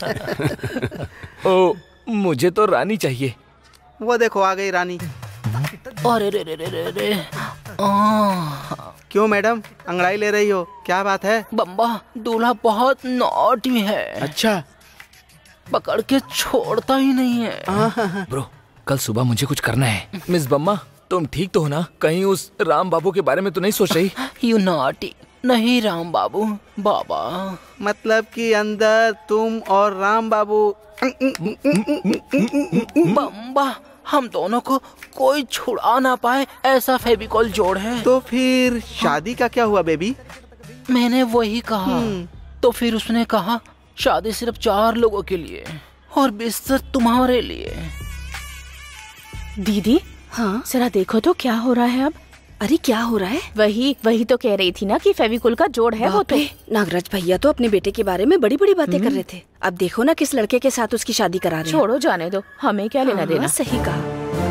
ओ, मुझे तो रानी चाहिए। वो देखो आ गई रानी। अरे रे रे रे रे रे। क्यों मैडम अंगड़ाई ले रही हो? क्या बात है? बम्बा दूल्हा बहुत नॉटी है। अच्छा, पकड़ के छोड़ता ही नहीं है। ब्रो कल सुबह मुझे कुछ करना है। मिस बम्मा तुम ठीक तो हो ना? कहीं उस राम बाबू के बारे में तो नहीं सोच रही? You naughty. नहीं राम बाबू, बाबा। मतलब कि अंदर तुम और राम बाबू। बम्बा हम दोनों को कोई छुड़ा ना पाए ऐसा फेविकॉल जोड़ है। तो फिर शादी का क्या हुआ बेबी? मैंने वही कहा। तो फिर उसने कहा शादी सिर्फ चार लोगों के लिए और बिस्तर तुम्हारे लिए। दीदी हाँ जरा देखो तो क्या हो रहा है अब। अरे क्या हो रहा है? वही वही तो कह रही थी ना कि फेविकोल का जोड़ है वो तो। नागराज भैया तो अपने बेटे के बारे में बड़ी बड़ी बातें कर रहे थे। अब देखो ना किस लड़के के साथ उसकी शादी करा रहे हैं। छोड़ो जाने दो, हमें क्या लेना देना। सही कहा।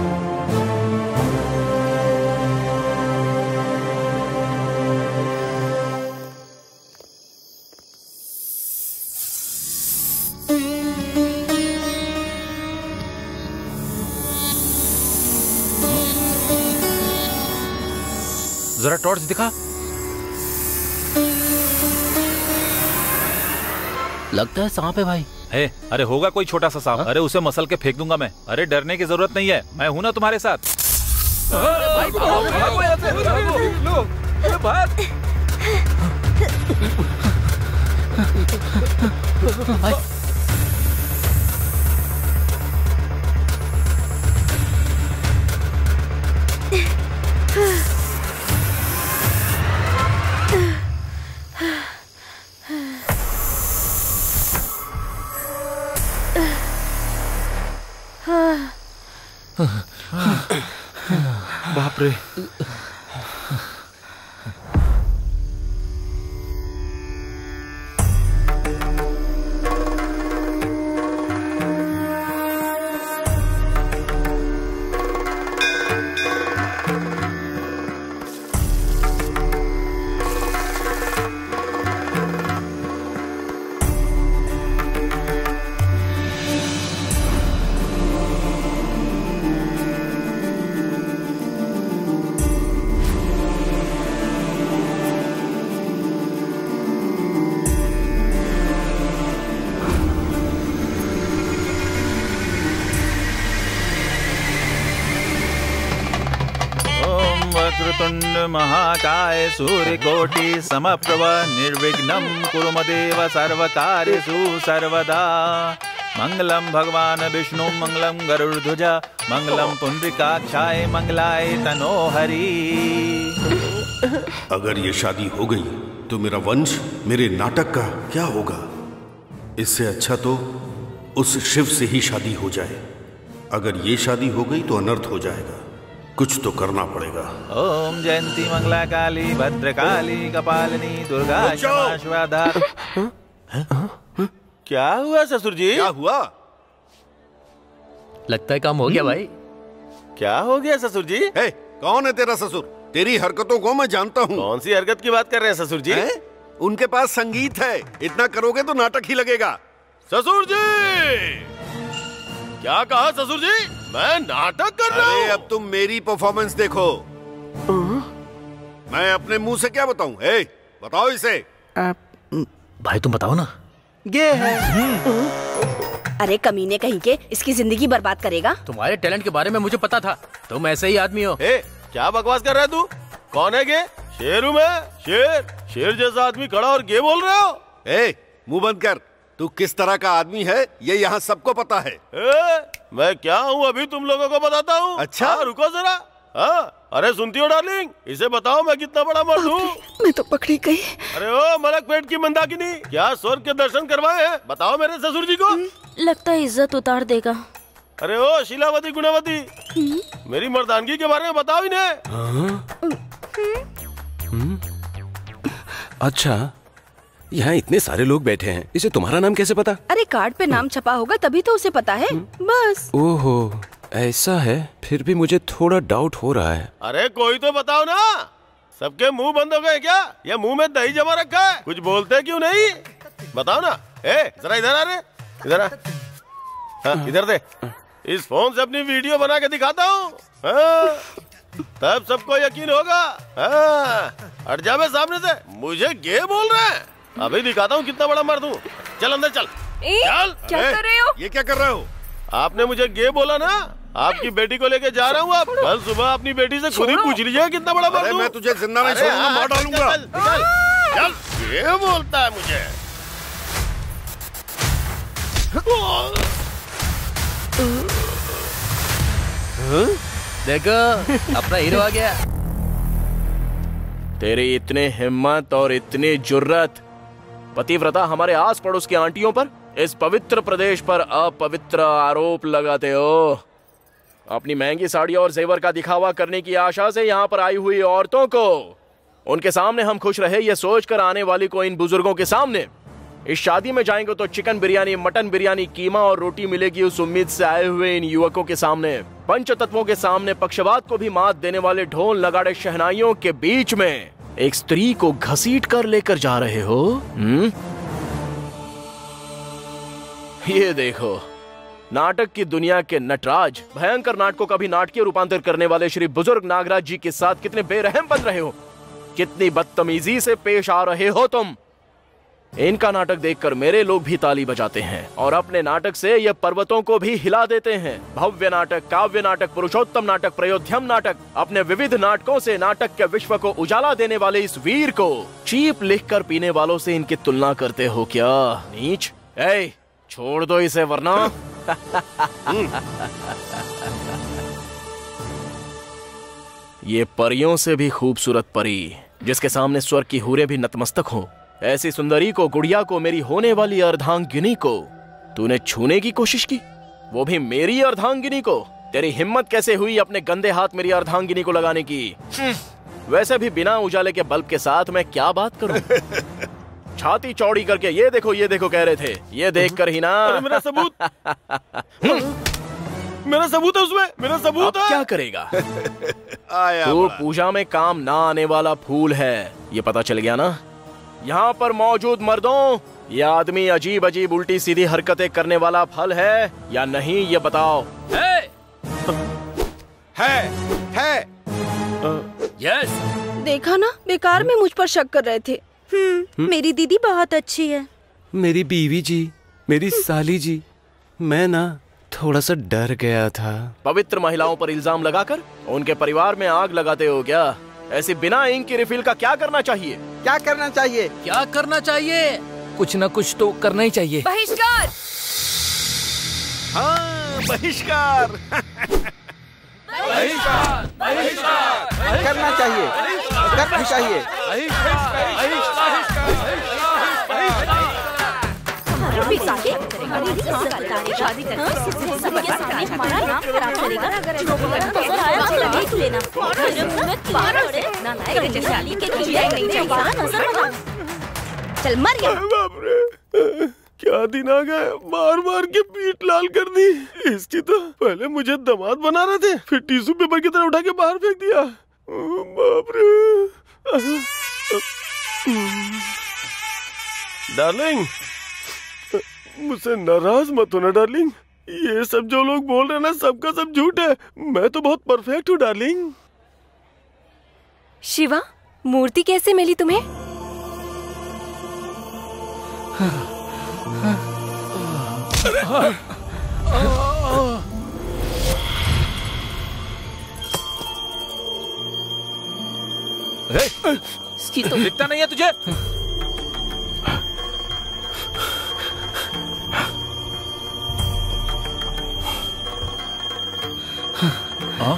जरा टॉर्च दिखा। लगता है सांप है भाई। है, अरे होगा कोई छोटा सा सांप। अरे उसे मसल के फेंक दूंगा मैं। अरे डरने की जरूरत नहीं है, मैं हूं ना तुम्हारे साथ। भाई भागो भागो यहाँ से, भागो लो, अरे भाग। बाप रे। वक्रतुंड महाकाय सूर्यकोटि समप्रभ निर्विघ्नं कुरु मदेव सर्वकार्येषु सर्वदा। मंगलम भगवान विष्णु मंगलम गरुड़ध्वज मंगलम पुंडरीकाक्षाय मंगलाय तनोहरि। अगर ये शादी हो गई तो मेरा वंश, मेरे नाटक का क्या होगा? इससे अच्छा तो उस शिव से ही शादी हो जाए। अगर ये शादी हो गई तो अनर्थ हो जाएगा, कुछ तो करना पड़ेगा। ओम जयंती मंगला काली भद्रकाली कपालिनी दुर्गा क्षमा शिवा धात्री। क्या हुआ ससुर जी? क्या हुआ? लगता है काम हो गया भाई। क्या हो गया ससुर जी? हे, कौन है तेरा ससुर? तेरी हरकतों को मैं जानता हूँ। कौन सी हरकत की बात कर रहे हैं ससुर जी? है? उनके पास संगीत है, इतना करोगे तो नाटक ही लगेगा। ससुर जी क्या कहा ससुर जी? मैं नाटक कर रहा हूँ। अरे अब तुम मेरी परफॉर्मेंस देखो। मैं अपने मुंह से क्या बताऊं? ए, बताओ इसे। भाई तुम बताओ ना। ये है। अरे कमीने कहीं के, इसकी जिंदगी बर्बाद करेगा। तुम्हारे टैलेंट के बारे में मुझे पता था, तुम ऐसे ही आदमी हो। ए, क्या बकवास कर रहा है तू? कौन है गे? शेर हूँ मैं, शेर। शेर जैसा आदमी खड़ा और गे बोल रहे हो? ए, मुंह बंद कर। तू किस तरह का आदमी है ये यहाँ सबको पता है। ए, मैं क्या हूँ अभी तुम लोगों को बताता हूँ। अच्छा? हाँ, रुको जरा। हाँ, अरे सुनती हो डार्लिंग, इसे बताओ मैं कितना बड़ा मर्द हूँ। मैं तो पकड़ी गई। अरे ओ मलक पेट की मंदाकिनी, क्या स्वर्ग के दर्शन करवाए हैं? बताओ मेरे ससुर जी को। लगता है इज्जत उतार देगा। अरे ओ शीलावती गुणावती, मेरी मर्दानगी के बारे में बताओ इन्हें। अच्छा, यहाँ इतने सारे लोग बैठे हैं, इसे तुम्हारा नाम कैसे पता? अरे कार्ड पे नाम छपा होगा तभी तो उसे पता है, बस। ओहो, ऐसा है। फिर भी मुझे थोड़ा डाउट हो रहा है। अरे कोई तो बताओ ना, सबके मुंह बंद हो गए क्या? या मुंह में दही जमा रखा है? कुछ बोलते क्यों नहीं? बताओ ना। ए, जरा इधर आ रे, इधर आ। हाँ, इधर दे। इस फोन से अपनी वीडियो बना के दिखाता हूँ, हाँ, तब सबको यकीन होगा। हाँ, हट जा बे सामने से, मुझे गे बोल रहे हैं। अभी दिखाता हूँ कितना बड़ा मर्द हूँ। चल अंदर चल। ए, चल। क्या ए, कर रहे हो? ये क्या कर रहे हो? आपने मुझे गे बोला ना, आपकी बेटी को लेके जा रहा हूँ। आप कल सुबह अपनी बेटी से खुद ही पूछ लीजिए कितना बड़ा मर्द हूँ। मैं तुझे जिंदा नहीं छोड़ूंगा, मार डालूंगा। चल, चल, चल, ये बोलता है मुझे। देखो अपना हीरो आ गया। तेरी इतने हिम्मत और इतनी जुर्रत, पतिव्रता हमारे आस पड़ोस की आंटियों पर, इस पवित्र प्रदेश पर अपवित्र आरोप लगाते हो। अपनी महंगी साड़ियों और जेवर का दिखावा करने की आशा से यहाँ पर आई हुई औरतों को, उनके सामने हम खुश रहे ये सोचकर आने वाली को इन बुजुर्गों के सामने, इस शादी में जाएंगे तो चिकन बिरयानी, मटन बिरयानी, कीमा और रोटी मिलेगी, उस उम्मीद से आए हुए इन युवकों के सामने, पंच तत्वों के सामने, पक्षपात को भी मात देने वाले ढोल नगाड़े शहनाइयों के बीच में एक स्त्री को घसीट कर लेकर जा रहे हो। हुँ? ये देखो, नाटक की दुनिया के नटराज, भयंकर नाटकों का भी नाटकीय रूपांतर करने वाले श्री बुजुर्ग नागराज जी के साथ कितने बेरहम बन रहे हो, कितनी बदतमीजी से पेश आ रहे हो तुम। इनका नाटक देखकर मेरे लोग भी ताली बजाते हैं और अपने नाटक से ये पर्वतों को भी हिला देते हैं। भव्य नाटक, काव्य नाटक, पुरुषोत्तम नाटक, प्रयोध्यम नाटक, अपने विविध नाटकों से नाटक के विश्व को उजाला देने वाले इस वीर को चीप लिखकर पीने वालों से इनकी तुलना करते हो क्या? नीच! ए, छोड़ दो इसे वरना ये परियों से भी खूबसूरत परी, जिसके सामने स्वर्ग की हूरें भी नतमस्तक हो, ऐसी सुंदरी को, गुड़िया को, मेरी होने वाली अर्धांगिनी को तूने छूने की कोशिश की, वो भी मेरी अर्धांगिनी को। तेरी हिम्मत कैसे हुई अपने गंदे हाथ मेरी अर्धांगिनी को लगाने की? वैसे भी बिना उजाले के बल्ब के साथ मैं क्या बात करूं? छाती चौड़ी करके ये देखो ये देखो कह रहे थे, ये देखकर ही ना। अरे मेरा सबूत मेरा सबूत है उसमें, मेरा सबूत है। क्या करेगा? आया तू पूजा में काम ना आने वाला फूल है, ये पता चल गया ना? यहाँ पर मौजूद मर्दों, ये आदमी अजीब अजीब उल्टी सीधी हरकतें करने वाला फल है या नहीं, ये बताओ। है है, है। यस। देखा ना, बेकार में मुझ पर शक कर रहे थे। हम्म, मेरी दीदी बहुत अच्छी है। मेरी बीवी जी, मेरी साली जी, मैं ना थोड़ा सा डर गया था। पवित्र महिलाओं पर इल्जाम लगाकर उनके परिवार में आग लगाते हो क्या? ऐसी बिना इंक की रिफिल का क्या करना चाहिए? क्या करना चाहिए? क्या करना चाहिए? कुछ ना कुछ तो करना ही चाहिए। बहिष्कार! हाँ, बहिष्कार। बहिष्कार! बहिष्कार! करना चाहिए, करना चाहिए। शादी करके हमारा नाम खराब चलेगा। चल मर गया। बाप रे, क्या दिन आ गए, मार मार के पीठ लाल कर दी। इसकी तो पहले मुझे दामाद बना रहे थे, फिर टिश्यू पेपर की तरह उठा के बाहर फेंक दिया। बाप रे। डार्लिंग, मुझसे नाराज मत होना डार्लिंग। ये सब जो लोग बोल रहे हैं ना, सबका सब झूठ है। मैं तो बहुत परफेक्ट हूँ डार्लिंग। शिवा, मूर्ति कैसे मिली तुम्हें? इसकी तो दिखता नहीं है तुझे? हाँ?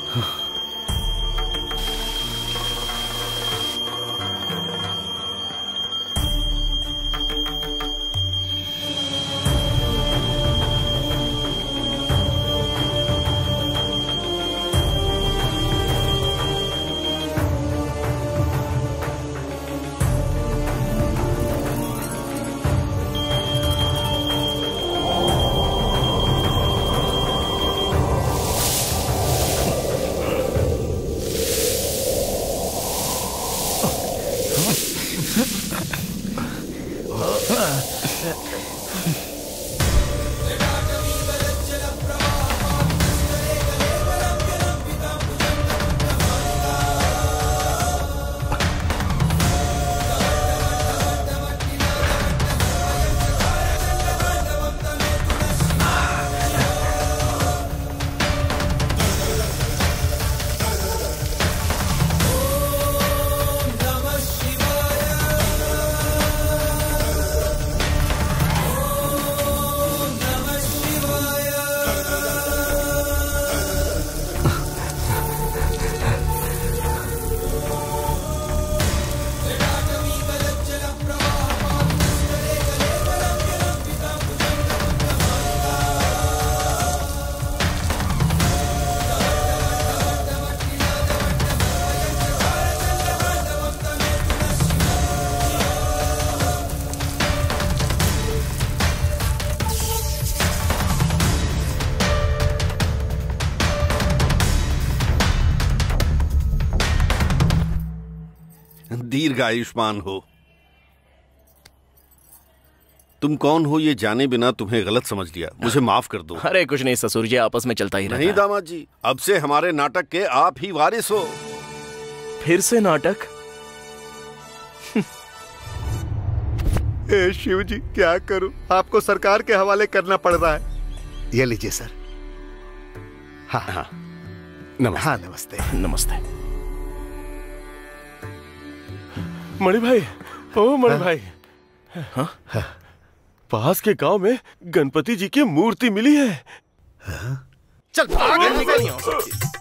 दीर्घ आयुष्मान हो। तुम कौन हो ये जाने बिना तुम्हें गलत समझ लिया, मुझे माफ कर दो। अरे कुछ नहीं ससुर जी, आपस में चलता ही रहता नहीं है। दामाद जी, अब से हमारे नाटक के आप ही वारिस हो। फिर से नाटक? हे शिव जी, क्या करूं? आपको सरकार के हवाले करना पड़ रहा है। ये लीजिए सर। हाँ हाँ नमस्ते। हाँ नमस्ते। नमस्ते। मणि भाई, ओ मणि हाँ? भाई, हाँ? पास के गांव में गणपति जी की मूर्ति मिली है। चल भाग, निकल यहाँ से।